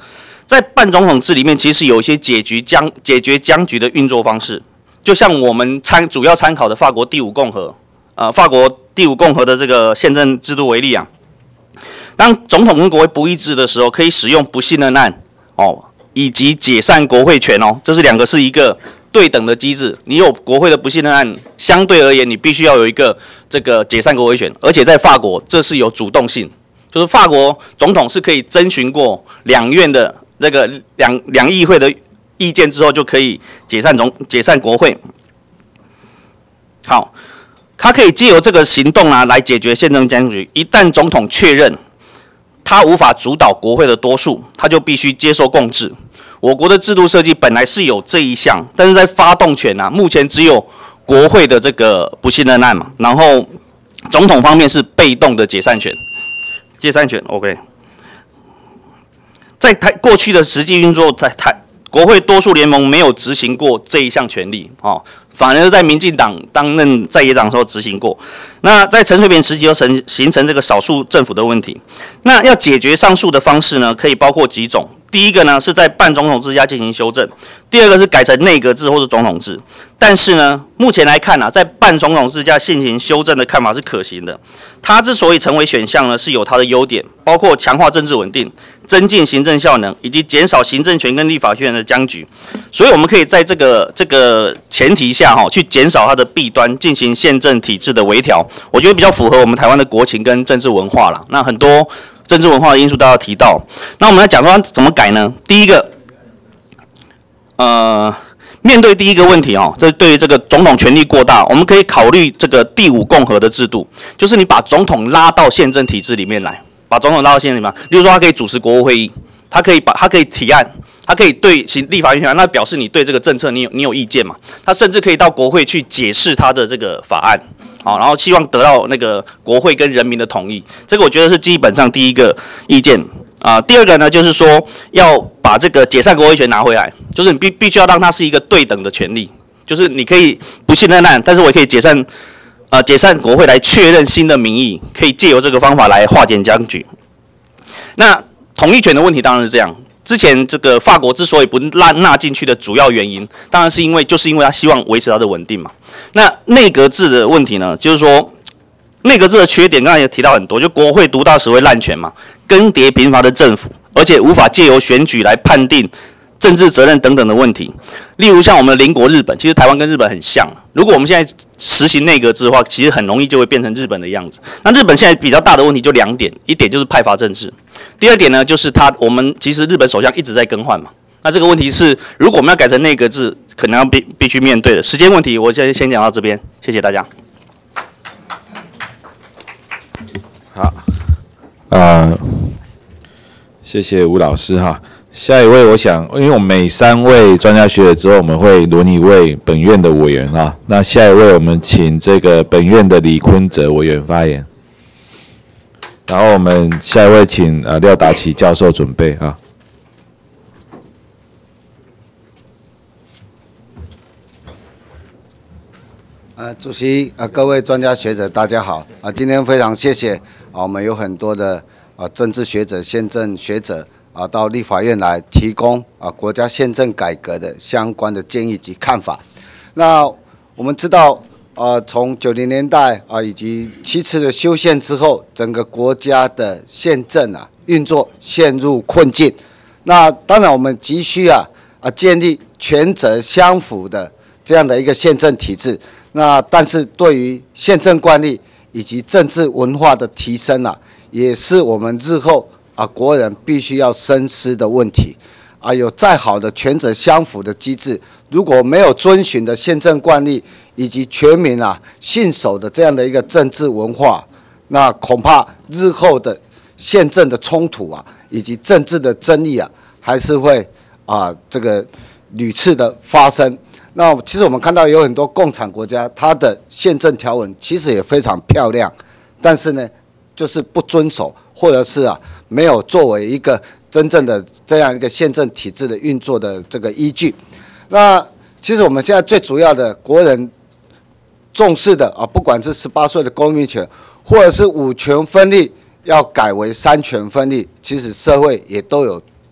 在半总统制里面，其实有一些解决僵局的运作方式，就像我们主要参考的法国第五共和，法国第五共和的这个宪政制度为例啊。当总统跟国会不一致的时候，可以使用不信任案以及解散国会权这是两个是一个对等的机制。你有国会的不信任案，相对而言，你必须要有一个这个解散国会权，而且在法国这是有主动性，就是法国总统是可以征询过两院的那个两议会的意见之后，就可以解散国会。好，他可以藉由这个行动来解决宪政僵局。一旦总统确认他无法主导国会的多数，他就必须接受共治。我国的制度设计本来是有这一项，但是在发动权目前只有国会的这个不信任案嘛，然后总统方面是被动的解散权。OK。在过去的实际运作，国会多数联盟没有执行过这一项权利反而是在民进党担任在野党的时候执行过。那在陈水扁时期又形成这个少数政府的问题。那要解决上述的方式呢，可以包括几种。第一个呢是在半总统制下进行修正，第二个是改成内阁制或者总统制。但是呢，目前来看在半总统制下进行修正的看法是可行的。它之所以成为选项呢，是有它的优点，包括强化政治稳定、增进行政效能，以及减少行政权跟立法权的僵局。所以我们可以在这个前提下去减少它的弊端，进行宪政体制的微调。我觉得比较符合我们台湾的国情跟政治文化啦。那很多政治文化的因素都要提到。那我们来讲说怎么改呢？第一个，面对第一个问题这对于这个总统权力过大，我们可以考虑这个第五共和的制度，就是你把总统拉到宪政体制里面来，例如说他可以主持国务会议，他可以提案，他可以对立法院那表示你对这个政策你有意见嘛？他甚至可以到国会去解释他的这个法案。然后希望得到那个国会跟人民的同意，这个我觉得是基本上第一个意见第二个呢，就是说要把这个解散国会权拿回来，就是你必须要让它是一个对等的权利，就是你可以不信任案，但是我也可以解散国会来确认新的民意，可以借由这个方法来化解僵局。那同意权的问题当然是这样。之前这个法国之所以不纳进去的主要原因，当然是因为他希望维持它的稳定嘛。那内阁制的问题呢，就是说内阁制的缺点，刚才也提到很多，就国会独大，实为滥权嘛，更迭频繁的政府，而且无法借由选举来判定政治责任等等的问题。例如像我们的邻国日本，其实台湾跟日本很像。如果我们现在实行内阁制的话，其实很容易就会变成日本的样子。那日本现在比较大的问题就两点，一点就是派阀政治，第二点呢就是我们其实日本首相一直在更换嘛。那这个问题是，如果我们要改成内阁制，可能要必须面对的。时间问题，我先讲到这边，谢谢大家。 好，谢谢吴老师哈。下一位，我想，因为我们每3位专家学者之后，我们会轮一位本院的委员哈。那下一位，我们请这个本院的李坤哲委员发言。然后我们下一位请廖达奇教授准备哈。 主席各位专家学者，大家好今天非常谢谢我们有很多的政治学者、宪政学者到立法院来提供国家宪政改革的相关的建议及看法。那我们知道从90年代以及7次的修宪之后，整个国家的宪政运作陷入困境。那当然我们急需建立权责相符的这样的一个宪政体制。那但是对于宪政惯例以及政治文化的提升也是我们日后国人必须要深思的问题有再好的权责相符的机制，如果没有遵循的宪政惯例以及全民信守的这样的一个政治文化，那恐怕日后的宪政的冲突以及政治的争议还是会这个屡次的发生。那其实我们看到有很多共产国家，它的宪政条文其实也非常漂亮，但是呢，就是不遵守，或者是没有作为一个真正的这样一个宪政体制的运作的这个依据。那其实我们现在最主要的国人重视的不管是18岁的公民权，或者是5权分立要改为3权分立，其实社会也都有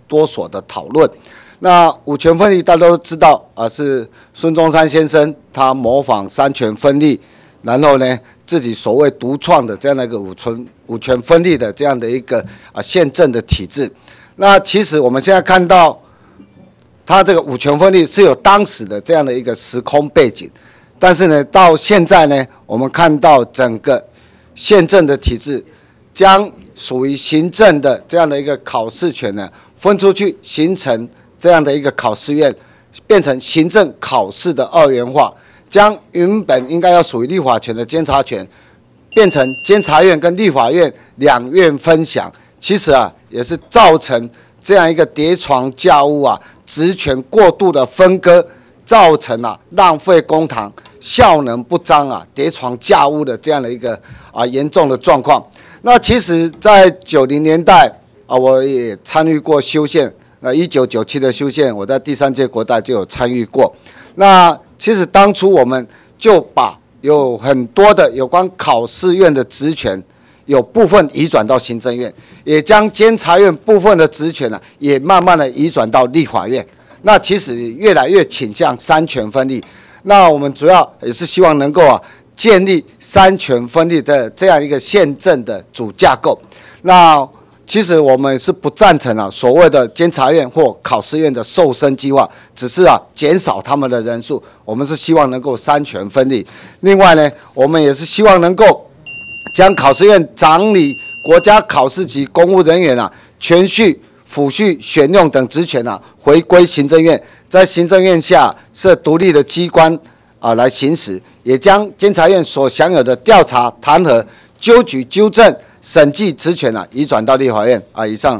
多所的讨论。那五权分立大家都知道是孙中山先生他模仿三权分立，然后呢自己所谓独创的这样的一个五权分立的这样的一个宪政的体制。那其实我们现在看到，他这个五权分立是有当时的这样的一个时空背景，但是呢，到现在呢，我们看到整个宪政的体制将属于行政的这样的一个考试权呢分出去，形成这样的一个考试院，变成行政考试的二元化，将原本应该要属于立法权的监察权，变成监察院跟立法院两院分享。其实也是造成这样一个叠床架屋职权过度的分割，造成浪费公帑、效能不彰叠床架屋的这样的一个严重的状况。那其实，在90年代我也参与过修宪，1997的修宪，我在第3届国代就有参与过。那其实当初我们就把有很多的有关考试院的职权，有部分移转到行政院，也将监察院部分的职权也慢慢的移转到立法院。那其实越来越倾向三权分立。那我们主要也是希望能够建立三权分立的这样一个宪政的主架构。那其实我们是不赞成所谓的监察院或考试院的瘦身计划，只是减少他们的人数。我们是希望能够三权分立。另外呢，我们也是希望能够将考试院掌理国家考试及公务人员铨序、辅序、选用等职权回归行政院，在行政院下设独立的机关来行使，也将监察院所享有的调查、弹劾、纠举、纠正、审计职权移转到立法院以上。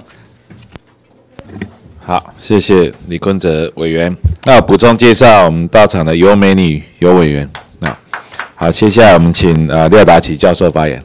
好，谢谢李坤哲委员。那补充介绍我们到场的尤美女尤委员。好，接下来我们请廖达奇教授发言。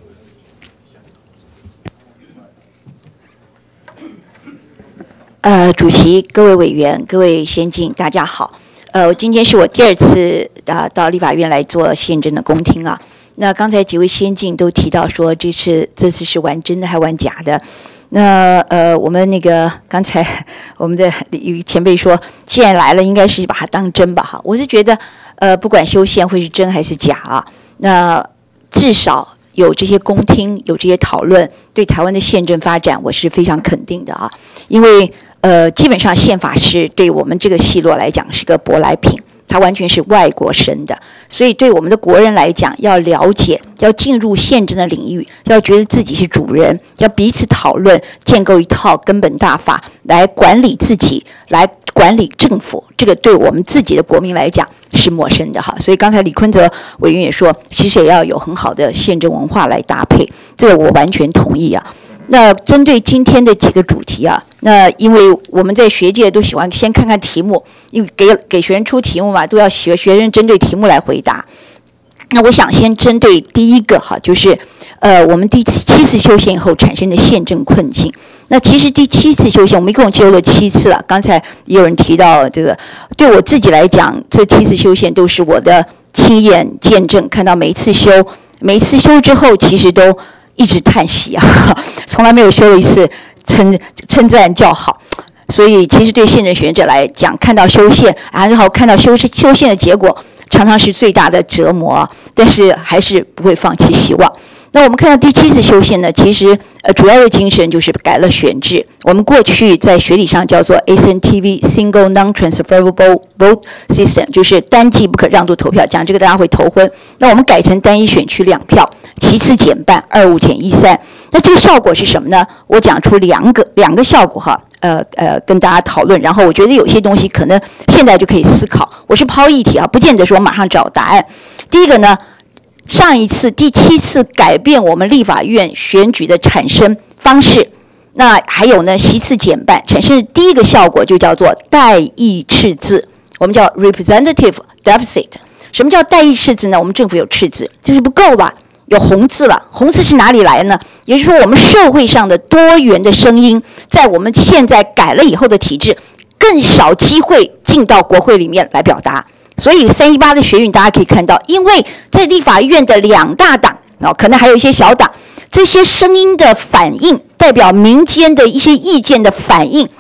主席、各位委员、各位先进，大家好。今天是我第2次到立法院来做宪政的公听那刚才几位先进都提到说，这次是玩真的还玩假的。那我们刚才我们的有前辈说，既然来了，应该是把它当真吧我是觉得不管修宪会是真还是假那至少有这些公听，有这些讨论，对台湾的宪政发展，我是非常肯定的因为基本上宪法是对我们这个系落来讲是个舶来品，它完全是外国生的，所以对我们的国人来讲，要了解，要进入宪政的领域，要觉得自己是主人，要彼此讨论，建构一套根本大法来管理自己，来管理政府，这个对我们自己的国民来讲是陌生的所以刚才李坤哲委员也说，其实也要有很好的宪政文化来搭配，这个我完全同意那针对今天的几个主题那因为我们在学界都喜欢先看看题目，因为给学生出题目嘛，都要学生针对题目来回答。那我想先针对第一个就是我们第7次修宪以后产生的宪政困境。那其实第7次修宪我们一共修了7次了，刚才也有人提到这个，对我自己来讲，这7次修宪都是我的亲眼见证，看到每一次修之后，其实都一直叹息从来没有修了一次称赞叫好。所以其实对宪政学者来讲，看到修宪然后看到修宪的结果，常常是最大的折磨但是还是不会放弃希望。那我们看到第7次修宪呢，其实主要的精神就是改了选制。我们过去在学理上叫做 SNTV Single Non-Transferable Vote System， 就是单季不可让渡投票，讲这个大家会头昏。那我们改成单一选区2票，其次减半，25减13。那这个效果是什么呢？我讲出两个效果跟大家讨论。然后我觉得有些东西可能现在就可以思考。我是抛议题不见得说马上找答案。第一个呢，上一次第7次改变我们立法院选举的产生方式，那还有呢席次减半，产生的第一个效果就叫做代议赤字，我们叫 representative deficit。 什么叫代议赤字呢？我们政府有赤字，就是不够了，有红字了。红字是哪里来呢？也就是说我们社会上的多元的声音，在我们现在改了以后的体制更少机会进到国会里面来表达。所以318的学运大家可以看到，因为在立法院的2大党可能还有一些小党，这些声音的反应，代表民间的一些意见的反应，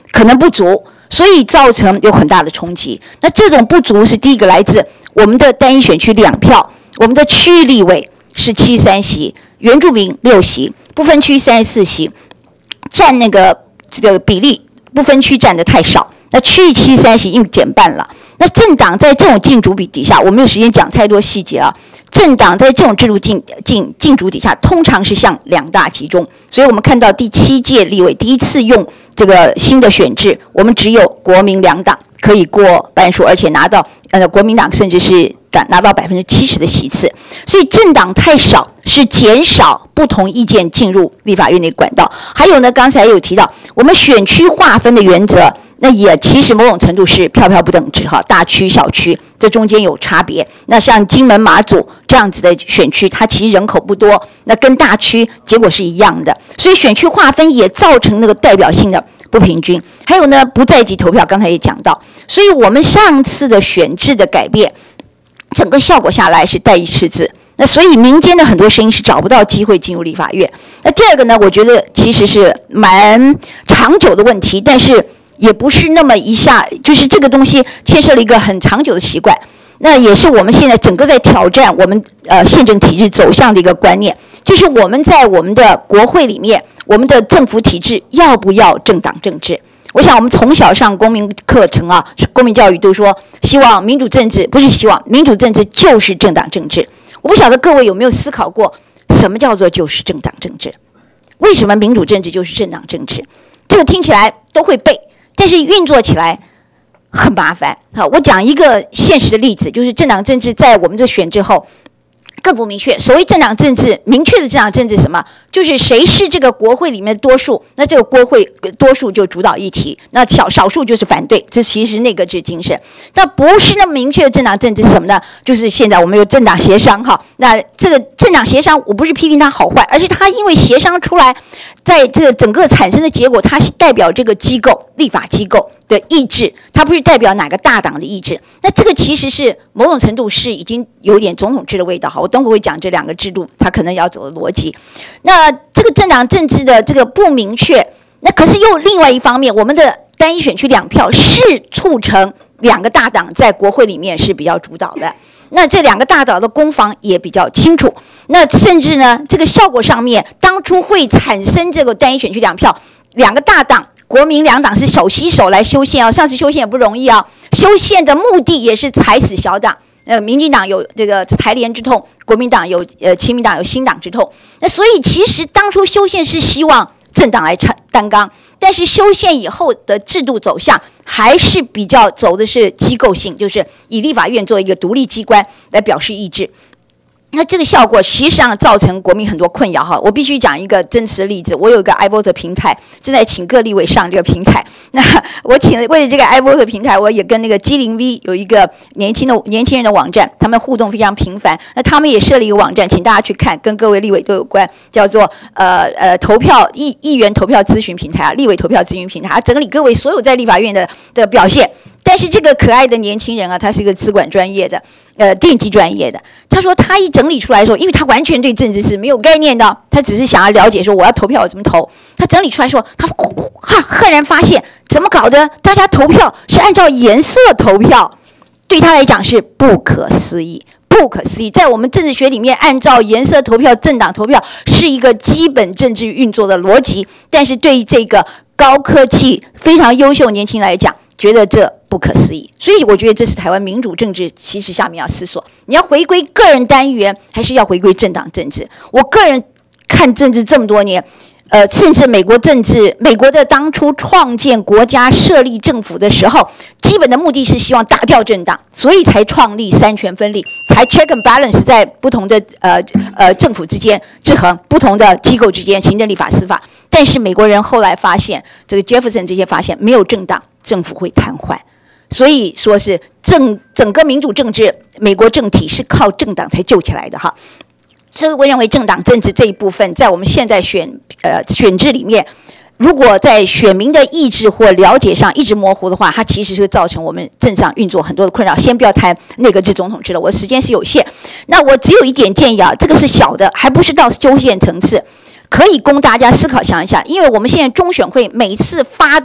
可能不足，所以造成有很大的冲击。那这种不足是第一个来自我们的单一选区2票，我们的区域立委是73席，原住民6席，不分区34席，占这个比例，不分区占的太少。那区域73席因为减半了。那政党在这种竞逐比底下，我没有时间讲太多细节啊。政党在这种制度竞逐底下，通常是向2大集中，所以我们看到第7届立委第一次用这个新的选制，我们只有国民2党可以过半数，而且拿到国民党甚至是拿到70%的席次，所以政党太少是减少不同意见进入立法院的管道。还有呢，刚才有提到我们选区划分的原则。那也其实某种程度是票票不等值哈，大区小区这中间有差别。那像金门马祖这样子的选区，它其实人口不多，那跟大区结果是一样的，所以选区划分也造成那个代表性的不平均。还有呢，不在籍投票，刚才也讲到，所以我们上次的选制的改变，整个效果下来是代议赤字。那所以民间的很多声音是找不到机会进入立法院。那第二个呢，我觉得其实是蛮长久的问题，但是也不是那么一下，就是这个东西牵涉了一个很长久的习惯，那也是我们现在整个在挑战我们宪政体制走向的一个观念，就是我们在我们的国会里面，我们的政府体制要不要政党政治？我想我们从小上公民课程啊，公民教育都说，希望民主政治不是希望民主政治就是政党政治。我不晓得各位有没有思考过，什么叫做就是政党政治？为什么民主政治就是政党政治？这个听起来都会背。但是运作起来很麻烦。好，我讲一个现实的例子，就是政党政治在我们这选制后更不明确。所谓政党政治，明确的政党政治是什么？就是谁是这个国会里面的多数，那这个国会多数就主导议题，那少数就是反对。这其实内阁制精神。那不是那么明确的政党政治是什么呢？就是现在我们有政党协商哈。那这个政党协商，我不是批评它好坏，而是它因为协商出来，在这个整个产生的结果，它是代表这个机构立法机构的意志，它不是代表哪个大党的意志。那这个其实是某种程度是已经有点总统制的味道。好，我等会会讲这2个制度它可能要走的逻辑。那这个政党政治的这个不明确，那可是又另外一方面，我们的单一选区2票是促成2个大党在国会里面是比较主导的。那这2个大党的攻防也比较清楚。那甚至呢，这个效果上面，当初会产生这个单一选区2票，2个大党。国民2党是手携手来修宪啊，上次修宪也不容易啊。修宪的目的也是踩死小党，民进党有这个台联之痛，国民党有亲民党有新党之痛。那所以其实当初修宪是希望政党来担纲，但是修宪以后的制度走向还是比较走的是机构性，就是以立法院作为一个独立机关来表示意志。那这个效果实际上造成国民很多困扰哈。我必须讲一个真实的例子，我有一个 iVote 平台，正在请各立委上这个平台。那我为了这个 iVote 平台，我也跟那个G0V 有一个年轻人的网站，他们互动非常频繁。那他们也设了一个网站，请大家去看，跟各位立委都有关，叫做投票议员投票咨询平台啊，立委投票咨询平台，整理各位所有在立法院的表现。但是这个可爱的年轻人啊，他是一个资管专业的，电机专业的。他说他一整理出来的时候，因为他完全对政治是没有概念的，他只是想要了解说我要投票我怎么投。他整理出来说，他赫然发现怎么搞的？大家投票是按照颜色投票，对他来讲是不可思议。不可思议，在我们政治学里面，按照颜色投票、政党投票是一个基本政治运作的逻辑，但是对于这个高科技、非常优秀年轻人来讲，觉得这不可思议。所以我觉得这是台湾民主政治其实下面要思索，你要回归个人单元，还是要回归政党政治？我个人看政治这么多年，甚至美国政治，美国的当初创建国家、设立政府的时候，基本的目的是希望打掉政党，所以才创立三权分立，才 check and balance 在不同的政府之间制衡，不同的机构之间，行政、立法、司法。但是美国人后来发现，这个 Jefferson 这些发现，没有政党，政府会瘫痪。所以说是整个民主政治，美国政体是靠政党才救起来的哈。所以我认为政党政治这一部分，在我们现在选制里面，如果在选民的意志或了解上一直模糊的话，它其实是造成我们政上运作很多的困扰。先不要谈内阁制、总统制了，我的时间是有限。那我只有一点建议啊，这个是小的，还不是到修宪层次，可以供大家思考想一下。因为我们现在中选会每次发的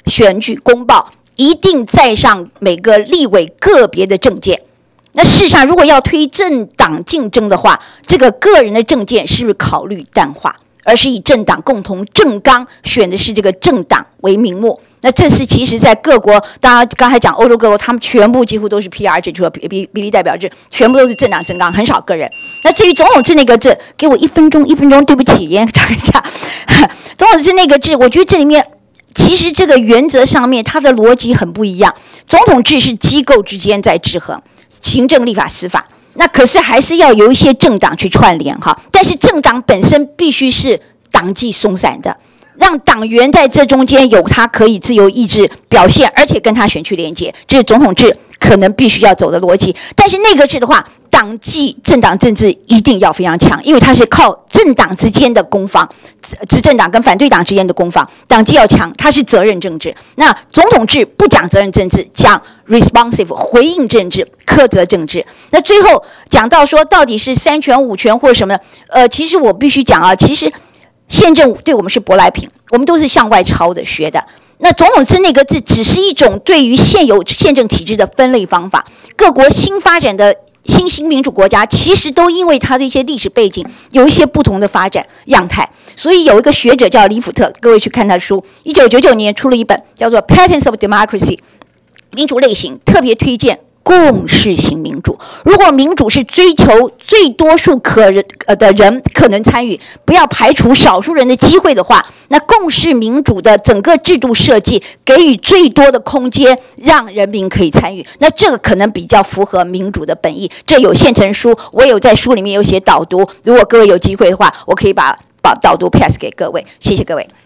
选举公报一定载上每个立委个别的政见。那事实上，如果要推政党竞争的话，这个个人的政见是不是考虑淡化，而是以政党共同政纲选的是这个政党为名目？那这是其实在各国，当然刚才讲欧洲各国，他们全部几乎都是 PR 制，除了比例代表制，全部都是政党政纲，很少个人。那至于总统制那个制，给我1分钟，对不起，延长一下。总统制那个制，我觉得这里面其实这个原则上面它的逻辑很不一样。总统制是机构之间在制衡，行政、立法、司法。那可是还是要有一些政党去串联哈，但是政党本身必须是党纪松散的，让党员在这中间有他可以自由意志表现，而且跟他选区连接，这是总统制可能必须要走的逻辑。但是内阁制的话，党纪政党政治一定要非常强，因为它是靠政党之间的攻防，执政党跟反对党之间的攻防，党纪要强，它是责任政治。那总统制不讲责任政治，讲 responsive 回应政治、苛责政治。那最后讲到说，到底是3权5权或什么？其实我必须讲啊，其实宪政对我们是舶来品，我们都是向外抄的学的。那总统制内阁制只是一种对于现有宪政体制的分类方法。各国新发展的新兴民主国家，其实都因为它的一些历史背景，有一些不同的发展样态。所以有一个学者叫李福特，各位去看他的书，1999年出了一本叫做《Patterns of Democracy》，民主类型，特别推荐共识型民主。如果民主是追求最多数的人可能参与，不要排除少数人的机会的话，那共识民主的整个制度设计给予最多的空间，让人民可以参与。那这个可能比较符合民主的本意。这有现成书，我有在书里面有写导读。如果各位有机会的话，我可以把导读 pass 给各位。谢谢各位。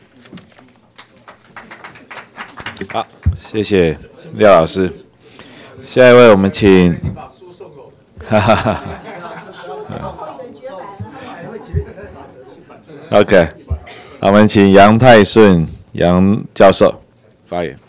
好，谢谢廖老师。下一位，我们请，OK， 我们请杨泰顺杨教授发言。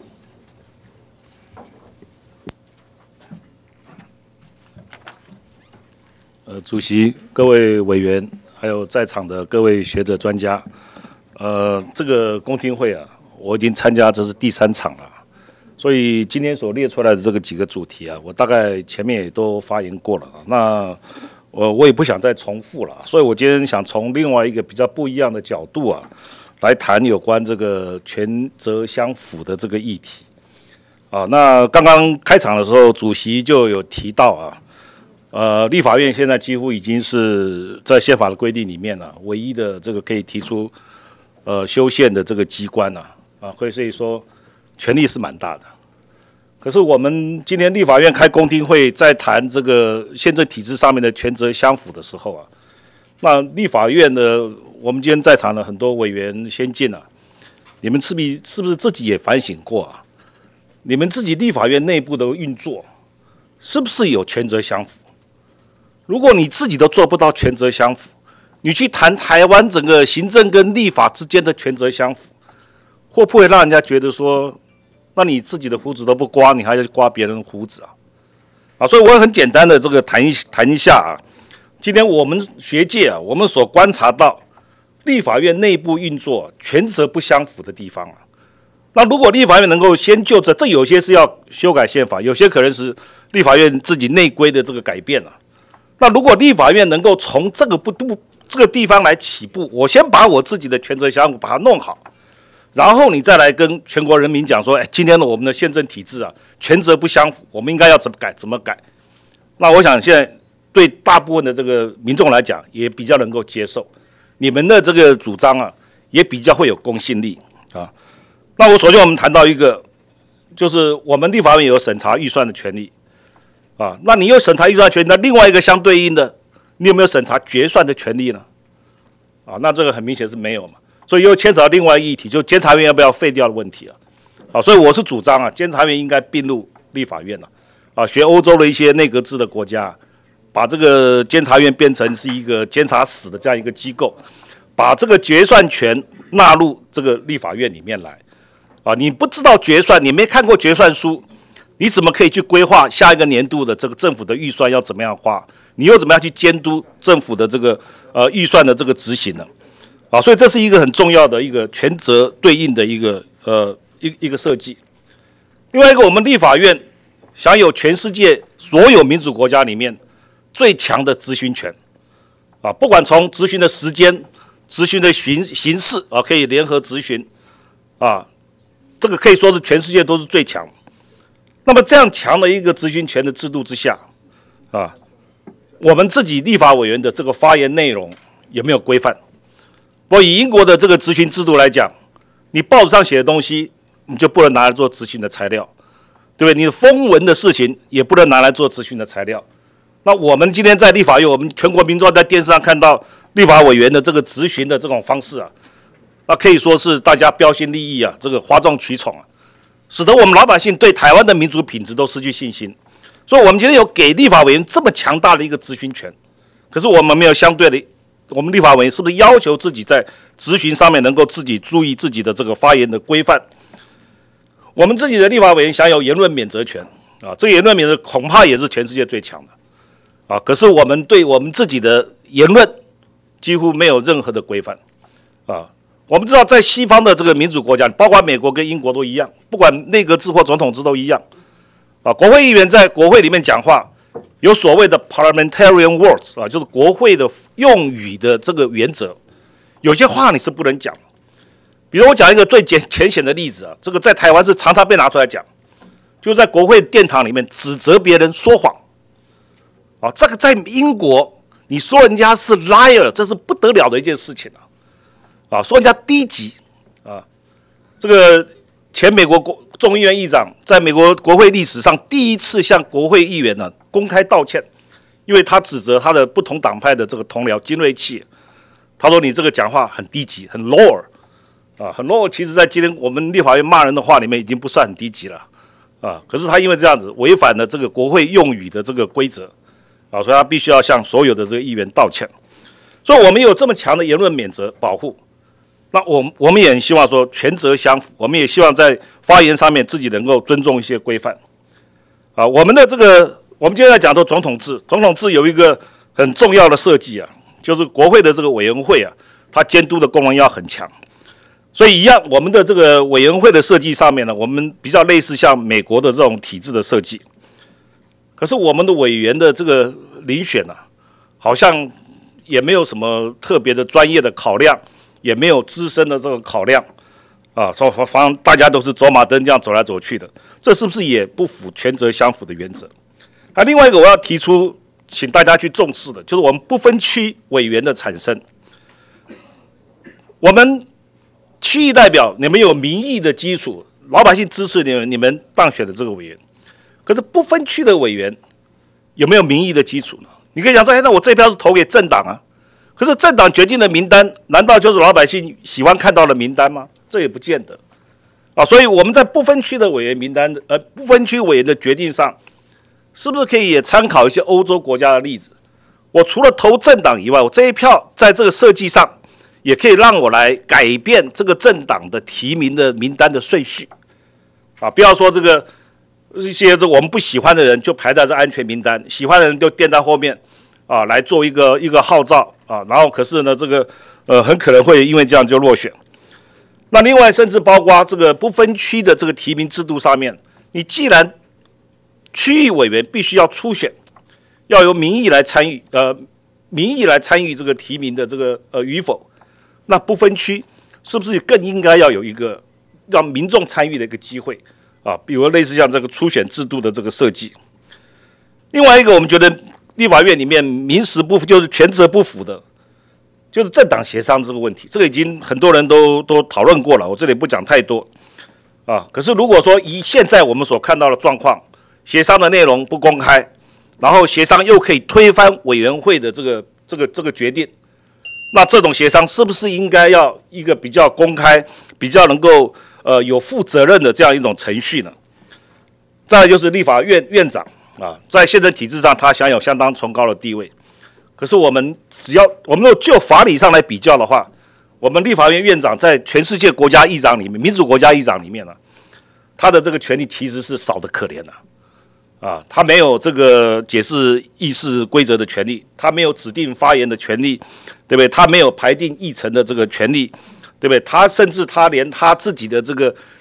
主席、各位委员，还有在场的各位学者专家，这个公听会啊，我已经参加，这是第3场了。所以今天所列出来的这个几个主题啊，我大概前面也都发言过了。那我也不想再重复了，所以我今天想从另外一个比较不一样的角度啊，来谈有关这个权责相符的这个议题。那刚刚开场的时候，主席就有提到啊，立法院现在几乎已经是在宪法的规定里面啊，唯一的这个可以提出修宪的这个机关所以说权力是蛮大的。可是我们今天立法院开公听会，在谈这个宪政体制上面的权责相符的时候啊，那立法院的我们今天在场的很多委员先进啊，你们是不是自己也反省过啊？你们自己立法院内部的运作是不是有权责相符？如果你自己都做不到权责相符，你去谈台湾整个行政跟立法之间的权责相符，会不会让人家觉得说，那你自己的胡子都不刮，你还要刮别人的胡子啊？所以我很简单的这个谈一下啊。今天我们学界啊，我们所观察到立法院内部运作权责不相符的地方啊，那如果立法院能够先就这有些是要修改宪法，有些可能是立法院自己内规的这个改变啊。那如果立法院能够从这个地方来起步，我先把我自己的权责相符把它弄好。然后你再来跟全国人民讲说，今天的我们的宪政体制啊，权责不相符，我们应该要怎么改？那我想现在对大部分的这个民众来讲，也比较能够接受你们的这个主张啊，也比较会有公信力啊。那首先我们谈到一个，就是我们立法院有审查预算的权利啊。那你有审查预算权利，那另外一个相对应的，你有没有审查决算的权利呢？那这个很明显是没有嘛。所以又牵扯到另外一个议题，就监察院要不要废掉的问题所以我是主张监察院应该并入立法院学欧洲的一些内阁制的国家，把这个监察院变成是一个监察司的这样一个机构，把这个决算权纳入这个立法院里面来你不知道决算，你没看过决算书，你怎么可以去规划下一个年度的这个政府的预算要怎么样花？你又怎么样去监督政府的这个预算的这个执行呢？所以这是一个很重要的一个权责对应的一个一个设计。另外一个，我们立法院享有全世界所有民主国家里面最强的质询权啊，不管从质询的时间、质询的形式啊，可以联合质询啊，这个可以说是全世界都是最强。那么这样强的一个质询权的制度之下啊，我们自己立法委员的这个发言内容有没有规范？不过以英国的这个质询制度来讲，你报纸上写的东西，你就不能拿来做质询的材料，对不对？你的风闻的事情也不能拿来做质询的材料。那我们今天在立法院，我们全国民众在电视上看到立法委员的这个质询的这种方式啊，那可以说是大家标新立异啊，这个哗众取宠啊，使得我们老百姓对台湾的民主品质都失去信心。所以，我们今天有给立法委员这么强大的一个质询权，可是我们没有相对的，我们立法委员是不是要求自己在质询上面能够自己注意自己的这个发言的规范？我们自己的立法委员享有言论免责权啊，这个言论免责恐怕也是全世界最强的啊。可是我们对我们自己的言论几乎没有任何的规范啊。我们知道，在西方的这个民主国家，包括美国跟英国都一样，不管内阁制或总统制都一样啊。国会议员在国会里面讲话，有所谓的 parliamentarian words 啊，就是国会的用语的这个原则。有些话你是不能讲的，比如我讲一个最浅显的例子啊，这个在台湾是常常被拿出来讲，就是在国会殿堂里面指责别人说谎啊。这个在英国，你说人家是 liar， 这是不得了的一件事情啊，说人家低级啊。这个前美国众议院议长在美国国会历史上第一次向国会议员呢公开道歉，因为他指责他的不同党派的这个同僚金瑞气，他说你这个讲话很低级，很 lower 啊，很 lower。其实，在今天我们立法院骂人的话里面已经不算很低级了啊。可是他因为这样子违反了这个国会用语的这个规则啊，所以他必须要向所有的这个议员道歉。所以我们有这么强的言论免责保护，那我们也很希望说权责相符，我们也希望在发言上面自己能够尊重一些规范啊。我们的这个我们今天在讲的总统制，总统制有一个很重要的设计啊，就是国会的这个委员会啊，它监督的功能要很强。所以一样，我们的这个委员会的设计上面呢，我们比较类似像美国的这种体制的设计。可是我们的委员的这个遴选啊，好像也没有什么特别的专业的考量，也没有资深的这个考量啊，说反正大家都是走马灯这样走来走去的，这是不是也不符权责相符的原则？啊，另外一个我要提出，请大家去重视的，就是我们不分区委员的产生。我们区域代表，你们有民意的基础，老百姓支持你们当选的这个委员。可是不分区的委员有没有民意的基础呢？你可以讲说，那我这票是投给政党啊。可是政党决定的名单，难道就是老百姓喜欢看到的名单吗？这也不见得啊。所以我们在不分区的委员名单不分区委员的决定上，是不是可以也参考一些欧洲国家的例子？我除了投政党以外，我这一票在这个设计上，也可以让我来改变这个政党的提名的名单的顺序啊。不要说这个一些我们不喜欢的人就排在这安全名单，喜欢的人就垫在后面啊，来做一个号召啊。然后可是呢，这个很可能会因为这样就落选。那另外，甚至包括这个不分区的这个提名制度上面，你既然区域委员必须要初选，要由民意来参与，民意来参与这个提名的这个与否，那不分区是不是更应该要有一个让民众参与的一个机会啊？比如类似像这个初选制度的这个设计。另外一个，我们觉得立法院里面民实不符，就是权责不符的，就是政党协商这个问题。这个已经很多人都讨论过了，我这里不讲太多啊。可是如果说以现在我们所看到的状况，协商的内容不公开，然后协商又可以推翻委员会的这个决定，那这种协商是不是应该要一个比较公开、比较能够有负责任的这样一种程序呢？再来就是立法院院长啊，在宪政体制上他享有相当崇高的地位。可是我们如果就法理上来比较的话，我们立法院院长在全世界国家议长里面，民主国家议长里面呢，他的这个权力其实是少得可怜的。啊，他没有这个解释议事规则的权利，他没有指定发言的权利，对不对？他没有排定议程的这个权利，对不对？他甚至连他自己的这个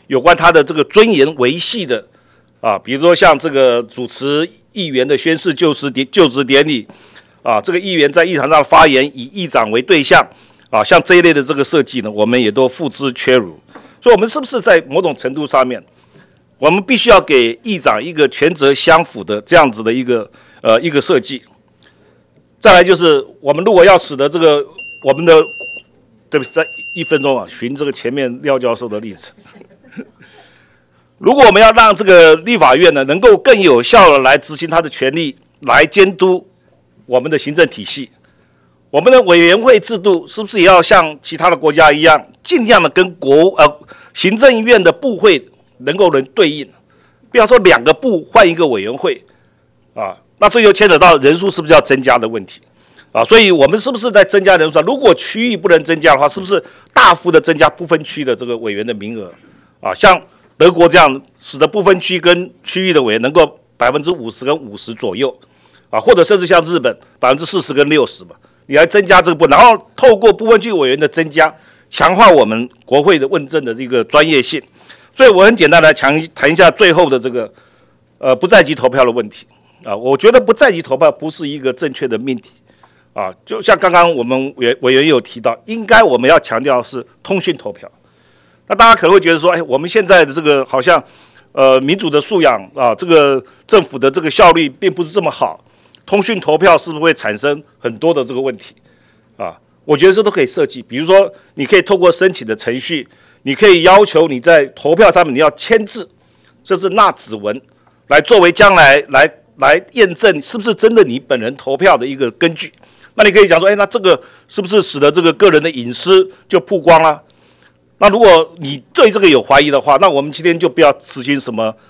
有关他的这个尊严维系的啊，比如说像这个主持议员的宣誓就职典礼啊，这个议员在议场上发言以议长为对象啊，像这一类的这个设计呢，我们也都付之阙如。所以，我们是不是在某种程度上面，我们必须要给议长一个权责相符的这样子的一个设计？再来就是，我们如果要使得这个我们的，对不起，在1分钟啊，循这个前面廖教授的例子，如果我们要让这个立法院呢能够更有效的来执行他的权利，来监督我们的行政体系，我们的委员会制度是不是也要像其他的国家一样，尽量的跟行政院的部会能对应？不要说2个部换1个委员会啊，那这就牵扯到人数是不是要增加的问题啊。所以我们是不是在增加人数上，如果区域不能增加的话，是不是大幅的增加不分区的这个委员的名额啊？像德国这样，使得不分区跟区域的委员能够50%跟50%左右啊，或者甚至像日本40%跟60%吧，你来增加这个部分，然后透过不分区委员的增加，强化我们国会的问政的这个专业性。所以我很简单来谈一下最后的这个不在籍投票的问题啊。我觉得不在籍投票不是一个正确的命题啊。就像刚刚我们委员有提到，应该我们要强调的是通讯投票。那大家可能会觉得说，哎，我们现在的这个好像民主的素养啊，这个政府的这个效率并不是这么好，通讯投票是不是会产生很多的这个问题啊？我觉得这都可以设计，比如说你可以透过申请的程序，你可以要求你在投票上面你要签字，这是纳指纹，来作为将来来验证是不是真的你本人投票的一个根据。那你可以讲说，哎，那这个是不是使得这个个人的隐私就曝光了？那如果你对这个有怀疑的话，那我们今天就不要实行什么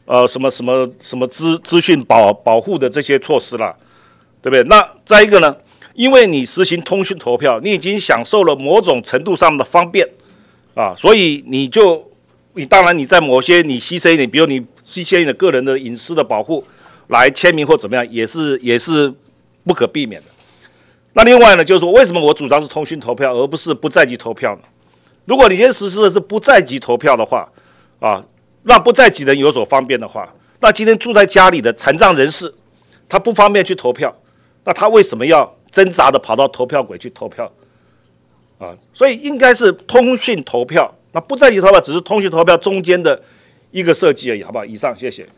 资讯保护的这些措施了，对不对？那再一个呢，因为你实行通讯投票，你已经享受了某种程度上的方便啊，所以你当然你在某些你牺牲一点，比如你牺牲你的个人的隐私的保护来签名或怎么样，也是不可避免的。那另外呢，就是说为什么我主张是通讯投票而不是不在籍投票呢？如果你现在实施的是不在籍投票的话，啊，让不在籍人有所方便的话，那今天住在家里的残障人士，他不方便去投票，那他为什么要挣扎的跑到投票轨去投票？啊，所以应该是通讯投票，那不在籍投票只是通讯投票中间的一个设计而已，好不好？以上，谢谢。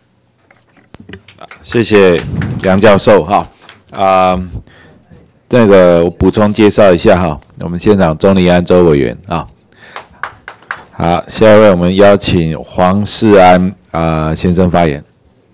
谢谢梁教授哈这个我补充介绍一下哈，我们现场钟离安周委员啊，好，下一位我们邀请黄世安先生发言。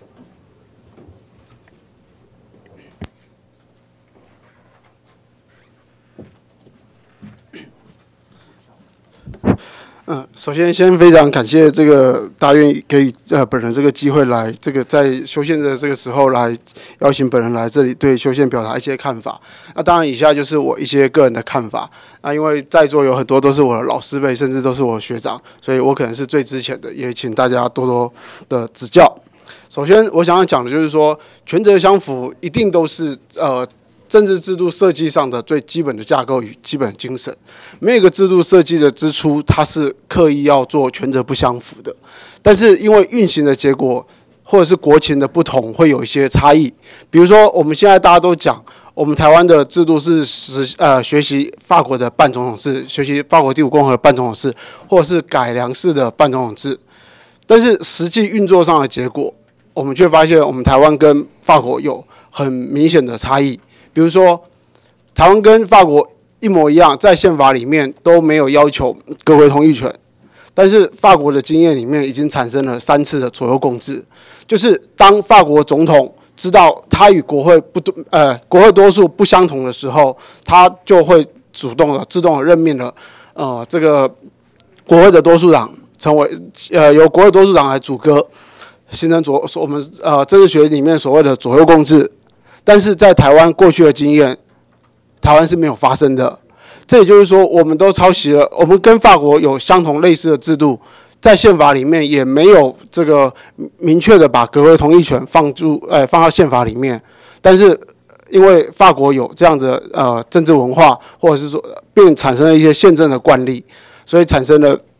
首先非常感谢这个大院给予本人这个机会来这个在修宪的这个时候来邀请本人来这里对修宪表达一些看法。那当然以下就是我一些个人的看法。那因为在座有很多都是我的老师辈，甚至都是我的学长，所以我可能是最之前的，也请大家多多的指教。首先我想要讲的就是说，权责相符一定都是政治制度设计上的最基本的架构与基本精神，没有一个制度设计的之初，它是刻意要做权责不相符的。但是因为运行的结果或者是国情的不同，会有一些差异。比如说，我们现在大家都讲，我们台湾的制度是学习法国的半总统制，学习法国第5共和的半总统制，或者是改良式的半总统制。但是实际运作上的结果，我们却发现我们台湾跟法国有很明显的差异。比如说，台湾跟法国一模一样，在宪法里面都没有要求国会同意权，但是法国的经验里面已经产生了3次的左右共治，就是当法国总统知道他与国会国会多数不相同的时候，他就会自动的任命了这个国会的多数党成为由国会多数党来组阁，形成我们政治学里面所谓的左右共治。但是在台湾过去的经验，台湾是没有发生的。这也就是说，我们都抄袭了，我们跟法国有相同类似的制度，在宪法里面也没有这个明确的把国会同意权放到宪法里面。但是因为法国有这样的政治文化，或者是说并产生了一些宪政的惯例，所以产生了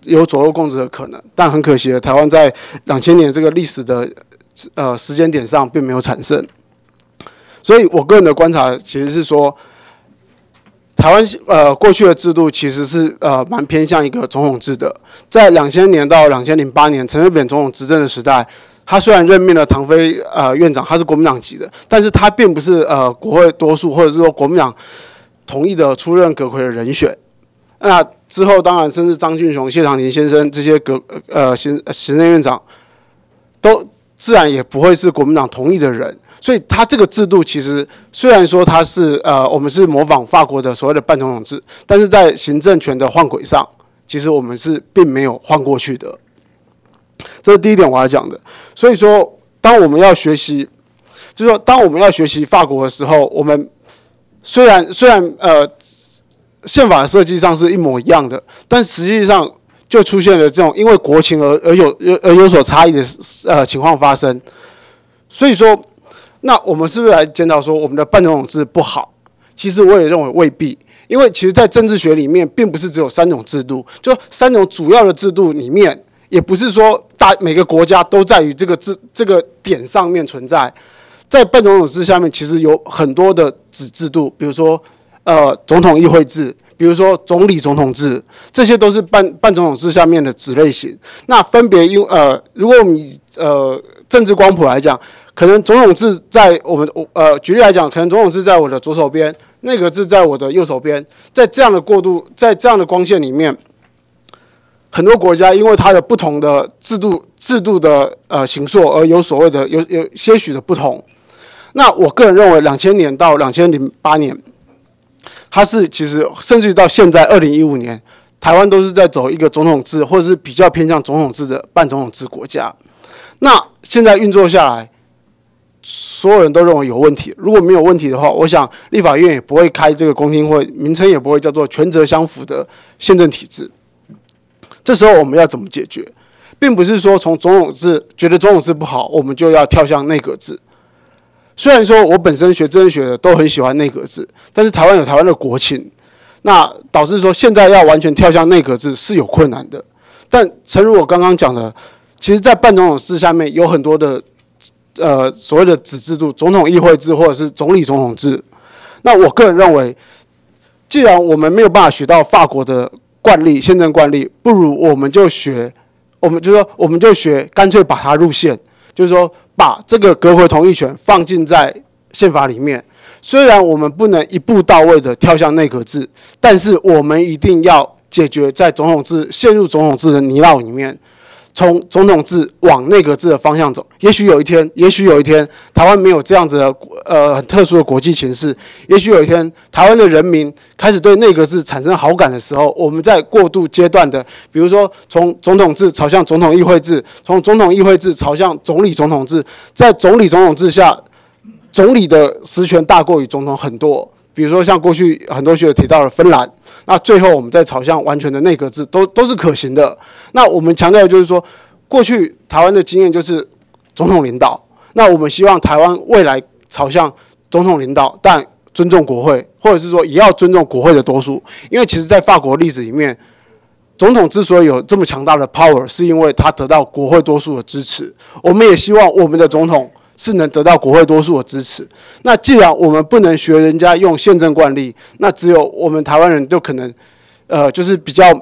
有左右共治的可能，但很可惜的，台湾在2000年这个历史的时间点上并没有产生。所以我个人的观察其实是说，台湾过去的制度其实是蛮偏向一个总统制的。在2000年到2008年陈水扁总统执政的时代，他虽然任命了唐飞院长，他是国民党籍的，但是他并不是国会多数或者是说国民党同意的出任阁揆的人选。那之后当然甚至张俊雄、谢长廷先生这些行政院长，都自然也不会是国民党同意的人。所以他这个制度其实虽然说他是我们是模仿法国的所谓的半总统制，但是在行政权的换轨上，其实我们是并没有换过去的。这是第一点我要讲的。所以说，当我们要学习，就是说当我们要学习法国的时候，我们虽然宪法的设计上是一模一样的，但实际上就出现了这种因为国情而有所差异的情况发生。所以说，那我们是不是来检讨说我们的半总统制不好？其实我也认为未必，因为其实在政治学里面，并不是只有3种制度，就3种主要的制度里面，也不是说每个国家都在于这个点上面存在。在半总统制下面，其实有很多的子制度，比如说总统议会制，比如说总理总统制，这些都是半总统制下面的子类型。那分别如果我们以政治光谱来讲，可能总统制在我们举例来讲，可能总统制在我的左手边，内阁制在我的右手边，在这样的过渡，在这样的光线里面，很多国家因为它的不同的制度的形塑而有所谓的有些许的不同。那我个人认为，2000年到2008年，它是其实甚至于到现在2015年，台湾都是在走一个总统制或者是比较偏向总统制的半总统制国家。那现在运作下来，所有人都认为有问题。如果没有问题的话，我想立法院也不会开这个公听会，名称也不会叫做权责相符的宪政体制。这时候我们要怎么解决？并不是说从总统制觉得总统制不好，我们就要跳向内阁制。虽然说我本身学政治学的都很喜欢内阁制，但是台湾有台湾的国情，那导致说现在要完全跳向内阁制是有困难的。但诚如我刚刚讲的，其实在半总统制下面有很多的所谓的子制度，总统议会制或者是总理总统制。那我个人认为，既然我们没有办法学到法国的惯例、宪政惯例，不如我们就学，干脆把它入宪，就是说把这个阁揆同意权放进在宪法里面。虽然我们不能一步到位的跳向内阁制，但是我们一定要解决在总统制陷入总统制的泥淖里面。从总统制往内阁制的方向走，也许有一天，台湾没有这样子的很特殊的国际情势，也许有一天，台湾的人民开始对内阁制产生好感的时候，我们在过渡阶段的，比如说从总统制朝向总统议会制，从总统议会制朝向总理总统制，在总理总统制下，总理的实权大过于总统很多。比如说像过去很多学者提到的芬兰，那最后我们再朝向完全的内阁制都是可行的。那我们强调的就是说，过去台湾的经验就是总统领导，那我们希望台湾未来朝向总统领导，但尊重国会，或者是说也要尊重国会的多数。因为其实在法国历史里面，总统之所以有这么强大的 power， 是因为他得到国会多数的支持。我们也希望我们的总统是能得到国会多数的支持。那既然我们不能学人家用宪政惯例，那只有我们台湾人就可能，就是比较，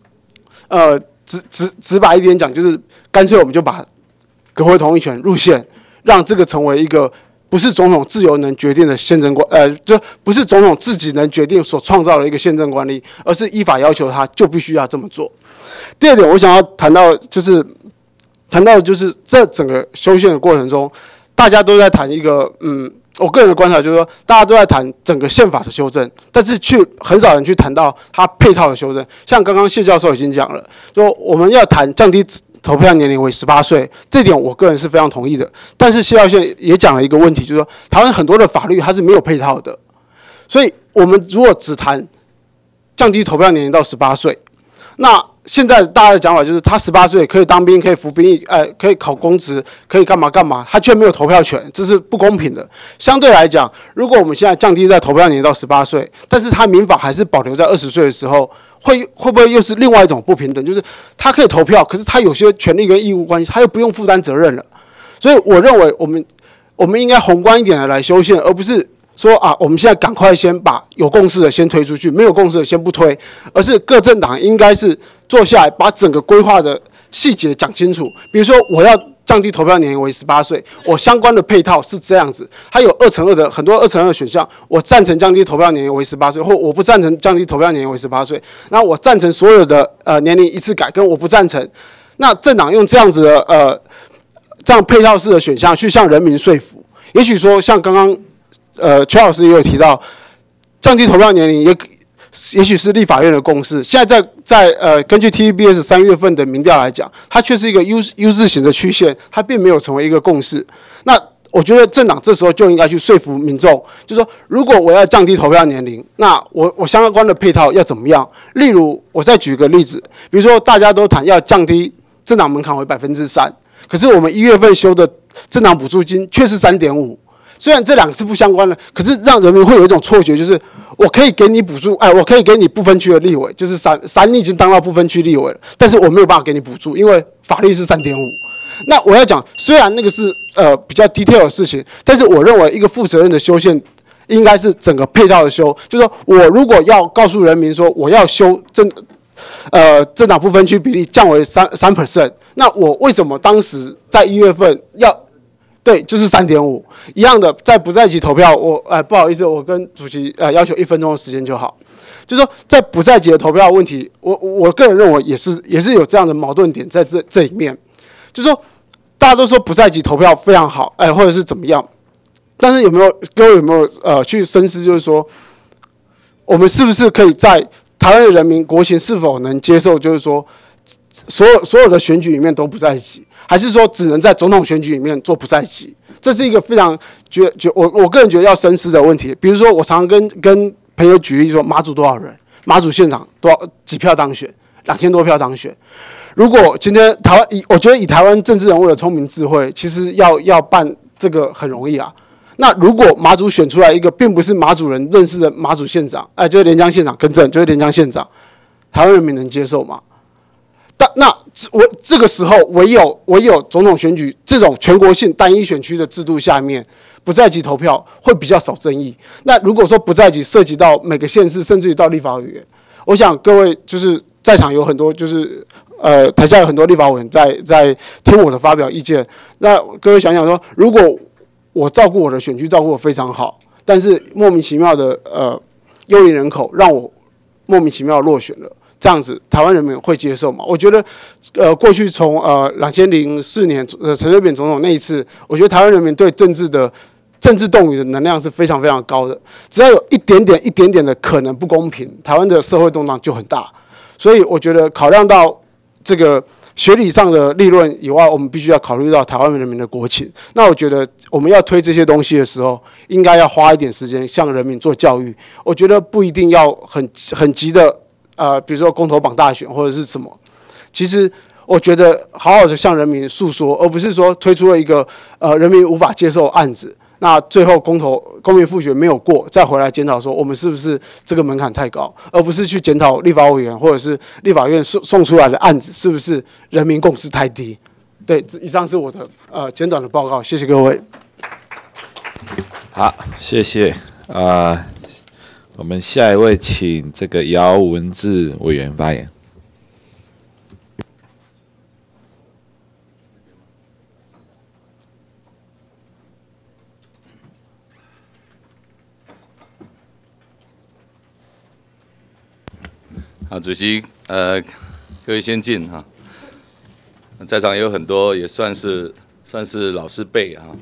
直白一点讲，就是干脆我们就把阁揆同意权入宪，让这个成为一个不是总统自由能决定的宪政就不是总统自己能决定所创造的一个宪政惯例，而是依法要求他就必须要这么做。第二点，我想要谈到就是这整个修宪的过程中，大家都在谈一个我个人的观察就是说，大家都在谈整个宪法的修正，但是很少人去谈到它配套的修正。像刚刚谢教授已经讲了，说我们要谈降低投票年龄为18岁，这点我个人是非常同意的。但是谢教授也讲了一个问题，就是说台湾很多的法律它是没有配套的，所以我们如果只谈降低投票年龄到18岁，那现在大家的讲法就是，他18岁可以当兵，可以服兵役，可以考公职，可以干嘛干嘛，他却没有投票权，这是不公平的。相对来讲，如果我们现在降低在投票年龄到18岁，但是他民法还是保留在20岁的时候， 会不会又是另外一种不平等？就是他可以投票，可是他有些权利跟义务关系，他又不用负担责任了。所以我认为我们应该宏观一点的来修宪，而不是说啊，我们现在赶快先把有共识的先推出去，没有共识的先不推，而是各政党应该是坐下来把整个规划的细节讲清楚。比如说，我要降低投票年龄为18岁，我相关的配套是这样子，还有2×2的很多2×2的选项，我赞成降低投票年龄为18岁，或我不赞成降低投票年龄为18岁。那我赞成所有的年龄一次改，跟我不赞成。那政党用这样子的这样配套式的选项去向人民说服，也许说像刚刚邱老师也有提到，降低投票年龄也许是立法院的共识。现在根据 TVBS 3月份的民调来讲，它却是一个 U 字形的曲线，它并没有成为一个共识。那我觉得政党这时候就应该去说服民众，就是说，如果我要降低投票年龄，那我相关的配套要怎么样？例如，我再举个例子，比如说大家都谈要降低政党门槛为3%，可是我们1月份修的政党补助金却是3.5%。虽然这两个是不相关的，可是让人民会有一种错觉，就是我可以给你补助，我可以给你不分区的立委，就是3你已经当到不分区立委了，但是我没有办法给你补助，因为法律是3.5。那我要讲，虽然那个是比较 detail 的事情，但是我认为一个负责任的修宪应该是整个配套的修，就是说我如果要告诉人民说我要修政党不分区比例降为3%，那我为什么当时在1月份要？对，就是3.5一样的，在不在籍投票，不好意思，我跟主席要求1分钟的时间就好。就是说，在不在籍的投票问题，我个人认为也是有这样的矛盾点在这里面。就是说，大家都说不在籍投票非常好，或者是怎么样，但是各位有没有去深思，就是说，我们是不是可以在台湾的人民国情是否能接受，就是说，所有的选举里面都不在籍？还是说只能在总统选举里面做不在籍？这是一个非常我个人觉得要深思的问题。比如说，我常常跟朋友举例说，马祖多少人？马祖县长几票当选？2000多票当选。如果今天我觉得以台湾政治人物的聪明智慧，其实要办这个很容易啊。那如果马祖选出来一个并不是马祖人认识的马祖县长，就是连江县长，更正就是连江县长，台湾人民能接受吗？那这个时候唯有总统选举这种全国性单一选区的制度下面，不在籍投票会比较少争议。那如果说不在籍涉及到每个县市，甚至于到立法委员，我想各位就是在场有很多就是台下有很多立法委员在听我的发表意见。那各位想想说，如果我照顾我的选区照顾得非常好，但是莫名其妙的幽灵人口让我莫名其妙落选了。这样子，台湾人民会接受吗？我觉得，过去从2004年陈水扁总统那一次，我觉得台湾人民对政治动员的能量是非常非常高的。只要有一点点的可能不公平，台湾的社会动荡就很大。所以我觉得，考量到这个学理上的立论以外，我们必须要考虑到台湾人民的国情。那我觉得，我们要推这些东西的时候，应该要花一点时间向人民做教育。我觉得不一定要很急的。比如说公投绑大选或者是什么，其实我觉得好好的向人民诉说，而不是说推出了一个人民无法接受的案子，那最后公民复决没有过，再回来检讨说我们是不是这个门槛太高，而不是去检讨立法委员或者是立法院送出来的案子是不是人民共识太低。对，以上是我的简短的报告，谢谢各位。 好，谢谢我们下一位，请这个姚文智委员发言。 好，主席，各位先进哈，在场也有很多也算是老师辈啊。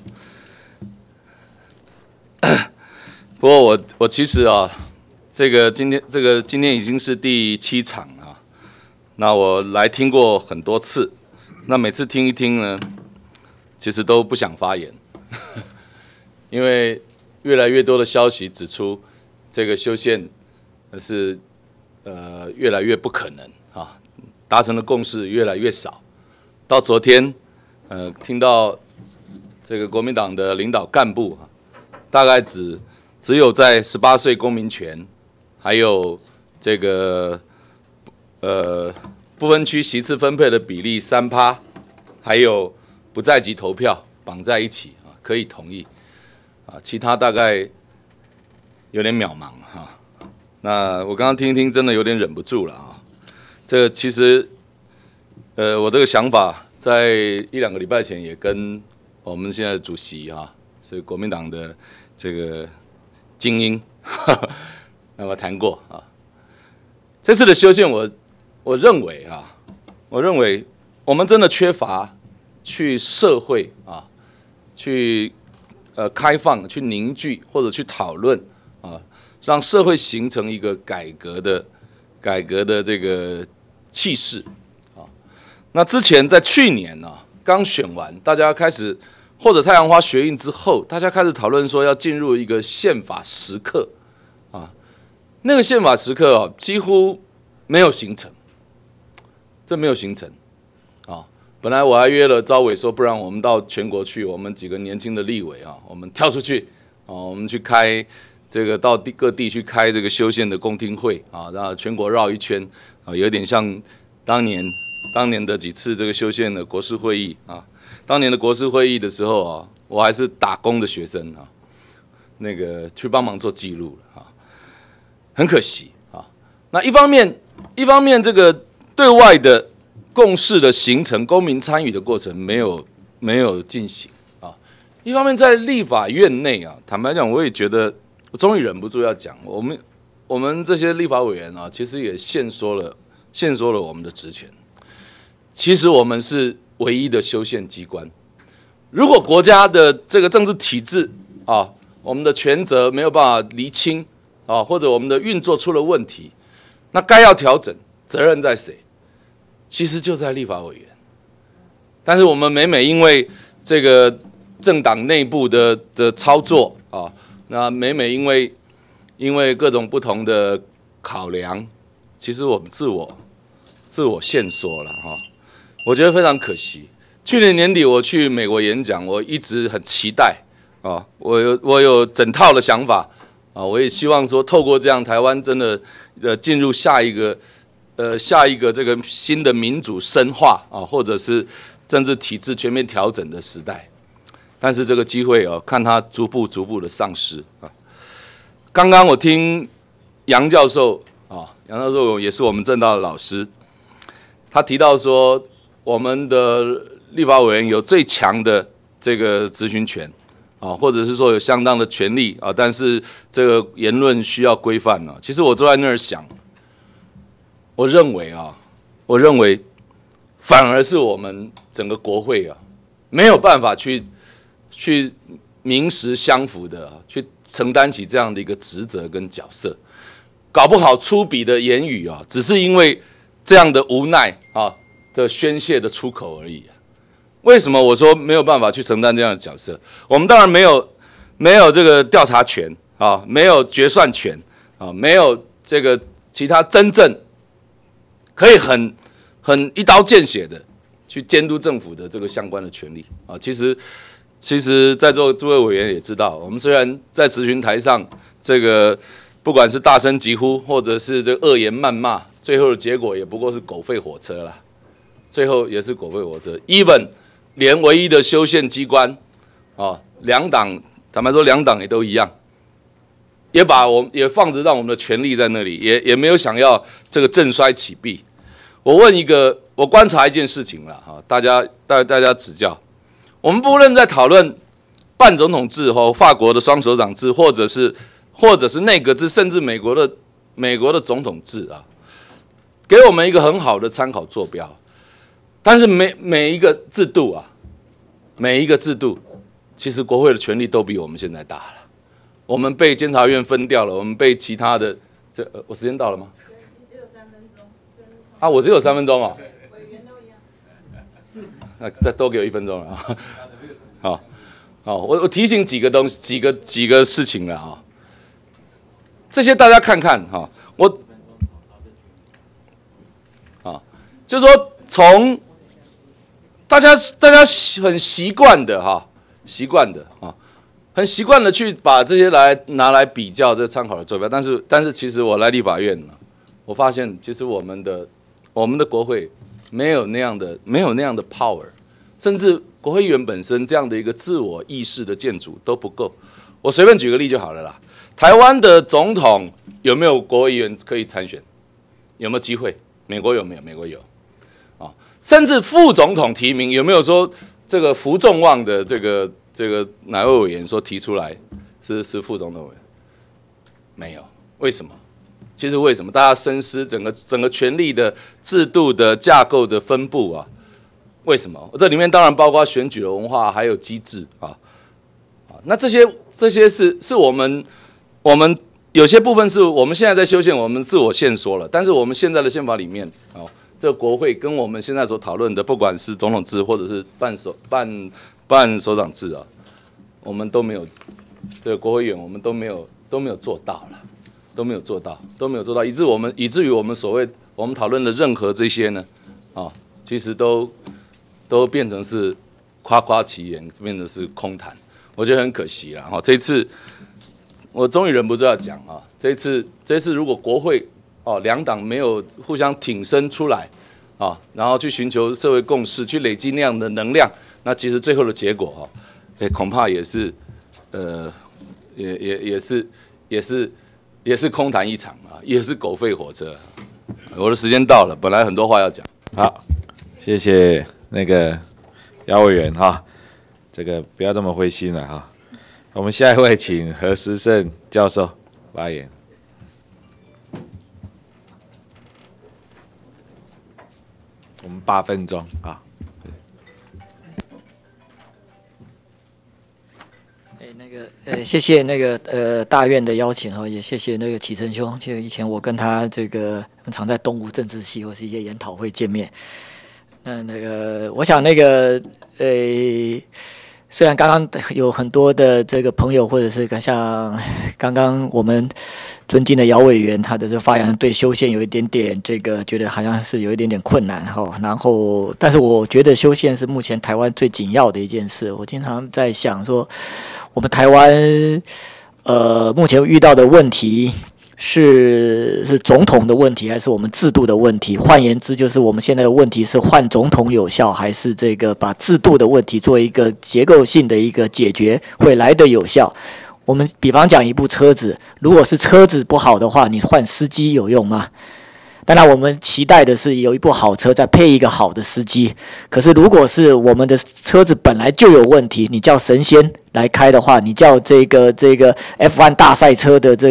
不过我其实今天已经是第7场啊，那我来听过很多次，那每次听一听呢，其实都不想发言，因为越来越多的消息指出，这个修宪是越来越不可能啊，达成的共识越来越少。到昨天，听到这个国民党的领导干部大概只有在18岁公民权，还有这个不分区席次分配的比例3%，还有不在籍投票绑在一起啊，可以同意啊，其他大概有点渺茫哈。那我刚刚听一听，真的有点忍不住了啊。这个其实，我这个想法在1、2个礼拜前也跟我们现在的主席啊，是国民党的这个精英，那么谈过啊。这次的修宪我认为我们真的缺乏去社会啊，去开放、去凝聚或者去讨论啊，让社会形成一个改革的这个气势啊。那之前在去年啊刚选完，大家开始或者太阳花学运之后，大家开始讨论说要进入一个宪法时刻啊。那个宪法时刻啊，几乎没有形成。这没有形成，啊，本来我还约了招委说，不然我们到全国去，我们几个年轻的立委啊，我们跳出去，啊，我们去开这个到各地去开这个修宪的公听会啊，然后全国绕一圈啊，有点像当年的几次这个修宪的国事会议啊。当年的国事会议的时候啊，我还是打工的学生啊，那个去帮忙做记录啊，很可惜啊。那一方面这个对外的共识的形成、公民参与的过程没有进行啊。一方面在立法院内啊，坦白讲，我也觉得，我终于忍不住要讲，我们这些立法委员啊，其实也限缩了我们的职权。其实我们是唯一的修宪机关。如果国家的这个政治体制啊，我们的权责没有办法厘清啊，或者我们的运作出了问题，那该要调整，责任在谁？其实就在立法委员，但是我们每因为这个政党内部的操作啊，那每因为各种不同的考量，其实我们自我限缩了哈，我觉得非常可惜。去年年底我去美国演讲，我一直很期待啊，我有整套的想法啊，我也希望说透过这样，台湾真的进入下一个这个新的民主深化啊，或者是政治体制全面调整的时代，但是这个机会哦，看它逐步的丧失啊。刚刚我听杨教授啊，杨教授也是我们政大的老师，他提到说我们的立法委员有最强的这个质询权啊，或者是说有相当的权利啊，但是这个言论需要规范啊。其实我坐在那儿想。我认为反而是我们整个国会啊，没有办法去名实相符的啊，去承担起这样的一个职责跟角色，搞不好粗鄙的言语啊，只是因为这样的无奈啊的宣泄的出口而已啊。为什么我说没有办法去承担这样的角色？我们当然没有这个调查权啊，没有决算权啊，没有这个其他真正可以很一刀见血的去监督政府的这个相关的权利啊。其实在座诸位委员也知道，我们虽然在质询台上这个不管是大声疾呼，或者是这个恶言谩骂，最后的结果也不过是狗吠火车啦。最后也是狗吠火车。even 连唯一的修宪机关啊，两党坦白说两党也都一样。也放着让我们的权力在那里，也没有想要这个振衰起弊。我观察一件事情了哈，大家指教。我们不论在讨论半总统制和法国的双首长制，或者是内阁制，甚至美国的总统制啊，给我们一个很好的参考坐标。但是每一个制度啊，其实国会的权力都比我们现在大了。我们被监察院分掉了，我们被其他的我时间到了吗？只有3分钟。啊，我只有3分钟哦。委员都一样。那再多给我1分钟了啊。好，我提醒几个事情了啊。这些大家看看哈，就是说从大家很习惯的哈，很习惯的去把这些拿来比较这参考的坐标，但是其实我来立法院呢，我发现其实我们的我们的国会没有那样的 power， 甚至国会议员本身这样的一个自我意识的建筑都不够。我随便举个例就好了啦。台湾的总统有没有国会议员可以参选？有没有机会？美国有没有？美国有。甚至副总统提名有没有说这个服众望的这个哪位委员说提出来是副总统委员？没有。为什么？其实为什么？大家深思整个权力的制度的架构的分布啊？为什么？这里面当然包括选举的文化，还有机制啊。那这些是我们有些部分是我们现在在修宪，我们自我限缩了。但是我们现在的宪法里面这个国会跟我们现在所讨论的，不管是总统制或者是半首长制啊，我们都没有这个国会议员，我们都没有做到了，都没有做到，以至于我们我们讨论的任何这些呢，其实都变成是夸夸其言，变成是空谈，我觉得很可惜啦。这一次我终于忍不住要讲啊，这一次如果国会两党没有互相挺身出来然后去寻求社会共识，去累积那样的能量，那其实最后的结果恐怕也是也是空谈一场也是狗吠火车。我的时间到了，本来很多话要讲。 好，谢谢那个姚委员这个不要这么灰心了我们下一位请何时胜教授发言。我们8分钟谢谢那个大院的邀请也谢谢那个启成兄。就以前我跟他常在东吴政治系或是一些研讨会见面。我想虽然刚刚有很多的这个朋友，或者是像刚刚我们尊敬的姚委员，他的这个发言对修宪有一点点觉得好像是有一点点困难然后，但是我觉得修宪是目前台湾最紧要的一件事。我经常在想说，我们台湾目前遇到的问题是总统的问题，还是我们制度的问题？换言之，就是我们现在的问题是换总统有效，还是把制度的问题做一个结构性的一个解决会来得有效？我们比方讲一部车子，如果是车子不好的话，你换司机有用吗？当然，我们期待的是有一部好车，再配一个好的司机。可是，如果是我们的车子本来就有问题，你叫神仙来开的话，你叫这个 F1 大赛车的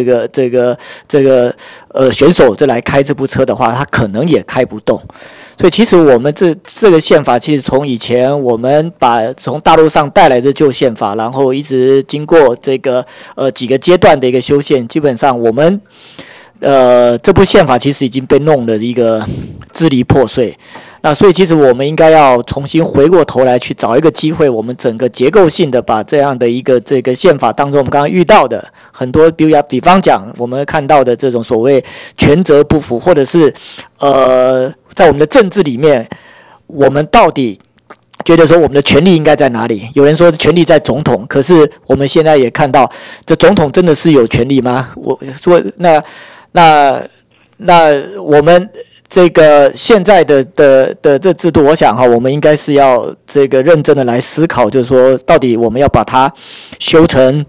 选手来开这部车的话，他可能也开不动。所以，其实我们这个宪法，其实从以前我们从大陆上带来的旧宪法，然后一直经过几个阶段的一个修宪，基本上我们。这部宪法其实已经被弄得一个支离破碎，那所以其实我们应该要重新回过头来去找一个机会，我们整个结构性的把这样的一个宪法当中我们刚刚遇到的很多，比方讲我们看到的这种所谓权责不符，或者是在我们的政治里面，我们到底觉得说我们的权力应该在哪里？有人说权力在总统，可是我们现在也看到，这总统真的是有权力吗？我说那我们现在的这制度，我想我们应该是要认真的来思考，就是说到底我们要把它修成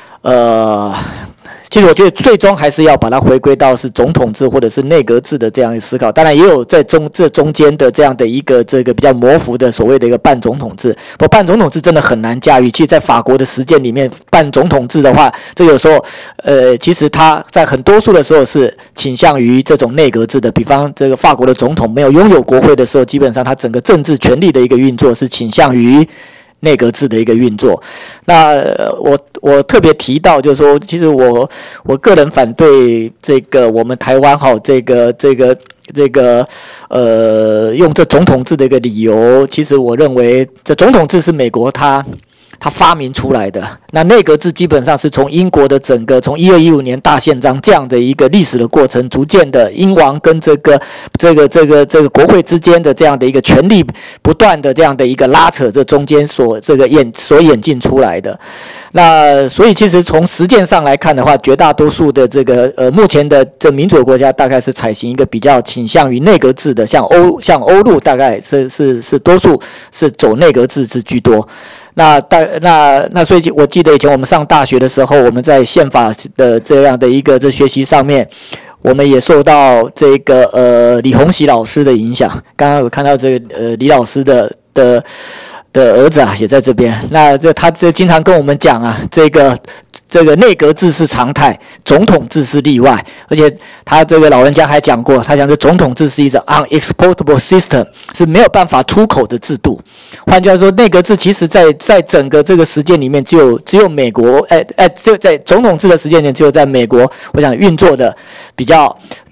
其实我觉得最终还是要把它回归到是总统制或者是内阁制的这样一个思考，当然也有在这中间的这样的一个比较模糊的所谓的一个半总统制。不过半总统制真的很难驾驭，其实在法国的实践里面，半总统制的话，这有时候其实它在很多数的时候是倾向于这种内阁制的。比方法国的总统没有拥有国会的时候，基本上他整个政治权力的一个运作是倾向于内阁制的一个运作。那我特别提到，就是说，其实我个人反对我们台湾用这总统制的一个理由，其实我认为这总统制是美国它他发明出来的。那内阁制基本上是从英国的整个从1215年大宪章这样的一个历史的过程，逐渐的英王跟这个国会之间的这样的一个权力不断的这样的一个拉扯，这中间所演进出来的。那所以其实从实践上来看的话，绝大多数的这个目前的这民主国家大概是采行一个比较倾向于内阁制的，像欧陆大概是多数是走内阁制居多。那所以我记得以前我们上大学的时候，我们在宪法的这样的一个学习上面，我们也受到这个李鸿禧老师的影响。刚刚有看到这个李老师的儿子啊，也在这边。那他经常跟我们讲啊，这个内阁制是常态，总统制是例外。而且他这个老人家还讲过，他讲这总统制是一种 unexportable system， 是没有办法出口的制度。换句话说，内阁制其实在整个这个实践里面，只有美国，就在总统制的实践里面，只有在美国，我想运作的比较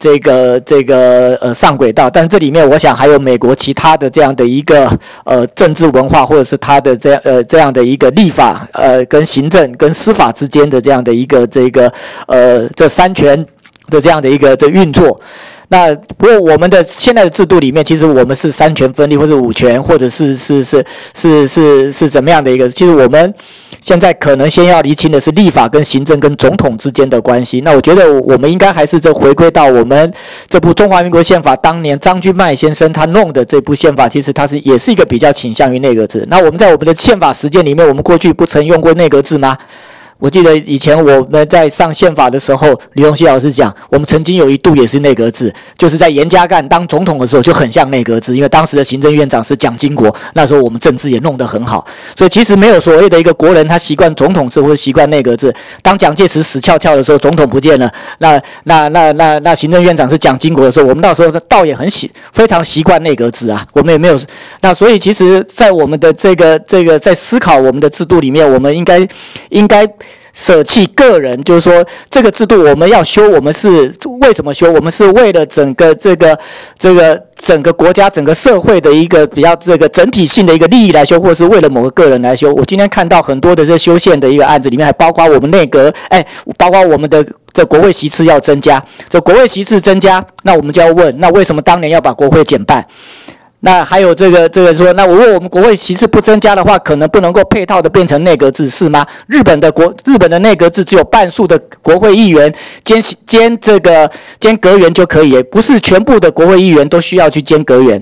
上轨道。但这里面我想还有美国其他的这样的一个政治文化，或者是他的这样的一个立法跟行政跟司法之间的这样的一个这三权的这样的一个运作。那不过我们的现在的制度里面，其实我们是三权分立，或者五权，或者是怎么样的一个？其实我们现在可能先要厘清的是立法跟行政跟总统之间的关系。那我觉得我们应该还是回归到我们这部中华民国宪法，当年张君迈先生他弄的这部宪法，其实它也是一个比较倾向于内阁制。那我们在我们的宪法实践里面，我们过去不曾用过内阁制吗？我记得以前我们在上宪法的时候，李鸿禧老师讲，我们曾经有一度也是内阁制，就是在严家淦当总统的时候就很像内阁制，因为当时的行政院长是蒋经国，那时候我们政治也弄得很好，所以其实没有所谓的一个国人他习惯总统制或者习惯内阁制。当蒋介石死翘翘的时候，总统不见了，那行政院长是蒋经国的时候，我们那时候倒也非常习惯内阁制啊，我们也没有。那所以其实，在我们的这个在思考我们的制度里面，我们应该舍弃个人，就是说这个制度我们要修，我们是为什么修？我们是为了整个整个国家、整个社会的一个比较整体性的一个利益来修，或者是为了某个个人来修。我今天看到很多的这修宪的一个案子里面，还包括我们内阁，包括我们的这国会席次要增加，这国会席次增加，那我们就要问，那为什么当年要把国会减半？那还有这个说，那如果我们国会席次不增加的话，可能不能够配套的变成内阁制，是吗？日本的内阁制只有半数的国会议员兼阁员就可以，不是全部的国会议员都需要去兼阁员。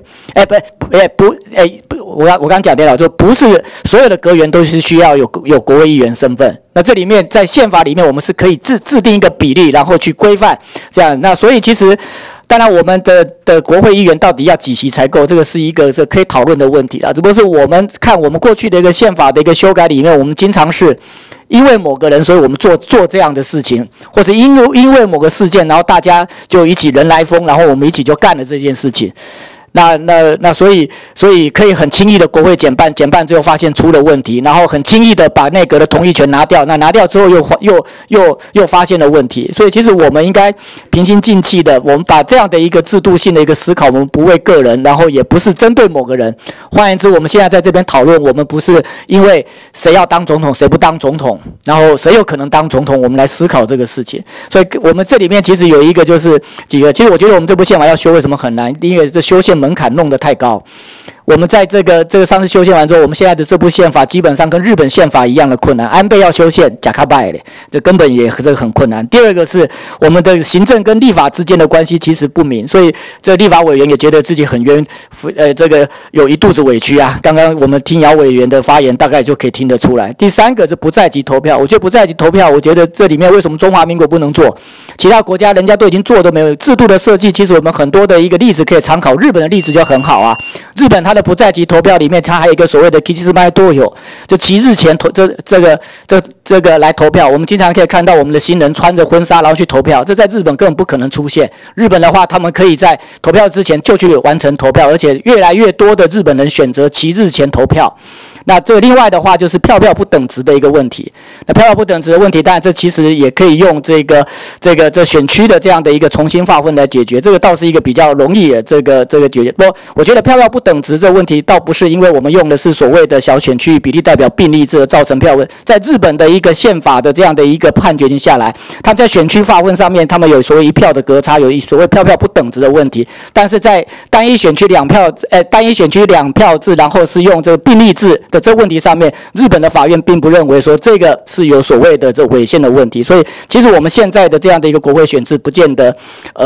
我刚讲对了，就不是所有的阁员都是需要有国会议员身份。那这里面在宪法里面，我们是可以制定一个比例，然后去规范这样。那所以其实。当然，我们的国会议员到底要几席才够？这个是一个可以讨论的问题啦。只不过是我们看我们过去的一个宪法的一个修改里面，我们经常是因为某个人，所以我们做这样的事情，或者因为某个事件，然后大家就一起人来疯，然后我们一起就干了这件事情。那所以可以很轻易的国会减半最后发现出了问题，然后很轻易的把内阁的同意权拿掉，那拿掉之后又发现了问题。所以其实我们应该平心静气的，我们把这样的一个制度性的一个思考，我们不为个人，然后也不是针对某个人。换言之，我们现在在这边讨论，我们不是因为谁要当总统谁不当总统，然后谁有可能当总统，我们来思考这个事情。所以我们这里面其实有一个就是几个，其实我觉得我们这部宪法要修为什么很难？因为这修宪门槛弄得太高。我们在这个上次修宪完之后，我们现在的这部宪法基本上跟日本宪法一样的困难。安倍要修宪，假卡拜嘞，这根本也很困难。第二个是我们的行政跟立法之间的关系其实不明，所以这立法委员也觉得自己很冤，这个有一肚子委屈啊。刚刚我们听姚委员的发言，大概就可以听得出来。第三个是不在籍投票，我觉得不在籍投票，我觉得这里面为什么中华民国不能做？其他国家人家都已经做都没有制度的设计，其实我们很多的一个例子可以参考，日本的例子就很好啊。日本它的不在籍投票里面，它还有一个所谓的 Kishimae Doyo， 就期日前这个来投票。我们经常可以看到我们的新人穿着婚纱然后去投票，这在日本根本不可能出现。日本的话，他们可以在投票之前就去完成投票，而且越来越多的日本人选择期日前投票。 那这另外的话就是票票不等值的一个问题。那票票不等值的问题，当然这其实也可以用这选区的这样的一个重新划分来解决，这个倒是一个比较容易的这个解决。不过我觉得票票不等值这个问题倒不是因为我们用的是所谓的小选区比例代表并立制造成票问，在日本的一个宪法的这样的一个判决下来，他们在选区划分上面，他们有所谓一票的隔差，有所谓票票不等值的问题。但是在单一选区两票制，然后是用这个并立制的这个问题上面，日本的法院并不认为说这个是有所谓的这违宪的问题。所以其实我们现在的这样的一个国会选制，不见得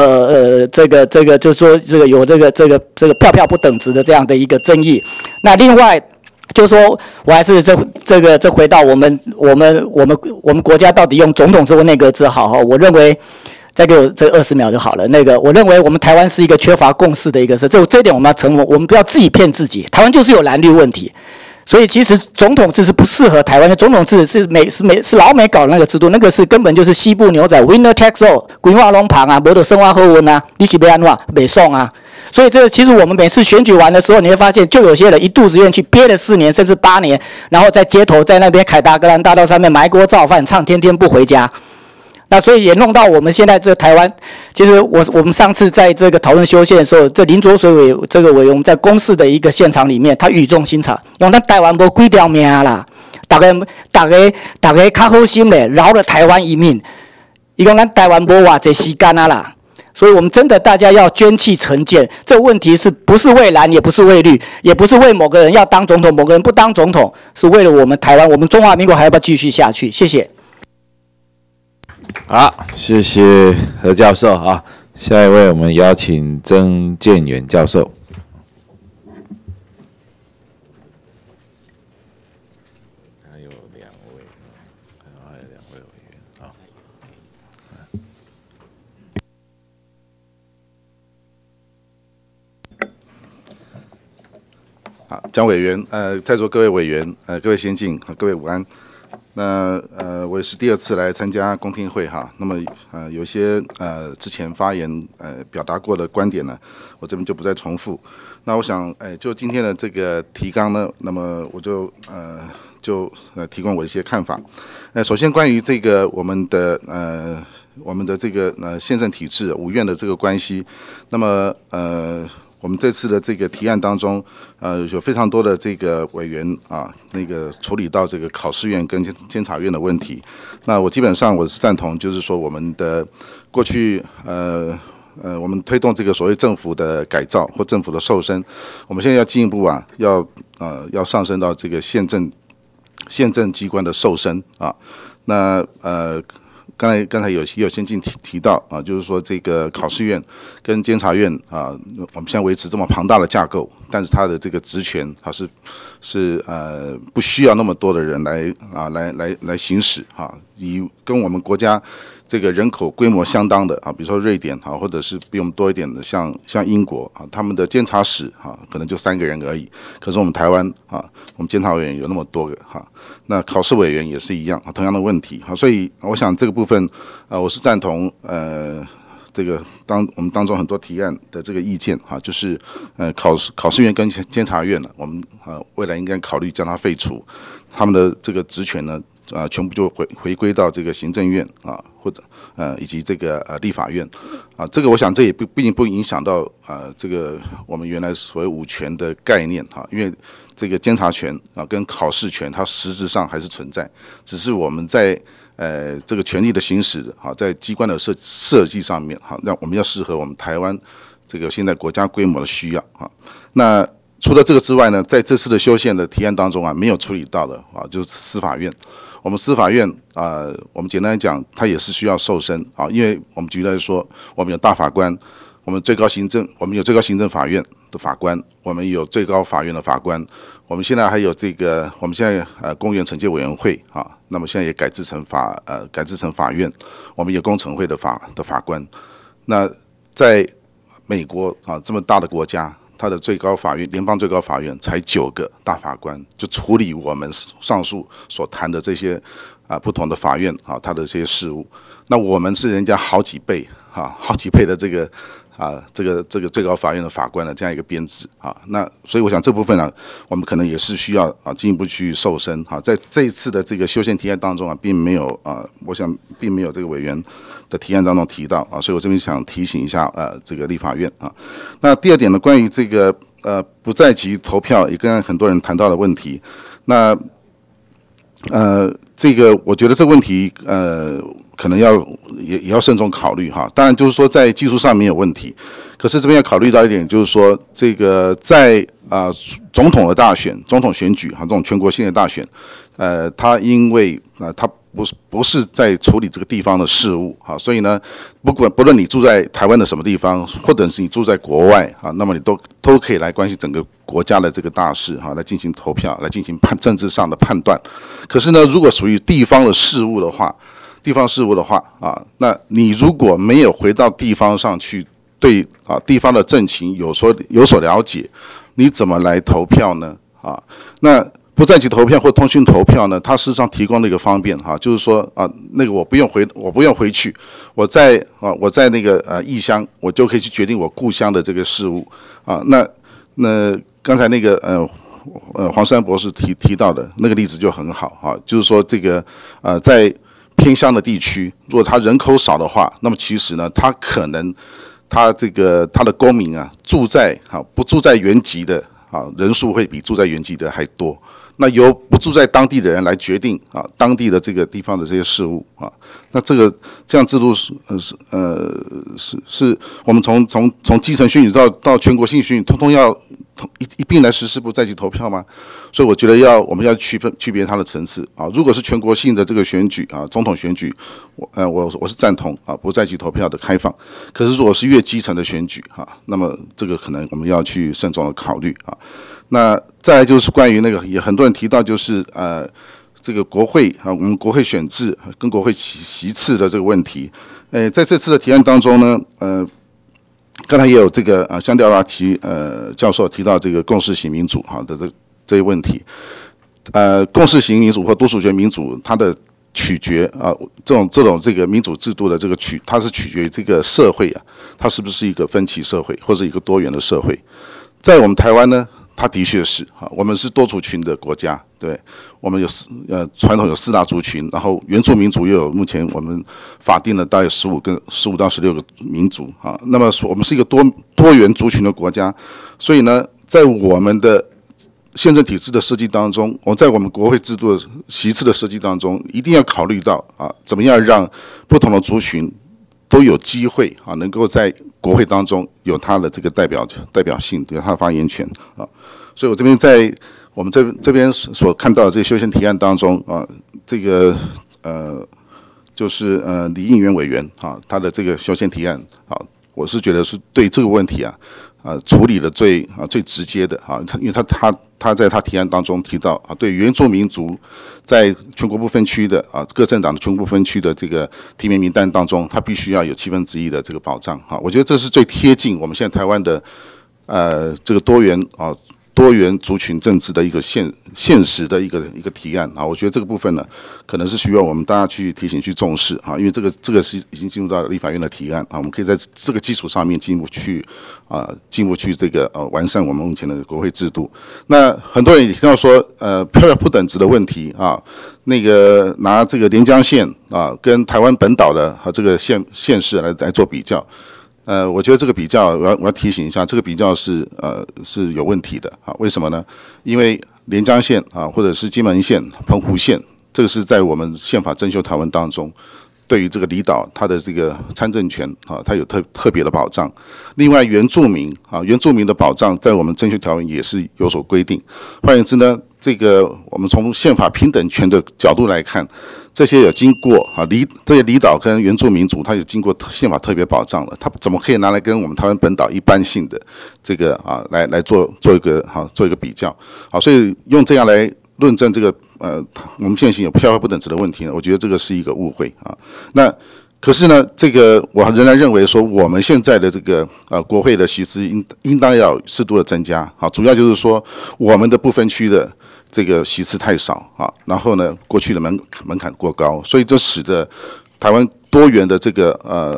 就是说这个有这个票票不等值的这样的一个争议。那另外就是说我还是这回到我们国家到底用总统制或内阁制好哈？我认为再给我这20秒就好了。我认为我们台湾是一个缺乏共识的一个事，这一点我们要承认，我们不要自己骗自己。台湾就是有蓝绿问题，所以其实总统制是不适合台湾的。总统制是老美搞的那个制度，那个是根本就是西部牛仔 ，winner takes all， 规划拢旁啊，无就生活好运啊，你是要安怎袂爽啊？所以其实我们每次选举完的时候，你会发现，就有些人一肚子怨气，憋了4年甚至8年，然后在街头在那边凯达格兰大道上面埋锅造饭，唱天天不回家。那所以也弄到我们现在这个台湾，其实我们上次在这个讨论修宪的时候，这林濁水委员我们在公视的一个现场里面，他语重心长，用咱台湾无几条命啦，大家较好心咧，饶了台湾一命。伊讲咱台湾无偌济时间啊啦。所以我们真的大家要捐弃成见，这个问题是不是为蓝，也不是为绿，也不是为某个人要当总统，某个人不当总统，是为了我们台湾，我们中华民国还要不要继续下去？谢谢。 好，谢谢何教授啊。下一位我们邀请曾建元教授。还有2位委员啊。 好，江委员，在座各位委员，各位先进，各位午安。那我也是第2次来参加公听会哈。那么有些之前发言表达过的观点呢，我这边就不再重复。那我想就今天的这个提纲呢，那么我就提供我一些看法。首先关于这个我们的这个宪政体制5院的这个关系，那么我们这次的这个提案当中，有非常多的这个委员啊，处理到这个考试院跟监察院的问题。那我基本上我是赞同，就是说我们的过去我们推动这个所谓政府的改造或政府的瘦身，我们现在要进一步啊，要上升到这个宪政机关的瘦身啊。那刚才有先进提到啊，就是说这个考试院跟监察院啊，我们现在维持这么庞大的架构，但是它的这个职权它是不需要那么多的人来行使啊，跟我们国家这个人口规模相当的啊，比如说瑞典啊，或者是比我们多一点的像英国啊，他们的监察室啊可能就3个人而已，可是我们台湾啊，我们监察委员有那么多个哈。那考试委员也是一样，同样的问题，好，所以我想这个部分，我是赞同这个我们当中很多提案的这个意见哈，就是考试院跟监察院呢，我们未来应该考虑将它废除，他们的这个职权呢，全部就回归到这个行政院啊，或者以及这个立法院啊，这个我想这也毕竟不影响到这个我们原来所谓5权的概念哈，因为这个监察权啊跟考试权它实质上还是存在，只是我们在这个权力的行使啊，在机关的设计上面哈，让我们要适合我们台湾这个现在国家规模的需要啊。那除了这个之外呢，在这次的修宪的提案当中啊，没有处理到的啊，就是司法院。我们司法院我们简单来讲，它也是需要瘦身啊，因为我们举例来说，我们有大法官，我们有最高行政法院的法官，我们有最高法院的法官，我们现在还有我们现在公园惩戒委员会啊，那么现在也改制成法院，我们有工程会的法官。那在美国啊这么大的国家，它的最高法院，联邦最高法院才9个大法官，就处理我们上述所谈的这些不同的法院啊，它的这些事务。那我们是人家好几倍的这个这个最高法院的法官的这样一个编制啊。那所以我想这部分呢，我们可能也是需要进一步去瘦身在这一次的这个修宪提案当中并没有我想并没有这个委员的提案当中提到所以我这边想提醒一下这个立法院那第二点呢，关于这个不在籍投票也跟很多人谈到的问题，那这个我觉得这个问题可能也要慎重考虑当然就是说在技术上没有问题，可是这边要考虑到一点，就是说这个在总统的大选、总统选举这种全国性的大选，他因为他不是在处理这个地方的事务所以呢，不论你住在台湾的什么地方，或者是你住在国外那么你都可以来关系整个国家的这个大事来进行投票，来进行政治上的判断。可是呢，如果属于地方的事务的话那你如果没有回到地方上去，对地方的政情有所了解，你怎么来投票呢？那不在籍投票或通讯投票呢，它事实上提供了一个方便就是说那个我不用回去，我在那个异乡，我就可以去决定我故乡的这个事务那刚才那个黄山博士提到的那个例子就很好就是说这个在偏乡的地区，如果他人口少的话，那么其实呢，他可能他的公民不住在原籍的人数会比住在原籍的还多。那由不住在当地的人来决定当地的这个地方的这些事务那这样制度是我们从基层选举到全国性选举，通通要一并来实施不在籍投票吗？所以我觉得我们要区别它的层次如果是全国性的这个选举总统选举，我是赞同不在籍投票的开放。可是如果是越基层的选举那么这个可能我们要去慎重的考虑那再来就是关于那个也很多人提到就是这个国会我们国会选制跟国会席次的这个问题，在这次的提案当中呢，刚才也有这个香调拉提教授提到这个共识型民主的这些问题，共识型民主或多数决民主它的取决这种这个民主制度的它是取决于这个社会它是不是一个分歧社会或者一个多元的社会。在我们台湾呢，它的确是我们是多族群的国家，对，我们有传统有4大族群，然后原住民族又有目前我们法定的大约15到16个民族那么我们是一个多元族群的国家，所以呢，在我们的宪政体制的设计当中，在我们国会制度的席次的设计当中，一定要考虑到怎么样让不同的族群都有机会能够在国会当中有他的这个代表性，有他的发言权所以我这边在我们这边所看到的这个修宪提案当中这个就是李应元委员他的这个修宪提案我是觉得是对这个问题处理的最直接的因为他在他提案当中提到对原住民族在全国不分区的各政党的全国不分区的这个提名名单当中，他必须要有1/7的这个保障我觉得这是最贴近我们现在台湾的这个多元族群政治的一个现实的一个提案我觉得这个部分呢，可能是需要我们大家去提醒、去重视因为这个是已经进入到立法院的提案我们可以在这个基础上面进一步去这个完善我们目前的国会制度。那很多人也提到说票不等值的问题那个拿这个连江县跟台湾本岛的这个县市来做比较。我觉得这个比较，我要提醒一下，这个比较是有问题的为什么呢？因为连江县或者是金门县、澎湖县，这个是在我们宪法增修条文当中，对于这个离岛它的这个参政权它有特别的保障。另外，原住民的保障在我们增修条文也是有所规定。换言之呢，这个我们从宪法平等权的角度来看，这些有经过这些离岛跟原住民族，它有经过宪法特别保障了，它怎么可以拿来跟我们台湾本岛一般性的这个来做一个比较所以用这样来论证这个我们现行有票不等值的问题呢，我觉得这个是一个误会那可是呢，这个我仍然认为说，我们现在的这个国会的席次应当要适度的增加主要就是说我们的不分区的这个席次太少然后呢，过去的门槛过高，所以这使得台湾多元的这个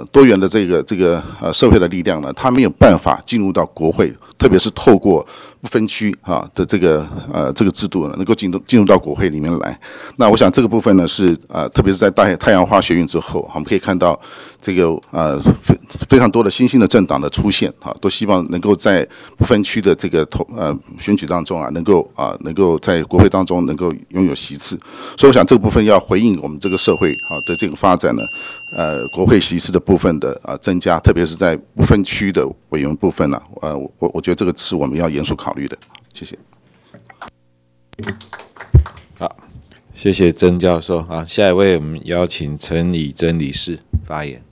社会的力量呢，它没有办法进入到国会，特别是透过不分区的这个制度呢，能够进入到国会里面来。那我想这个部分呢是特别是在太阳花学运之后，我们可以看到这个非常多的新兴的政党的出现都希望能够在不分区的这个选举当中能够在国会当中能够拥有席次。所以我想这个部分要回应我们这个社会的这个发展呢，国会席次的部分的增加，特别是在不分区的委员部分呢，我觉得这个是我们要严肃考虑的。谢谢。 好，谢谢曾教授。好，下一位我们邀请陈以真理事发言。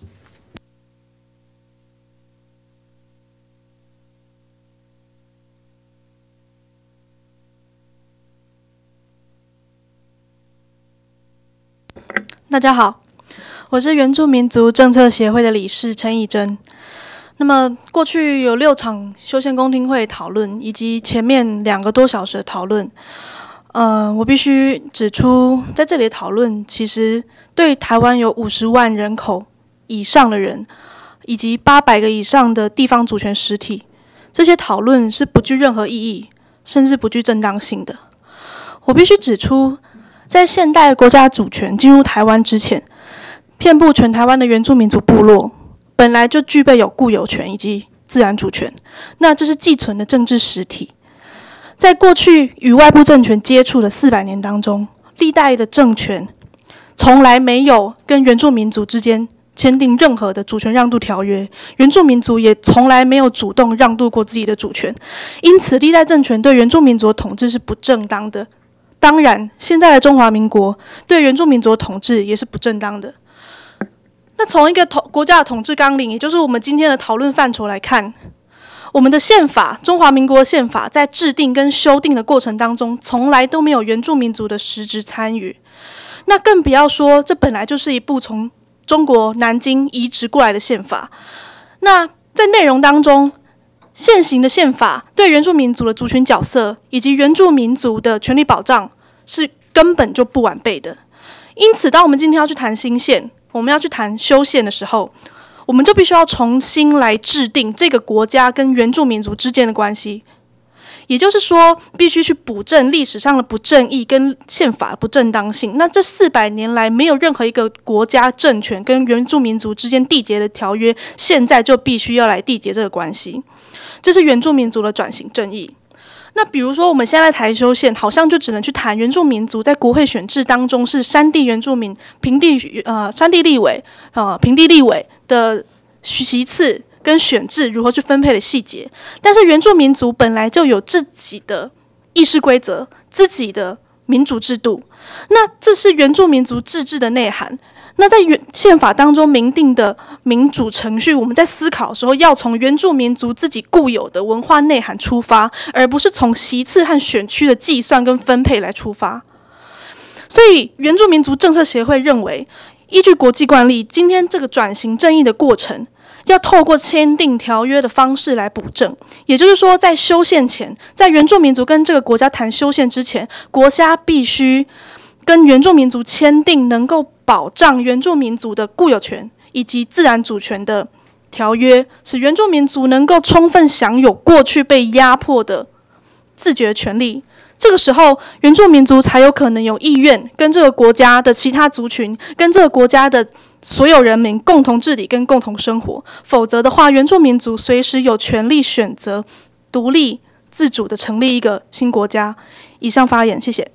大家好，我是原住民族政策协会的理事陈以真。那么过去有6场修宪公听会讨论，以及前面2个多小时的讨论，我必须指出，在这里的讨论其实对台湾有50万人口以上的人，以及800个以上的地方主权实体，这些讨论是不具任何意义，甚至不具正当性的。我必须指出，在现代国家主权进入台湾之前，遍布全台湾的原住民族部落本来就具备有固有权以及自然主权，那这是既存的政治实体。在过去与外部政权接触的400年当中，历代的政权从来没有跟原住民族之间签订任何的主权让渡条约，原住民族也从来没有主动让渡过自己的主权，因此历代政权对原住民族的统治是不正当的。当然，现在的中华民国对原住民族的统治也是不正当的。那从一个国家的统治纲领，也就是我们今天的讨论范畴来看，我们的宪法，中华民国宪法在制定跟修订的过程当中，从来都没有原住民族的实质参与。那更不要说，这本来就是一部从中国南京移植过来的宪法。那在内容当中，现行的宪法对原住民族的族群角色以及原住民族的权利保障是根本就不完备的。因此，当我们今天要去谈新宪，我们要去谈修宪的时候，我们就必须要重新来制定这个国家跟原住民族之间的关系。也就是说，必须去补正历史上的不正义跟宪法的不正当性。那这400年来，没有任何一个国家政权跟原住民族之间缔结的条约，现在就必须要来缔结这个关系。这是原住民族的转型正义。那比如说，我们现在台修宪，好像就只能去谈原住民族在国会选制当中是山地原住民、山地立委、平地立委的席次跟选制如何去分配的细节。但是原住民族本来就有自己的议事规则、自己的民主制度，那这是原住民族自治的内涵。那在宪法当中明定的民主程序，我们在思考的时候，要从原住民族自己固有的文化内涵出发，而不是从席次和选区的计算跟分配来出发。所以，原住民族政策协会认为，依据国际惯例，今天这个转型正义的过程，要透过签订条约的方式来补正。也就是说，在修宪前，在原住民族跟这个国家谈修宪之前，国家必须跟原住民族签订能够保障原住民族的固有权以及自然主权的条约，使原住民族能够充分享有过去被压迫的自决权利。这个时候，原住民族才有可能有意愿跟这个国家的其他族群、跟这个国家的所有人民共同治理跟共同生活。否则的话，原住民族随时有权利选择独立自主的成立一个新国家。以上发言，谢谢。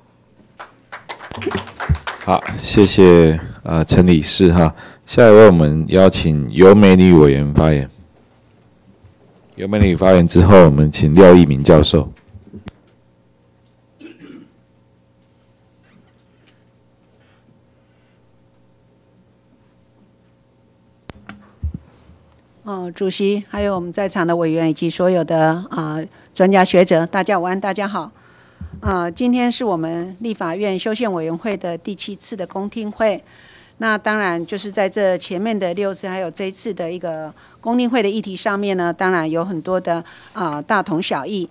好，谢谢陈理事哈。下一位我们邀请尤美女委员发言。尤美女发言之后，我们请廖一鸣教授。 主席，还有我们在场的委员以及所有的专家学者，大家午安，大家好。今天是我们立法院修宪委员会的第7次的公听会。那当然就是在这前面的6次，还有这一次的一个公听会的议题上面呢，当然有很多的大同小异。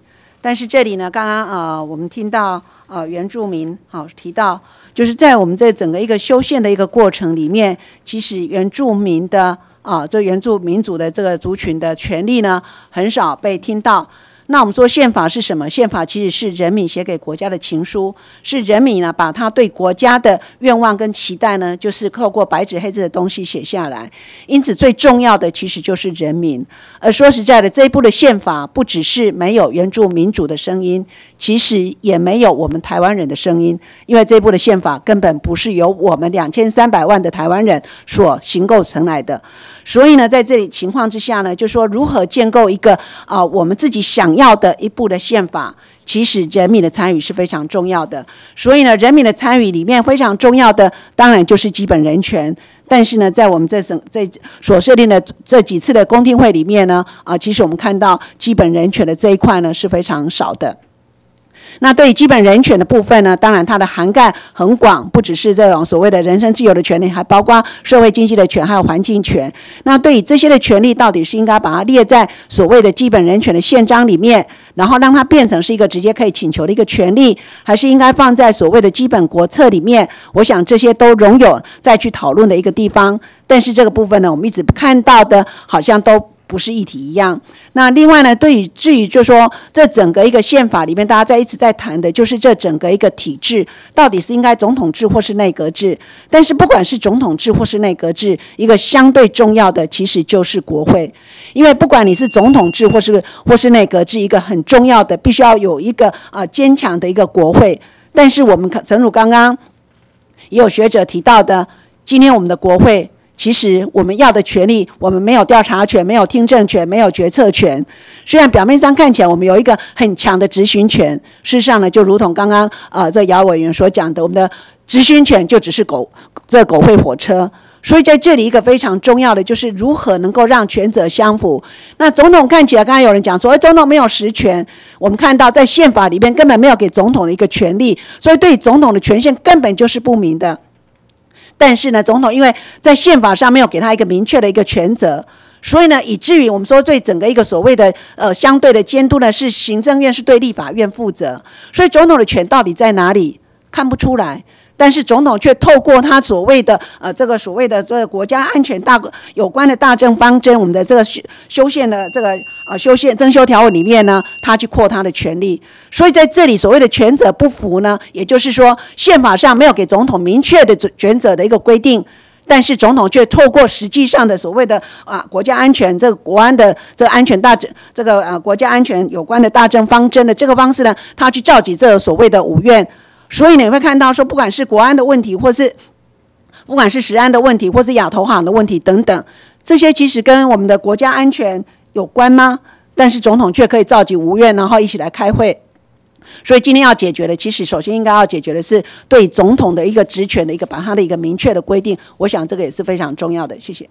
但是这里呢，刚刚我们听到原住民提到，就是在我们这整个一个修宪的一个过程里面，其实原住民的这原住民族的这个族群的权利呢，很少被听到。那我们说宪法是什么？宪法其实是人民写给国家的情书，是人民呢把他对国家的愿望跟期待呢，就是透过白纸黑字的东西写下来。因此最重要的其实就是人民。而说实在的，这一部的宪法不只是没有原住民族的声音，其实也没有我们台湾人的声音，因为这一部的宪法根本不是由我们2300万的台湾人所形构成来的。所以呢，在这里情况之下呢，就说如何建构一个我们自己想要的一部的宪法，其实人民的参与是非常重要的。所以呢，人民的参与里面非常重要的，当然就是基本人权。但是呢，在我们这所设定的这几次的公听会里面呢，其实我们看到基本人权的这一块呢是非常少的。那对于基本人权的部分呢，当然它的涵盖很广，不只是这种所谓的人身自由的权利，还包括社会经济的权，还有环境权。那对于这些的权利，到底是应该把它列在所谓的基本人权的宪章里面，然后让它变成是一个直接可以请求的一个权利，还是应该放在所谓的基本国策里面？我想这些都容有再去讨论的一个地方。但是这个部分呢，我们一直看到的好像都不是议题一样。那另外呢，至于就是说这整个一个宪法里面，大家一直在谈的就是这整个一个体制到底是应该总统制或是内阁制。但是不管是总统制或是内阁制，一个相对重要的其实就是国会。因为不管你是总统制或是内阁制，一个很重要的必须要有一个坚强的一个国会。但是我们正如刚刚也有学者提到的，今天我们的国会其实我们要的权利，我们没有调查权，没有听证权，没有决策权。虽然表面上看起来我们有一个很强的质询权，事实上呢，就如同刚刚这姚委员所讲的，我们的质询权就只是狗吠火车。所以在这里一个非常重要的就是如何能够让权责相符。那总统看起来，刚才有人讲说总统没有实权，我们看到在宪法里面根本没有给总统的一个权利，所以对总统的权限根本就是不明的。但是呢，总统因为在宪法上没有给他一个明确的一个权责，所以呢，以至于我们说对整个一个所谓的相对的监督呢，是行政院是对立法院负责，所以总统的权到底在哪里看不出来。但是总统却透过他所谓的这个所谓的这个国家安全有关的大政方针，我们的这个修宪的这个增修条文里面呢，他去扩他的权利。所以在这里所谓的权责不符呢，也就是说宪法上没有给总统明确的权责的一个规定，但是总统却透过实际上的所谓的国家安全这个国安的这个安全这个国家安全有关的大政方针的这个方式呢，他去召集这个所谓的五院。所以你会看到说，不管是国安的问题，或是不管是食安的问题，或是亚投行的问题等等，这些其实跟我们的国家安全有关吗？但是总统却可以召集五院，然后一起来开会。所以今天要解决的，其实首先应该要解决的是对总统的一个职权的一个把他的一个明确的规定。我想这个也是非常重要的。谢谢。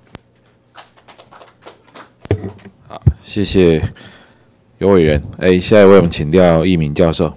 好，谢谢尤委员。下一位我们请调易明教授。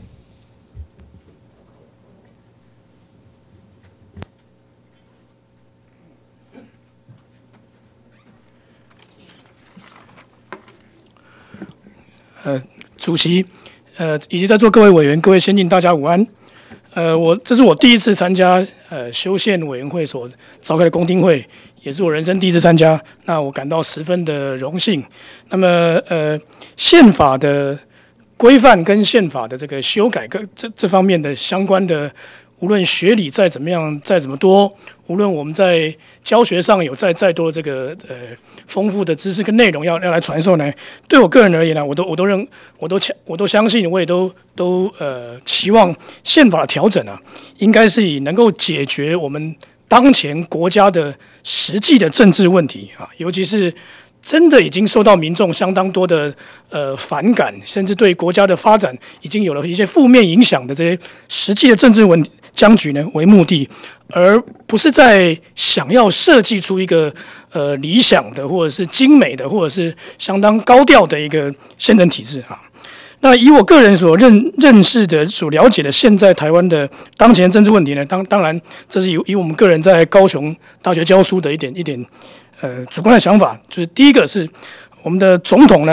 主席，以及在座各位委员、各位先进，大家午安。这是我第一次参加修宪委员会所召开的公听会，也是我人生第一次参加，那我感到十分的荣幸。那么宪法的规范跟宪法的这个修改这方面的相关的，无论学理再怎么样再怎么多，无论我们在教学上有再多这个丰富的知识跟内容要来传授呢，对我个人而言呢，我都相信，我也都期望宪法的调整啊，应该是以能够解决我们当前国家的实际的政治问题啊，尤其是真的已经受到民众相当多的反感，甚至对国家的发展已经有了一些负面影响的这些实际的政治僵局呢为目的，而不是在想要设计出一个理想的或者是精美的或者是相当高调的一个宪政体制啊。那以我个人所认识的、所了解的，现在台湾的当前政治问题呢，当然这是以我们个人在高雄大学教书的一点主观的想法，就是第一个是我们的总统呢，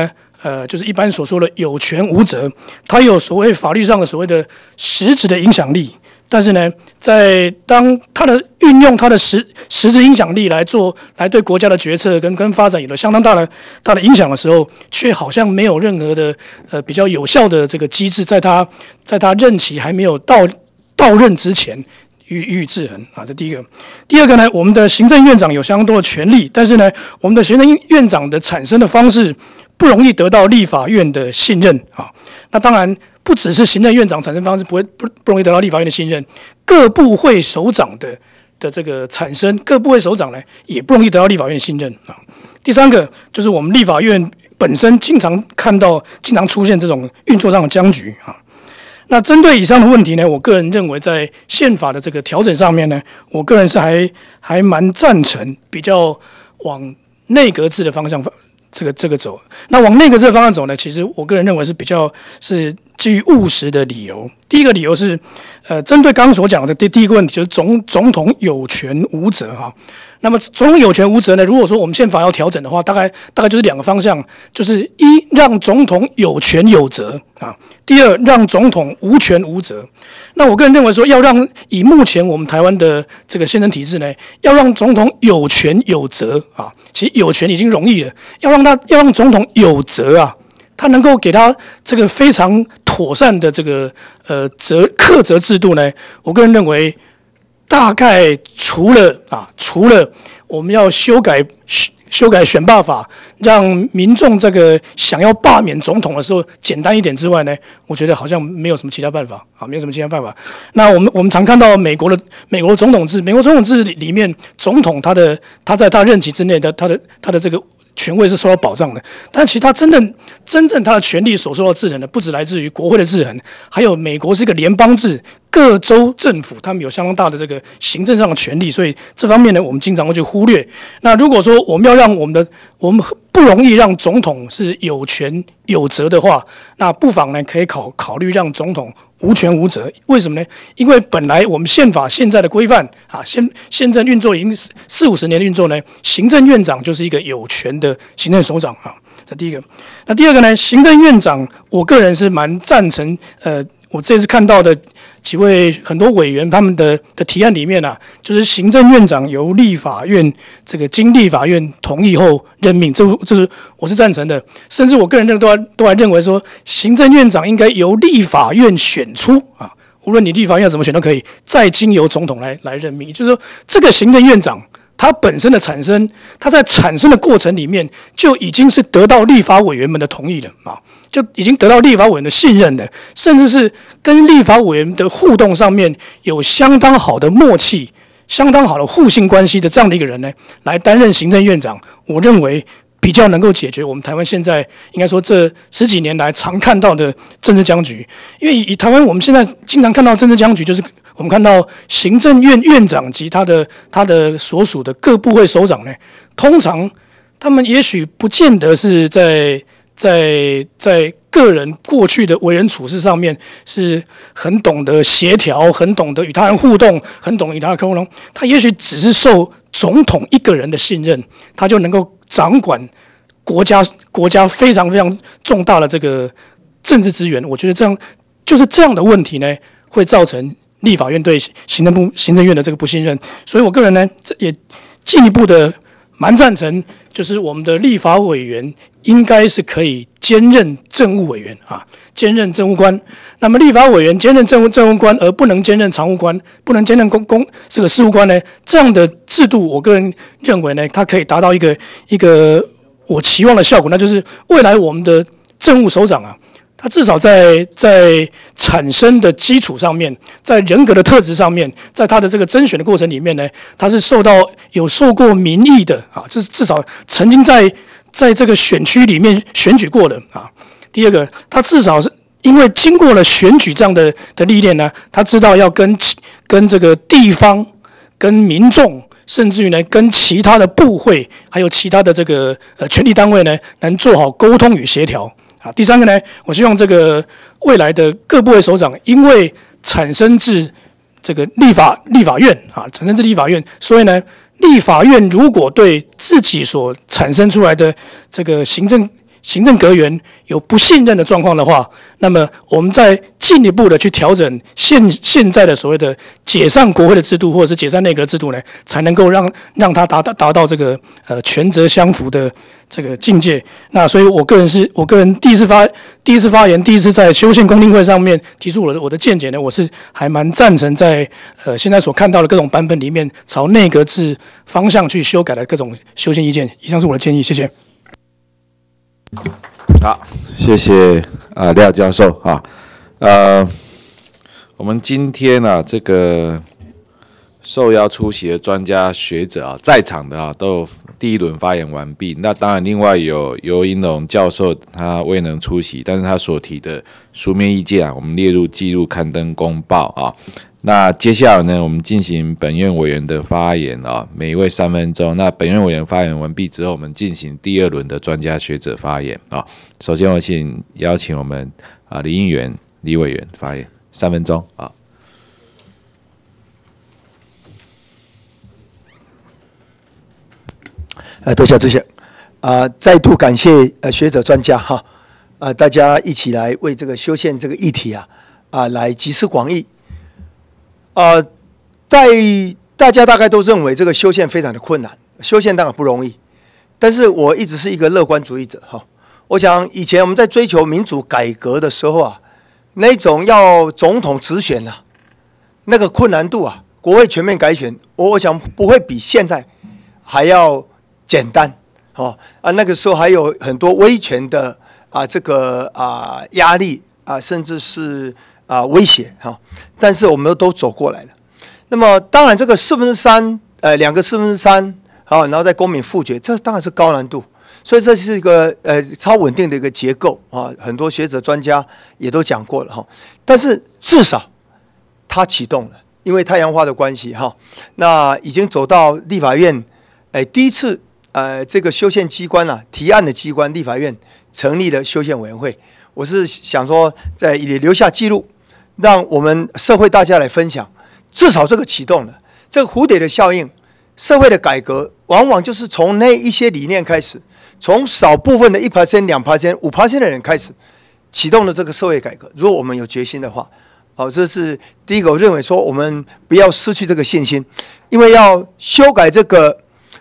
就是一般所说的有权无责，它有所谓法律上的所谓的实质的影响力。但是呢，当它的运用它的实质影响力来对国家的决策跟发展有了相当大的影响的时候，却好像没有任何的比较有效的这个机制，在他任期还没有到任之前予以制衡啊，这第一个。第二个呢，我们的行政院长有相当多的权利，但是呢，我们的行政院长的产生的方式不容易得到立法院的信任啊。那当然不只是行政院长产生方式不容易得到立法院的信任，各部会首长的这个产生，各部会首长呢也不容易得到立法院的信任啊。第三个就是我们立法院本身经常出现这种运作上的僵局啊。那针对以上的问题呢，我个人认为在宪法的这个调整上面呢，我个人是还蛮赞成比较往内阁制的方向这个走。那往内阁制的方向走呢，其实我个人认为是比较是基于务实的理由。第一个理由是，针对刚刚所讲的第一个问题，就是总统有权无责哈。那么总统有权无责呢？如果说我们宪法要调整的话，大概就是两个方向，就是一让总统有权有责啊，第二让总统无权无责。那我个人认为说，以目前我们台湾的这个宪政体制呢，要让总统有权有责啊，其实有权已经容易了，要让总统有责啊，他能够给他这个非常妥善的这个课责制度呢，我个人认为。大概除了我们要修改选罢法，让民众这个想要罢免总统的时候简单一点之外呢，我觉得好像没有什么其他办法啊，没有什么其他办法。那我们常看到美国总统制，美国总统制里面总统他在他任期之内的他的这个权位是受到保障的，但其实他真正他的权力所受到制衡的，不只来自于国会的制衡，还有美国是一个联邦制，各州政府他们有相当大的这个行政上的权力，所以这方面呢，我们经常会去忽略。那如果说我们要让我们不容易让总统是有权有责的话，那不妨呢可以考虑让总统无权无责。为什么呢？因为本来我们宪法现在的规范啊，宪政运作已经40-50年的运作呢，行政院长就是一个有权的行政首长啊，这第一个。那第二个呢，行政院长，我个人是蛮赞成我这次看到的很多委员他们的提案里面啊，就是行政院长由立法院经立法院同意后任命，这是我是赞成的。甚至我个人都还认为说，行政院长应该由立法院选出啊，无论你立法院要怎么选都可以，再经由总统来任命。也就是说，这个行政院长他本身的产生，他在产生的过程里面就已经是得到立法委员们的同意了啊。就已经得到立法委员的信任的，甚至是跟立法委员的互动上面有相当好的默契、相当好的互信关系的这样的一个人呢，来担任行政院长，我认为比较能够解决我们台湾现在应该说这10几年来常看到的政治僵局。因为以台湾我们现在经常看到政治僵局，就是我们看到行政院院长及他的所属的各部会首长呢，通常他们也许不见得是在个人过去的为人处事上面是很懂得协调，很懂得与他人互动，很懂得与他人沟通。他也许只是受总统一个人的信任，他就能够掌管国家非常非常重大的这个政治资源。我觉得这样的问题呢，会造成立法院对行政院的这个不信任。所以我个人呢，也进一步的蛮赞成，就是我们的立法委员应该是可以兼任政务委员啊，兼任政务官。那么立法委员兼任政务官，而不能兼任常务官，不能兼任这个事务官呢？这样的制度，我个人认为呢，它可以达到一个我期望的效果，那就是未来我们的政务首长啊，他至少在产生的基础上面，在人格的特质上面，在他的这个甄选的过程里面呢，他是有受过民意的啊，至少曾经在这个选区里面选举过的啊。第二个，他至少是因为经过了选举这样的历练呢，他知道要跟这个地方、跟民众，甚至于呢跟其他的部会，还有其他的这个权力单位呢，能做好沟通与协调。啊，第三个呢，我希望这个未来的各部会首长，因为产生自这个立法院啊，产生自立法院，所以呢，立法院如果对自己所产生出来的这个行行政阁员有不信任的状况的话，那么我们再进一步的去调整现在的所谓的解散国会的制度，或者是解散内阁制度呢，才能够让它达到这个权责相符的这个境界。那所以我个人第一次发言，第一次在修宪公听会上面提出我的见解呢，我是还蛮赞成在现在所看到的各种版本里面，朝内阁制方向去修改的各种修宪意见。以上是我的建议，谢谢。 好，谢谢廖教授啊。我们今天这个受邀出席的专家学者啊，在场的都有第一轮发言完毕。那当然，另外有游盈隆教授他未能出席，但是他所提的书面意见我们列入记录刊登公报啊。那接下来呢，我们进行本院委员的发言每一位3分钟。那本院委员发言完毕之后，我们进行第2轮的专家学者发言首先，我邀请我们李应元李委员发言3分钟多谢主席再度感谢学者专家大家一起来为这个修宪这个议题来集思广益。大家大概都认为这个修宪非常的困难，修宪当然不容易，但是我一直是一个乐观主义者我想以前我们在追求民主改革的时候那种要总统直选那个困难度国会全面改选，我想不会比现在还要简单那个时候还有很多威权的这个压力甚至是威胁但是我们都走过来了。那么当然这个3/42个3/4然后再公民复决，这当然是高难度，所以这是一个超稳定的一个结构很多学者专家也都讲过了但是至少它启动了，因为太阳花的关系那已经走到立法院第一次这个修宪机关提案的机关立法院成立了修宪委员会。我是想说也留下记录，让我们社会大家来分享，至少这个启动了这个蝴蝶的效应。社会的改革往往就是从那一些理念开始，从少部分的1%、2%、5%的人开始启动了这个社会改革。如果我们有决心的话这是第一个，我认为说我们不要失去这个信心，因为要修改这个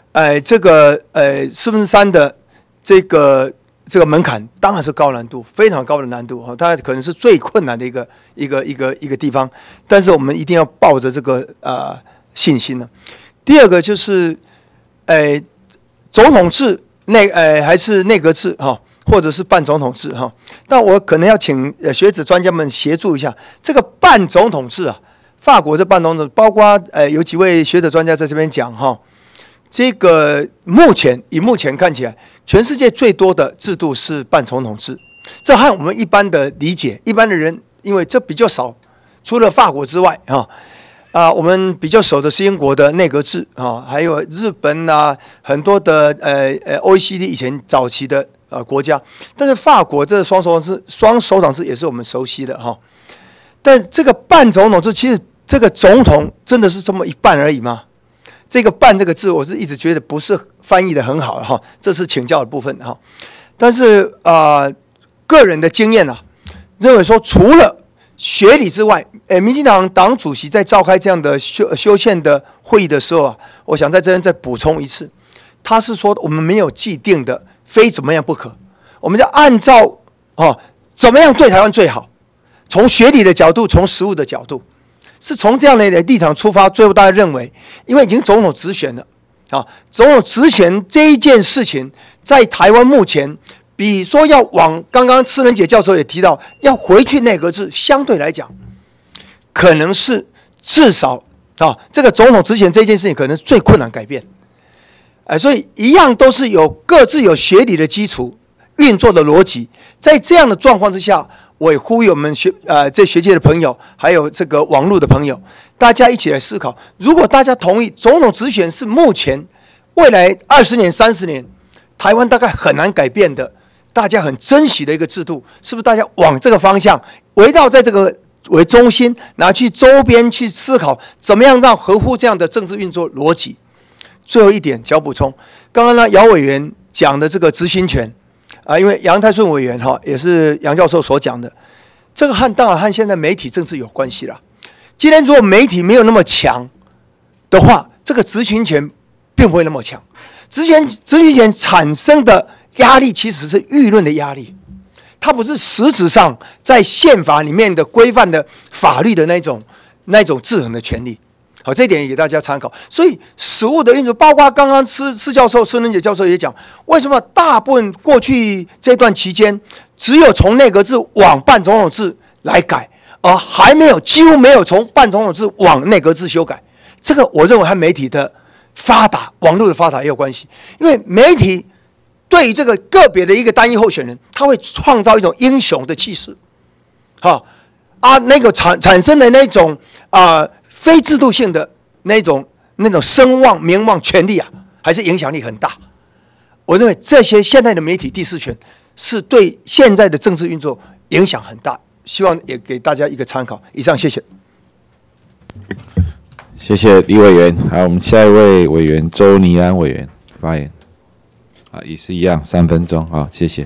3/4的这个门槛当然是高难度，非常高的难度它可能是最困难的一个地方，但是我们一定要抱着这个信心呢。第二个就是总统制还是内阁制或者是半总统制但我可能要请学者专家们协助一下这个半总统制法国这半总统制，包括有几位学者专家在这边讲这个目前看起来，全世界最多的制度是半总统制，这和我们一般的理解，一般的人因为这比较少，除了法国之外我们比较熟的是英国的内阁制还有日本很多的OECD 以前早期的国家，但是法国这双手掌制也是我们熟悉的但这个半总统制，其实这个总统真的是这么一半而已吗？这个半这个字，我是一直觉得不是翻译的很好这是请教的部分但是个人的经验认为说除了学理之外，民进党党主席在召开这样的修宪的会议的时候我想在这边再补充一次，他是说我们没有既定的非怎么样不可，我们要按照怎么样对台湾最好，从学理的角度，从实务的角度，是从这样的立场出发。最后大家认为，因为已经总统直选了总统直选这一件事情，在台湾目前比说要往刚刚施仁杰教授也提到要回去内阁制，相对来讲可能是至少这个总统直选这件事情可能是最困难改变所以一样都是各自有学理的基础运作的逻辑。在这样的状况之下，我也呼吁我们这学界的朋友还有这个网络的朋友，大家一起来思考，如果大家同意总统直选是目前未来20年30年台湾大概很难改变的，大家很珍惜的一个制度，是不是大家往这个方向围绕在这个为中心，拿去周边去思考怎么样让合乎这样的政治运作逻辑。最后一点小补充，刚刚呢姚委员讲的这个执行权因为杨泰顺委员也是杨教授所讲的，这个当然和现在媒体政治有关系啦。今天如果媒体没有那么强的话，这个执行权并不会那么强。执行权产生的压力其实是舆论的压力，它不是实质上在宪法里面的规范的法律的那种制衡的权利。好，这一点也给大家参考。所以实务的运作，包括刚刚施教授、孙仁杰教授也讲，为什么大部分过去这段期间，只有从内阁制往半总统制来改，而几乎没有从半总统制往内阁制修改。这个我认为和媒体的发达、网络的发达也有关系。因为媒体对于这个个别的一个单一候选人，他会创造一种英雄的气势，那个产生的那种非制度性的那种声望、名望、权力还是影响力很大。我认为这些现在的媒体第四权是对现在的政治运作影响很大，希望也给大家一个参考。以上，谢谢。 谢谢李委员。好，我们下一位委员周尼安委员发言。也是一样，3分钟。好，谢谢。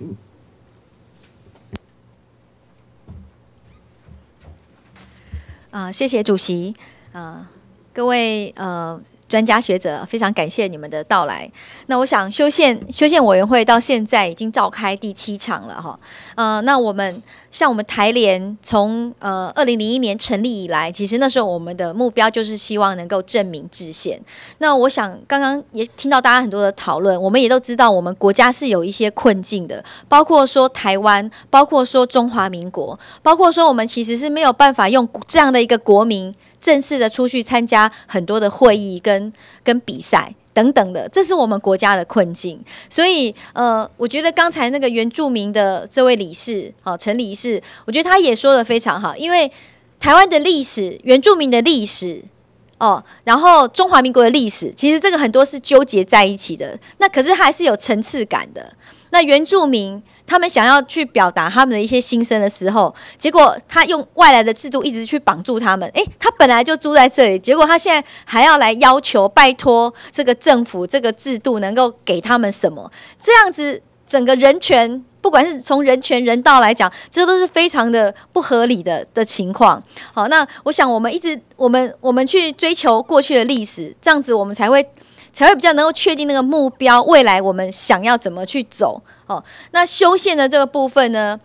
谢谢主席。各位专家学者，非常感谢你们的到来。那我想修宪委员会到现在已经召开第7场了哈。那我们台联从2001年成立以来，其实那时候我们的目标就是希望能够正名制宪。那我想刚刚也听到大家很多的讨论，我们也都知道我们国家是有一些困境的，包括说台湾，包括说中华民国，包括说我们其实是没有办法用这样的一个国民正式的出去参加很多的会议跟比赛等等的，这是我们国家的困境。所以我觉得刚才那个原住民的这位理事陈理事，我觉得他也说得非常好，因为台湾的历史、原住民的历史然后中华民国的历史，其实这个很多是纠结在一起的，那可是还是有层次感的。那原住民他们想要去表达他们的一些心声的时候，结果他用外来的制度一直去绑住他们。他本来就住在这里，结果他现在还要来要求拜托这个政府这个制度能够给他们什么？这样子整个人权，不管是从人权人道来讲，这都是非常的不合理的情况。好，那我想我们去追求过去的历史，这样子我们才会比较能够确定那个目标，未来我们想要怎么去走。那修宪的这个部分呢，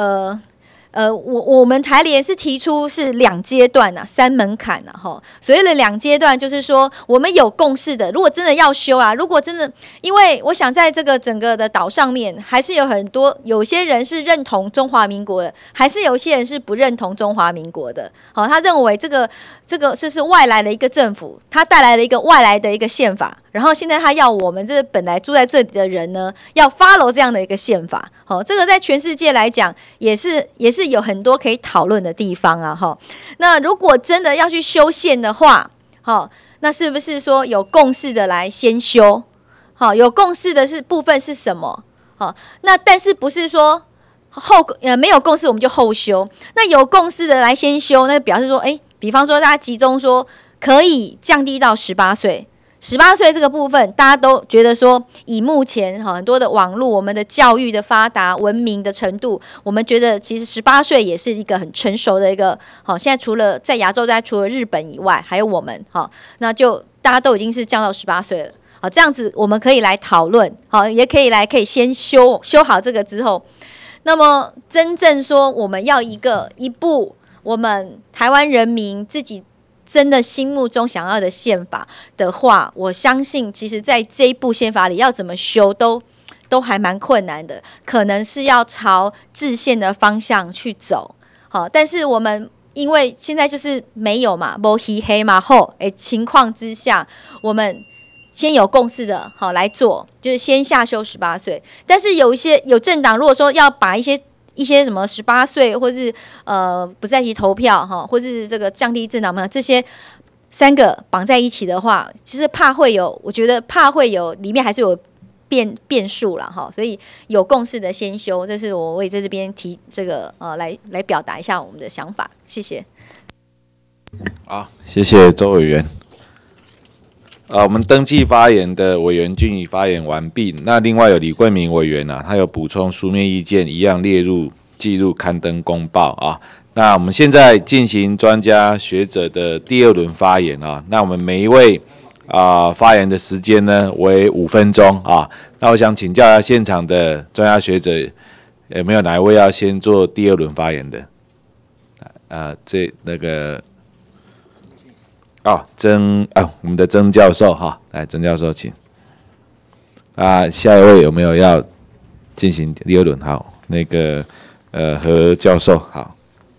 我们台联是提出是2阶段3门槛所谓的2阶段，就是说我们有共识的，如果真的要修如果真的，因为我想在这个整个的岛上面，还是有些人是认同中华民国的，还是有些人是不认同中华民国的。他认为这是外来的一个政府，他带来了一个外来的一个宪法，然后现在他要我们这本来住在这里的人呢，要 follow 这样的一个宪法。这个在全世界来讲，也是有很多可以讨论的地方那如果真的要去修宪的话，那是不是说有共识的来先修？有共识的部分是什么？那但是不是说没有共识我们就后修？那有共识的来先修，那表示说，比方说大家集中说可以降低到18岁。18岁这个部分，大家都觉得说，以目前很多的网络、我们的教育的发达、文明的程度，我们觉得其实18岁也是一个很成熟的一个。现在除了在亚洲，除了日本以外，还有我们那就大家都已经是降到18岁了。这样子我们可以来讨论，也可以先修好这个之后，那么真正说我们要一部我们台湾人民自己真的心目中想要的宪法的话，我相信其实在这一部宪法里要怎么修都还蛮困难的，可能是要朝制宪的方向去走。但是我们因为现在就是没有嘛，没黑嘛后情况之下，我们先有共识的来做，就是先下修18岁。但是有政党如果说要把一些什么18岁或是不在籍投票或是这个降低政党票这些3个绑在一起的话，其实我觉得怕会有里面还是有变数啦所以有共识的先修，这是我也在这边提这个来表达一下我们的想法，谢谢。 好，谢谢周委员。 我们登记发言的委员均已发言完毕。那另外有李桂明委员他有补充书面意见，一样列入记录刊登公报啊。那我们现在进行专家学者的第2轮发言啊。那我们每一位发言的时间呢为5分钟啊。那我想请教一下现场的专家学者，有没有哪一位要先做第2轮发言的？我们的曾教授哈，来，曾教授请。下一位有没有要进行第2轮？好，何教授好。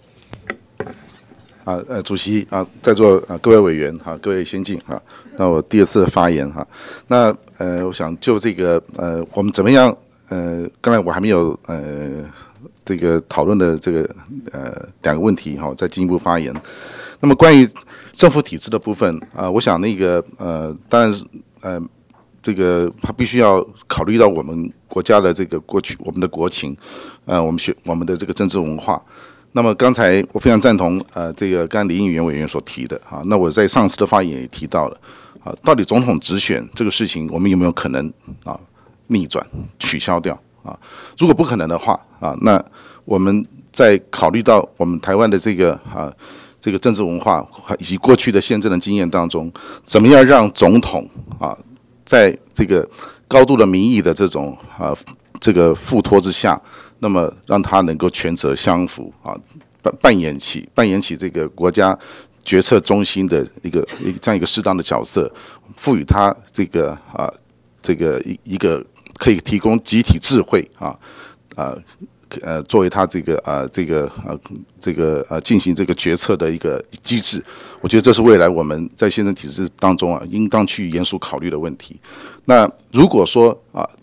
主席在座各位委员各位先进那我第2次的发言那我想就这个我们怎么样刚才我还没有这个讨论的这个2个问题再进一步发言。那么关于政府体制的部分我想当然这个它必须要考虑到我们国家的这个过去，我们的国情，我们的这个政治文化。那么刚才我非常赞同这个刚才李应元委员所提的那我在上次的发言也提到了到底总统直选这个事情我们有没有可能逆转取消掉如果不可能的话那我们在考虑到我们台湾的这个政治文化以及过去的宪政的经验当中，怎么样让总统在这个高度的民意的这种这个付托之下，那么让他能够权责相符扮演起这个国家决策中心的这样一个适当的角色，赋予他这个一个可以提供集体智慧作为他进行这个决策的一个机制。我觉得这是未来我们在宪政体制当中应当去严肃考虑的问题。那如果说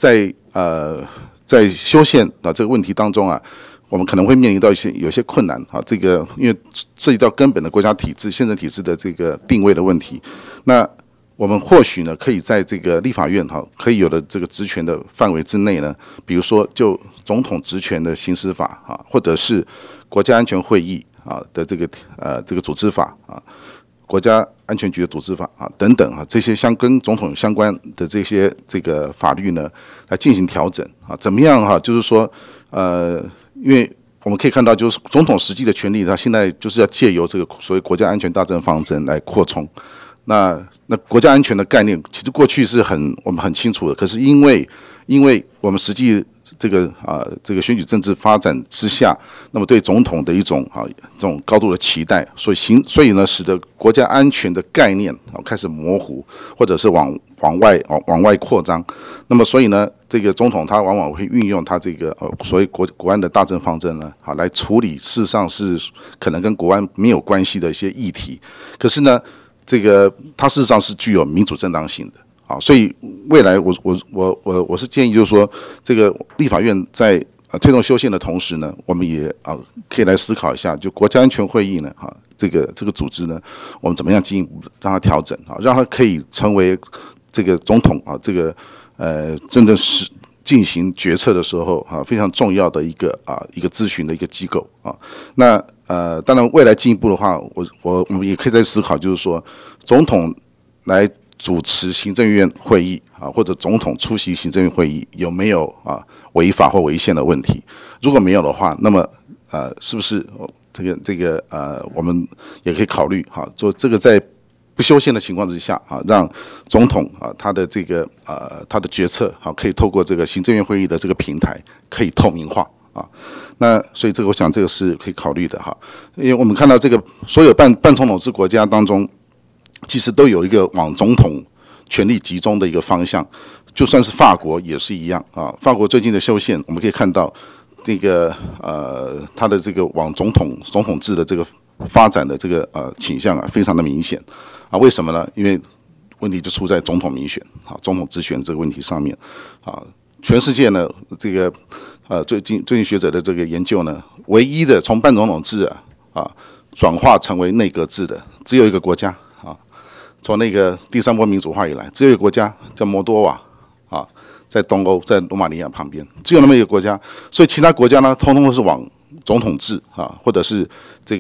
在修宪这个问题当中我们可能会面临到有些困难这个因为涉及到根本的国家体制、宪政体制的这个定位的问题。那我们或许呢，可以在这个立法院可以有的这个职权的范围之内呢，比如说就总统职权的行使法或者是国家安全会议的这个组织法国家安全局的组织法等等这些跟总统相关的这个法律呢，来进行调整怎么样就是说因为我们可以看到，就是总统实际的权力，他现在就是要借由这个所谓国家安全大政方针来扩充。那国家安全的概念，其实过去是我们很清楚的，可是因为我们实际这个选举政治发展之下，那么对总统的一种这种高度的期待，所以呢，使得国家安全的概念开始模糊，或者是往外扩张。那么所以呢，这个总统他往往会运用他这个所谓国安的大政方针呢，来处理事实上是可能跟国安没有关系的一些议题。可是呢，这个它事实上是具有民主正当性的。所以未来我是建议，就是说，这个立法院在推动修宪的同时呢，我们也可以来思考一下，就国家安全会议呢这个组织呢，我们怎么样进一步让它调整让它可以成为这个总统这个真的是进行决策的时候非常重要的一个咨询的一个机构那当然未来进一步的话，我们也可以再思考，就是说总统来主持行政院会议或者总统出席行政院会议有没有违法或违宪的问题？如果没有的话，那么是不是这个我们也可以考虑做这个在不修宪的情况之下让总统他的这个他的决策可以透过这个行政院会议的这个平台可以透明化那所以这个我想这个是可以考虑的因为我们看到这个所有半总统制国家当中，其实都有一个往总统权力集中的一个方向，就算是法国也是一样法国最近的修宪，我们可以看到这个它的这个往总统制的这个发展的这个倾向非常的明显为什么呢？因为问题就出在总统民选总统直选这个问题上面全世界呢这个最近学者的这个研究呢，唯一的从半总统制转化成为内阁制的只有一个国家从那个第三波民主化以来，只有一个国家叫摩多瓦在东欧，在罗马尼亚旁边，只有那么一个国家。所以其他国家呢，通通都是往总统制或者是这个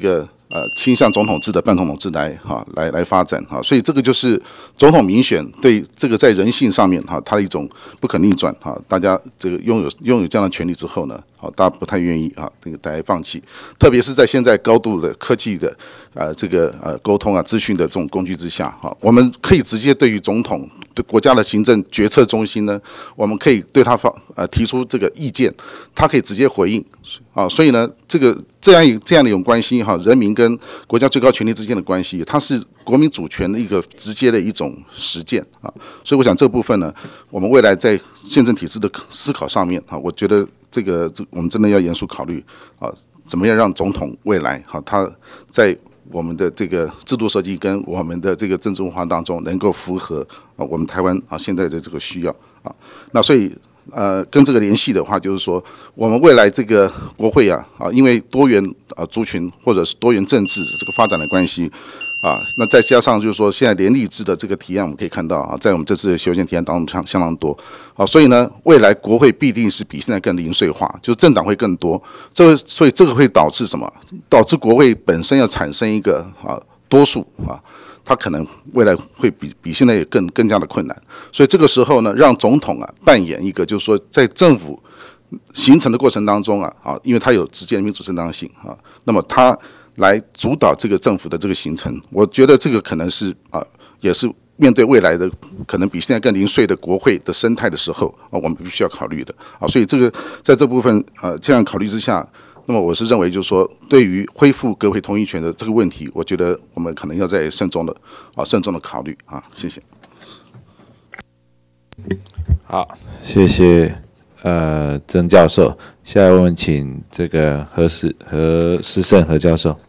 倾向总统制的半总统制来发展哈，所以这个就是总统民选对这个在人性上面哈，它的一种不可逆转哈，大家这个拥有这样的权利之后呢，好，大家不太愿意啊，这个大家放弃，特别是在现在高度的科技的这个沟通啊、资讯的这种工具之下哈，我们可以直接对于总统对国家的行政决策中心呢，我们可以对他提出这个意见，他可以直接回应啊，所以呢，这样的一种关系哈，人民跟国家最高权力之间的关系，它是国民主权的一个直接的一种实践啊，所以我想这部分呢，我们未来在宪政体制的思考上面啊，我觉得我们真的要严肃考虑啊，怎么样让总统未来哈，他在我们的这个制度设计跟我们的这个政治文化当中，能够符合啊我们台湾啊现在的这个需要啊，那所以。跟这个联系的话，就是说，我们未来这个国会啊，因为多元族群或者是多元政治这个发展的关系啊，那再加上就是说，现在联立制的这个提案，我们可以看到啊，在我们这次的修宪提案当中相当多啊，所以呢，未来国会必定是比现在更零碎化，就是政党会更多，所以这个会导致什么？导致国会本身要产生一个多数啊。他可能未来会比现在也更加的困难，所以这个时候呢，让总统扮演一个，就是说在政府形成的过程当中因为他有直接的民主正当性那么他来主导这个政府的这个形成，我觉得这个可能是也是面对未来的可能比现在更零碎的国会的生态的时候我们必须要考虑的所以这个在这部分这样考虑之下。那么我是认为，就是说，对于恢复国会同意权的这个问题，我觉得我们可能要再慎重的考虑谢谢。 好，谢谢曾教授。下一问，请这个何思胜何教授。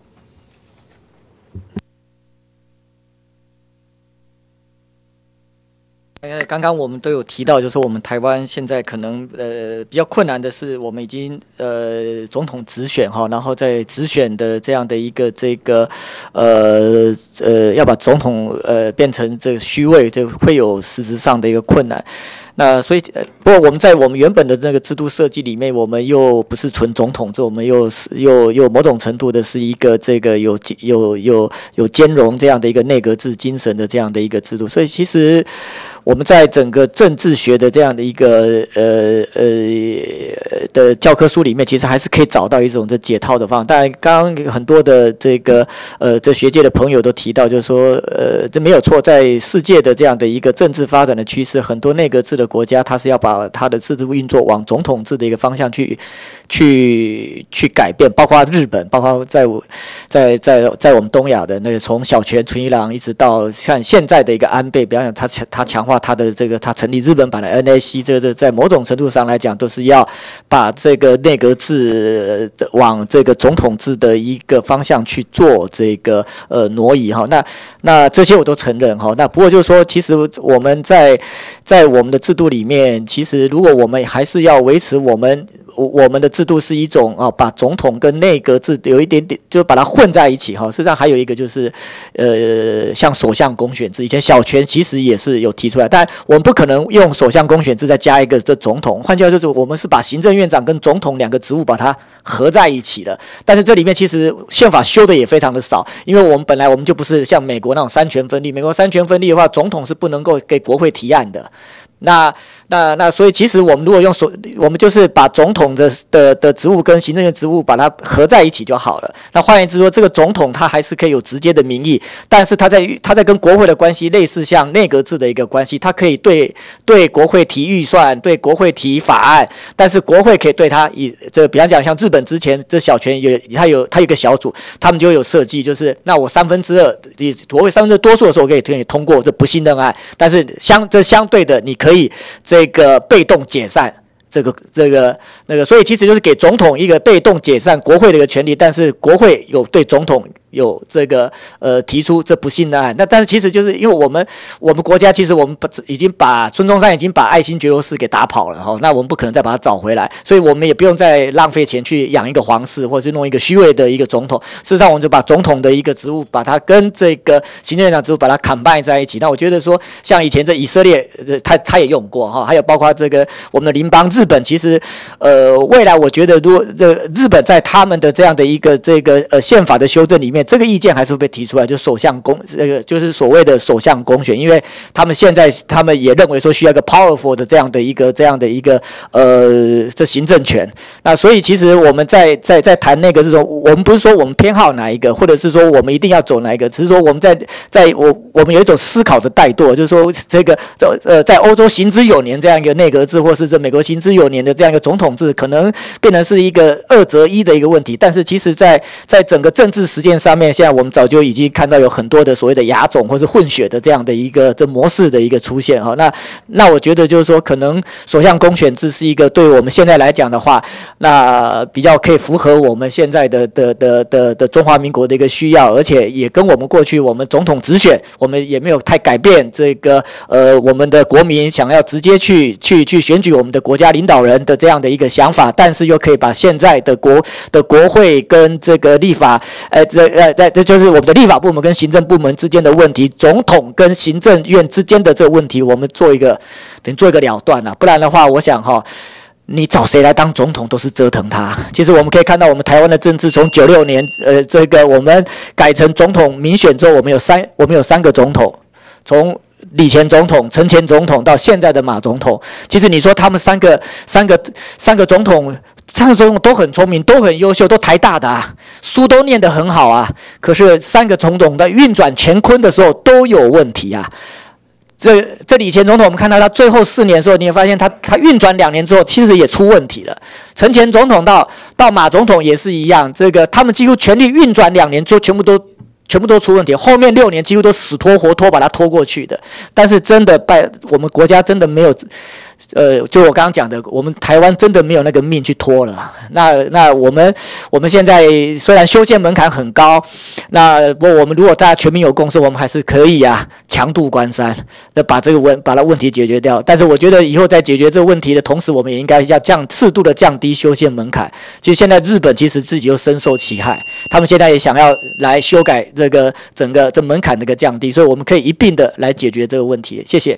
刚刚我们都有提到，就是说我们台湾现在可能比较困难的是，我们已经总统直选哈，然后在直选的这样的一个要把总统变成这个虚位，就会有实质上的一个困难。那所以不过我们在我们原本的那个制度设计里面，我们又不是纯总统制，我们又某种程度的是一个这个有兼容这样的一个内阁制精神的这样的一个制度，所以其实我们在整个政治学的这样的一个的教科书里面，其实还是可以找到一种这解套的方法。当然，刚刚很多的这学界的朋友都提到，就是说这没有错，在世界的这样的一个政治发展的趋势，很多内阁制的国家，它是要把它的制度运作往总统制的一个方向去改变，包括日本，包括在我们东亚的那个从小泉纯一郎一直到像现在的一个安倍，比方讲他强化他的他成立日本版的 NAC， 这个在某种程度上来讲，都是要把这个内阁制往这个总统制的一个方向去做这个挪移哈。那这些我都承认哈。那不过就是说，其实我们在我们的制度里面，其实如果我们还是要维持我们的制度是一种把总统跟内阁制有一点点就把它混在一起哈。事实上还有一个就是像首相公选制，以前小泉其实也是有提出来，但我们不可能用首相公选制再加一个这总统，换句话说，就是我们是把行政院长跟总统两个职务把它合在一起了。但是这里面其实宪法修的也非常的少，因为我们本来就不是像美国那种三权分立，美国三权分立的话，总统是不能够给国会提案的。那所以其实我们如果我们就是把总统的职务跟行政院职务把它合在一起就好了。那换言之说，这个总统他还是可以有直接的民意，但是他在跟国会的关系类似像内阁制的一个关系，他可以对国会提预算，对国会提法案，但是国会可以对他比方讲像日本之前这小泉他有一个小组，他们就有设计，就是那我2/3国会2/3多数的时候我可以通过这不信任案，但是相对的你可以这个被动解散这个那个，所以其实就是给总统一个被动解散国会的一个权利，但是国会有对总统有这个提出这不信任案。那但是其实就是因为我们国家其实我们已经把孙中山已经把爱新觉罗氏给打跑了哈，那我们不可能再把他找回来，所以我们也不用再浪费钱去养一个皇室或者是弄一个虚位的一个总统。事实上我们就把总统的一个职务把它跟这个行政院长职务把它combine在一起。那我觉得说像以前这以色列他也用过哈，还有包括这个我们的邻邦日本，其实未来我觉得如果日本在他们的这样的一个宪法的修正里面， 面，这个意见还是会被提出来，就首相公就是所谓的首相公选，因为他们现在他们也认为说需要一个 powerful 的这样的一个这行政权。那所以其实我们在谈那个这种，我们不是说我们偏好哪一个，或者是说我们一定要走哪一个，只是说我们我们有一种思考的怠惰，就是说这个在欧洲行之有年这样一个内阁制，或是在美国行之有年的这样一个总统制，可能变成是一个2择1的一个问题。但是其实在整个政治实践上面，现在我们早就已经看到有很多的所谓的亚种或是混血的这样的一个这模式的一个出现哈。那我觉得就是说，可能首相公选制是一个对我们现在来讲的话，那比较可以符合我们现在的中华民国的一个需要，而且也跟我们过去我们总统直选，我们也没有太改变这个我们的国民想要直接去选举我们的国家领导人的这样的一个想法，但是又可以把现在的国会跟这个立法，这就是我们的立法部门跟行政部门之间的问题，总统跟行政院之间的这个问题，我们做一个了断啊，不然的话，我想哈。你找谁来当总统都是折腾他。其实我们可以看到，我们台湾的政治从96年，这个我们改成总统民选之后，我们有三个总统，从李前总统、陈前总统到现在的马总统。其实你说他们三个总统。3个总统都很聪明，都很优秀，都台大的啊，书都念得很好啊。可是3个总统的运转乾坤的时候都有问题啊。这李前总统，我们看到他最后4年的时候，你也发现他运转2年之后，其实也出问题了。陈前总统到马总统也是一样，这个他们几乎全力运转2年之后，全部都出问题，后面6年几乎都死拖活拖把它拖过去的。但是真的我们国家真的没有。就我刚刚讲的，我们台湾真的没有那个命去拖了。那我们现在虽然修宪门槛很高，那不过我们如果大家全民有共识，我们还是可以啊，强渡关山，那把它问题解决掉。但是我觉得以后在解决这个问题的同时，我们也应该要适度的降低修宪门槛。其实现在日本其实自己又深受其害，他们现在也想要来修改这个整个这门槛的一个降低，所以我们可以一并的来解决这个问题。谢谢。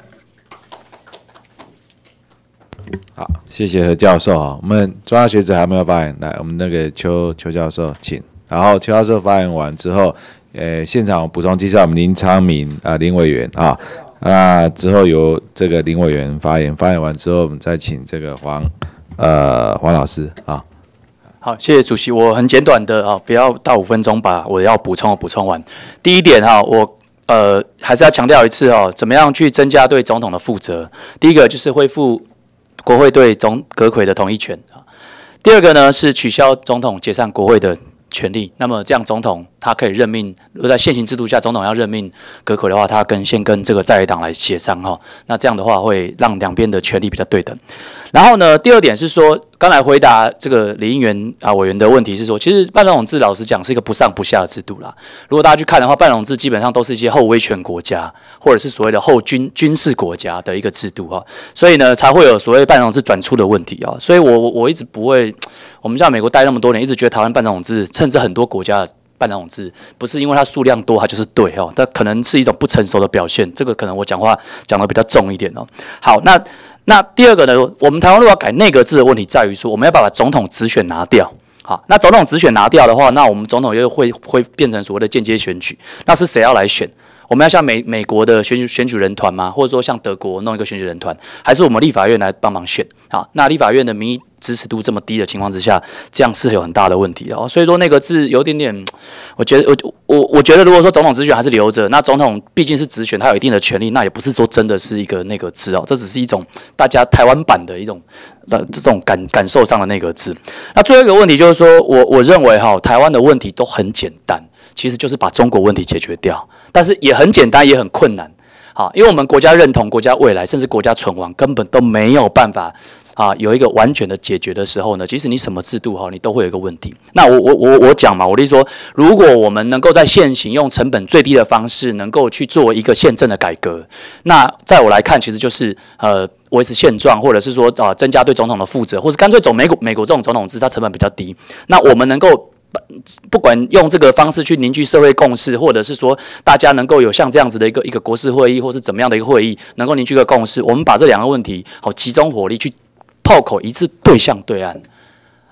好，谢谢何教授啊。我们中央学者还没有发言，来，我们那个邱教授请。然后邱教授发言完之后，现场补充介绍我们林昌明林委员啊，那之后由这个林委员发言，发言完之后，我们再请这个黄老师啊。 好，谢谢主席，我很简短的啊，不要到5分钟把我要补充完。第一点哈，我还是要强调一次哦，怎么样去增加对总统的负责？第一个就是恢复国会对阁揆的同意权啊。第二个呢是取消总统解散国会的权利。那么这样总统他可以任命，如果在现行制度下，总统要任命阁揆的话，他先跟这个在野党来协商哈。那这样的话会让两边的权利比较对等。然后呢，第二点是说，刚才回答这个李英元委员的问题是说，其实半总统制老实讲是一个不上不下的制度啦。如果大家去看的话，半总统制基本上都是一些后威权国家或者是所谓的后军事国家的一个制度哈，所以呢才会有所谓半总统制转出的问题啊。所以我一直不会，我们在美国待那么多年，一直觉得台湾半总统制，甚至很多国家的半总统制不是因为它数量多，它就是对哦，但可能是一种不成熟的表现。这个可能我讲话讲得比较重一点哦。好，那第二个呢，我们台湾如果要改内阁制的问题在于说，我们要把总统直选拿掉。好，那总统直选拿掉的话，那我们总统又会变成所谓的间接选举。那是谁要来选？我们要像美国的选举人团吗？或者说像德国弄一个选举人团，还是我们立法院来帮忙选？好，那立法院的民意支持度这么低的情况之下，这样是有很大的问题哦。所以说内阁制有点，我觉得如果说总统直选还是留着，那总统毕竟是直选，他有一定的权利，那也不是说真的是一个内阁制哦，这只是一种大家台湾版的一种这种感受上的内阁制。那最后一个问题就是说，我认为台湾的问题都很简单，其实就是把中国问题解决掉，但是也很简单，也很困难。好，因为我们国家认同、国家未来，甚至国家存亡，根本都没有办法有一个完全的解决的时候呢，其实你什么制度你都会有一个问题。那我讲嘛，我例如说，如果我们能够在现行用成本最低的方式，能够去做一个宪政的改革，那在我来看，其实就是维持现状，或者是说增加对总统的负责，或者干脆走美国这种总统制，它成本比较低。那我们能够不管用这个方式去凝聚社会共识，或者是说大家能够有像这样子的一个国事会议，或是怎么样的一个会议，能够凝聚一个共识，我们把这2个问题集中火力去炮口一致对向对岸。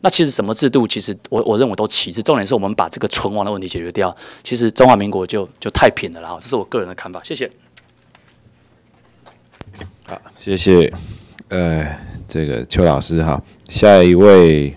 那其实什么制度，其实我认为都其次，重点是我们把这个存亡的问题解决掉，其实中华民国就太平了啦。这是我个人的看法，谢谢。 好，谢谢，这个邱老师哈，下一位，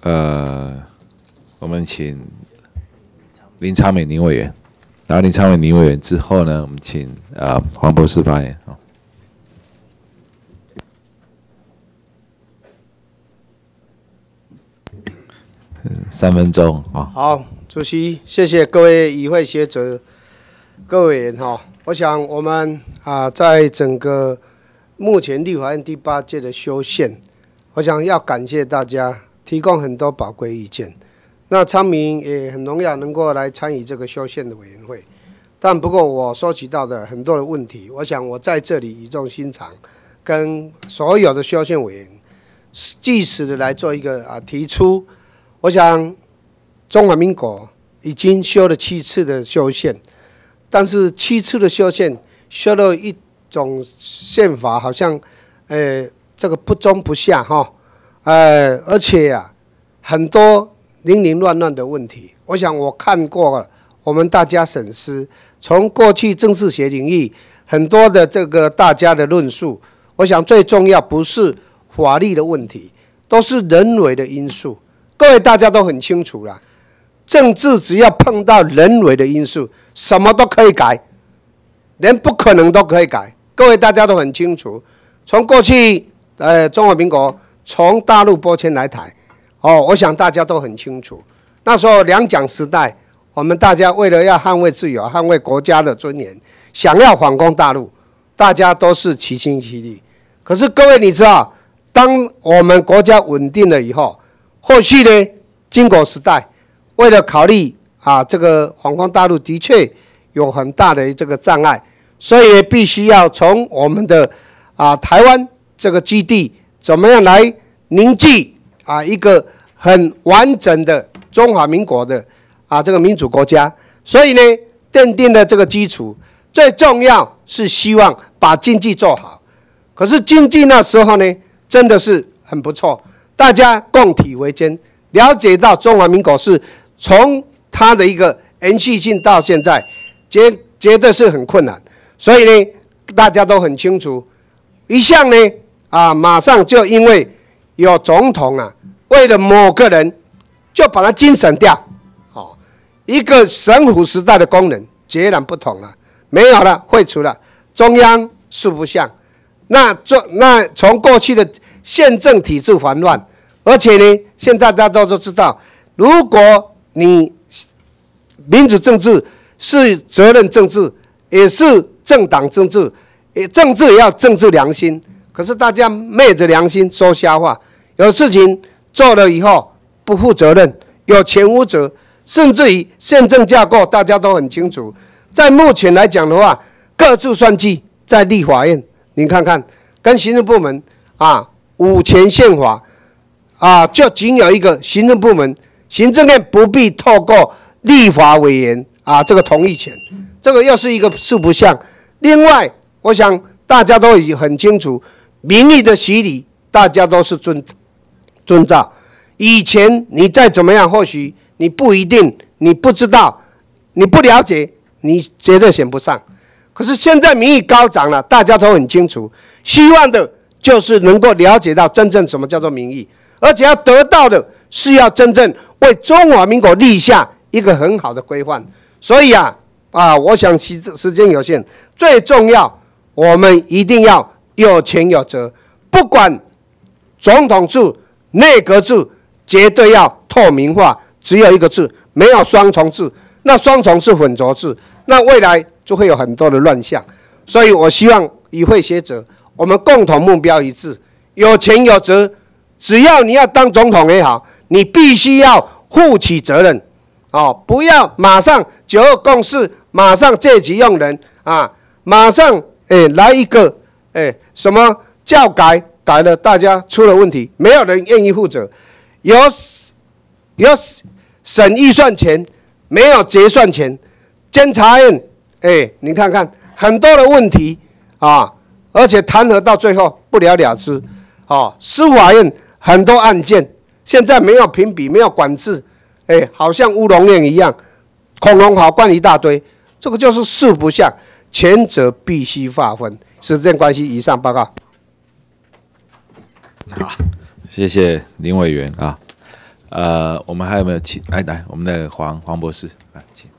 我们请林昌美林委员，然后林昌美林委员之后呢，我们请黄博士发言。3分钟啊。 好，主席，谢谢各位与会学者、各位委员哈。我想我们在整个目前立法院第8届的修宪，我想要感谢大家提供很多宝贵意见。那昌明也很荣耀能够来参与这个修宪的委员会，但不过我收集到的很多的问题，我想我在这里语重心长，跟所有的修宪委员据实的来做一个提出。我想中华民国已经修了7次的修宪，但是7次的修宪修了一种宪法，好像这个不中不下哈，而且很多零零乱乱的问题。我想我看过了，我们大家审视，从过去政治学领域很多的这个大家的论述，我想最重要不是法律的问题，都是人为的因素。各位大家都很清楚啦，政治只要碰到人为的因素，什么都可以改，连不可能都可以改。各位大家都很清楚，从过去中华民国从大陆拨迁来台，我想大家都很清楚。那时候两蒋时代，我们大家为了要捍卫自由、捍卫国家的尊严，想要反攻大陆，大家都是齐心齐力。可是各位你知道，当我们国家稳定了以后，后续呢，经国时代，为了考虑这个反攻大陆的确有很大的这个障碍，所以必须要从我们的台湾这个基地怎么样来凝聚一个很完整的中华民国的这个民主国家。所以呢，奠定了这个基础，最重要是希望把经济做好。可是经济那时候呢，真的是很不错。大家共体为艰，了解到中华民国是从它的一个延续性到现在，绝对是很困难。所以呢，大家都很清楚，一向呢马上就因为有总统为了某个人就把他精神掉，一个省府时代的功能截然不同了，没有了，废除了，中央四不像。那从过去的宪政体制繁乱，而且呢，现在大家都知道，如果你民主政治是责任政治，也是政党政治，政治也要政治良心。可是大家昧着良心说瞎话，有事情做了以后不负责任，有权无责，甚至于宪政架构大家都很清楚。在目前来讲的话，各自算计在立法院。你看看，跟行政部门五权宪法就仅有一个行政部门，行政院不必透过立法委员这个同意权，这个又是一个四不像。另外，我想大家都已经很清楚，民意的洗礼大家都是遵照。以前你再怎么样，或许你不一定，你不知道，你不了解，你绝对选不上。可是现在民意高涨了，大家都很清楚，希望的就是能够了解到真正什么叫做民意，而且要得到的是要真正为中华民国立下一个很好的规范。所以我想时间有限，最重要我们一定要有权有责，不管总统制、内阁制，绝对要透明化，只有一个制，没有双重制。那双重是混浊制，那未来就会有很多的乱象。所以我希望与会学者，我们共同目标一致，有权有责。只要你要当总统也好，你必须要负起责任，不要马上9·2共识，马上借机用人马上来一个什么教改了，大家出了问题，没有人愿意负责。有审预算权，没有结算权。监察院你看看很多的问题而且弹劾到最后不了了之。司法院很多案件现在没有评比，没有管制，好像乌龙院一样，恐龙法官一大堆，这个就是四不像，前者必须划分。时间关系，以上报告。 好，谢谢林委员啊。我们还有没有请？来，我们的黄博士来，请。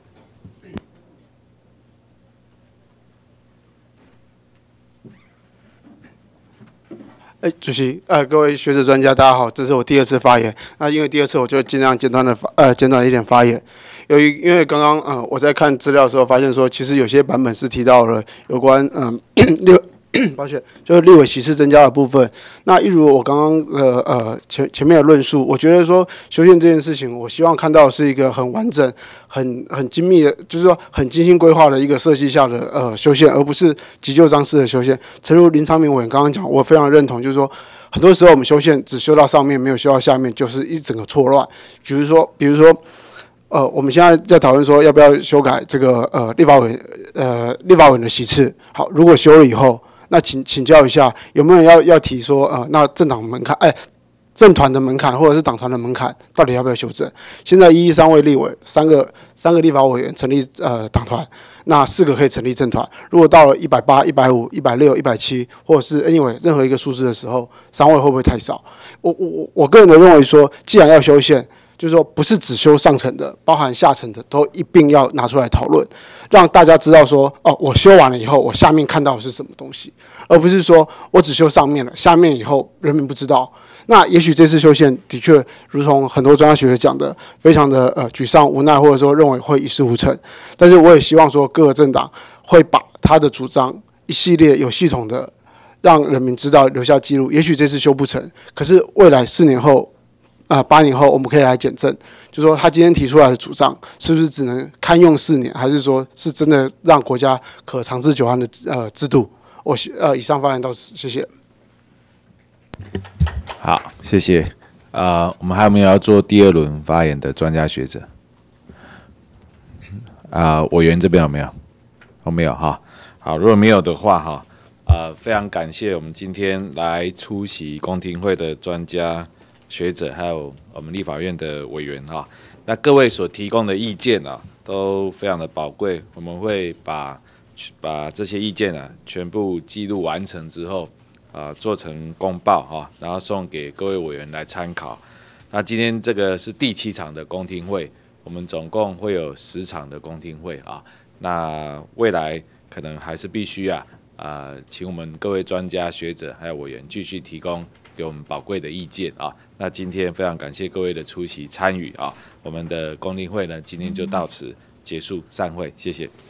主席，各位学者专家，大家好，这是我第2次发言。那因为第2次，我就尽量简短一点发言。因为刚刚我在看资料的时候，发现说，其实有些版本是提到了有关抱歉，就是立委席次增加的部分。那一如我刚刚前面的论述，我觉得说修宪这件事情，我希望看到的是一个很完整、很精密的，就是说很精心规划的一个设计下的修宪，而不是急就章式的修宪。诚如林昌明委员刚刚讲，我非常认同，就是说很多时候我们修宪只修到上面，没有修到下面，就是一整个错乱。比如说。我们现在在讨论说要不要修改这个立法委员的席次。好，如果修了以后，那请教一下，有没有人要提说那政党门槛，政团的门槛或者是党团的门槛，到底要不要修正？现在113位立委，3个立法委员成立党团，那4个可以成立政团。如果到了180、150、160、170，或者是 anyway 任何一个数字的时候，3位会不会太少？我个人的认为说，既然要修宪，就是说，不是只修上层的，包含下层的，都一并要拿出来讨论，让大家知道说，我修完了以后，我下面看到的是什么东西，而不是说我只修上面了，下面以后人民不知道。那也许这次修宪的确，如同很多专家学者讲的，非常的沮丧、无奈，或者说认为会一事无成。但是我也希望说，各个政党会把他的主张一系列有系统的让人民知道，留下记录。也许这次修不成，可是未来4年后。8年后我们可以来检证，就说他今天提出来的主张是不是只能堪用4年，还是说是真的让国家可长治久安的制度？以上发言到此，谢谢。 好，谢谢。我们还有没有要做第2轮发言的专家学者？委员这边有没有？没有哈。好，如果没有的话哈，非常感谢我们今天来出席公听会的专家学者，还有我们立法院的委员哈。那各位所提供的意见都非常的宝贵，我们会把这些意见全部记录完成之后，做成公报然后送给各位委员来参考。那今天这个是第7场的公听会，我们总共会有10场的公听会那未来可能还是必须请我们各位专家学者还有委员继续提供给我们宝贵的意见那今天非常感谢各位的出席参与我们的公听会呢，今天就到此结束，散会，谢谢。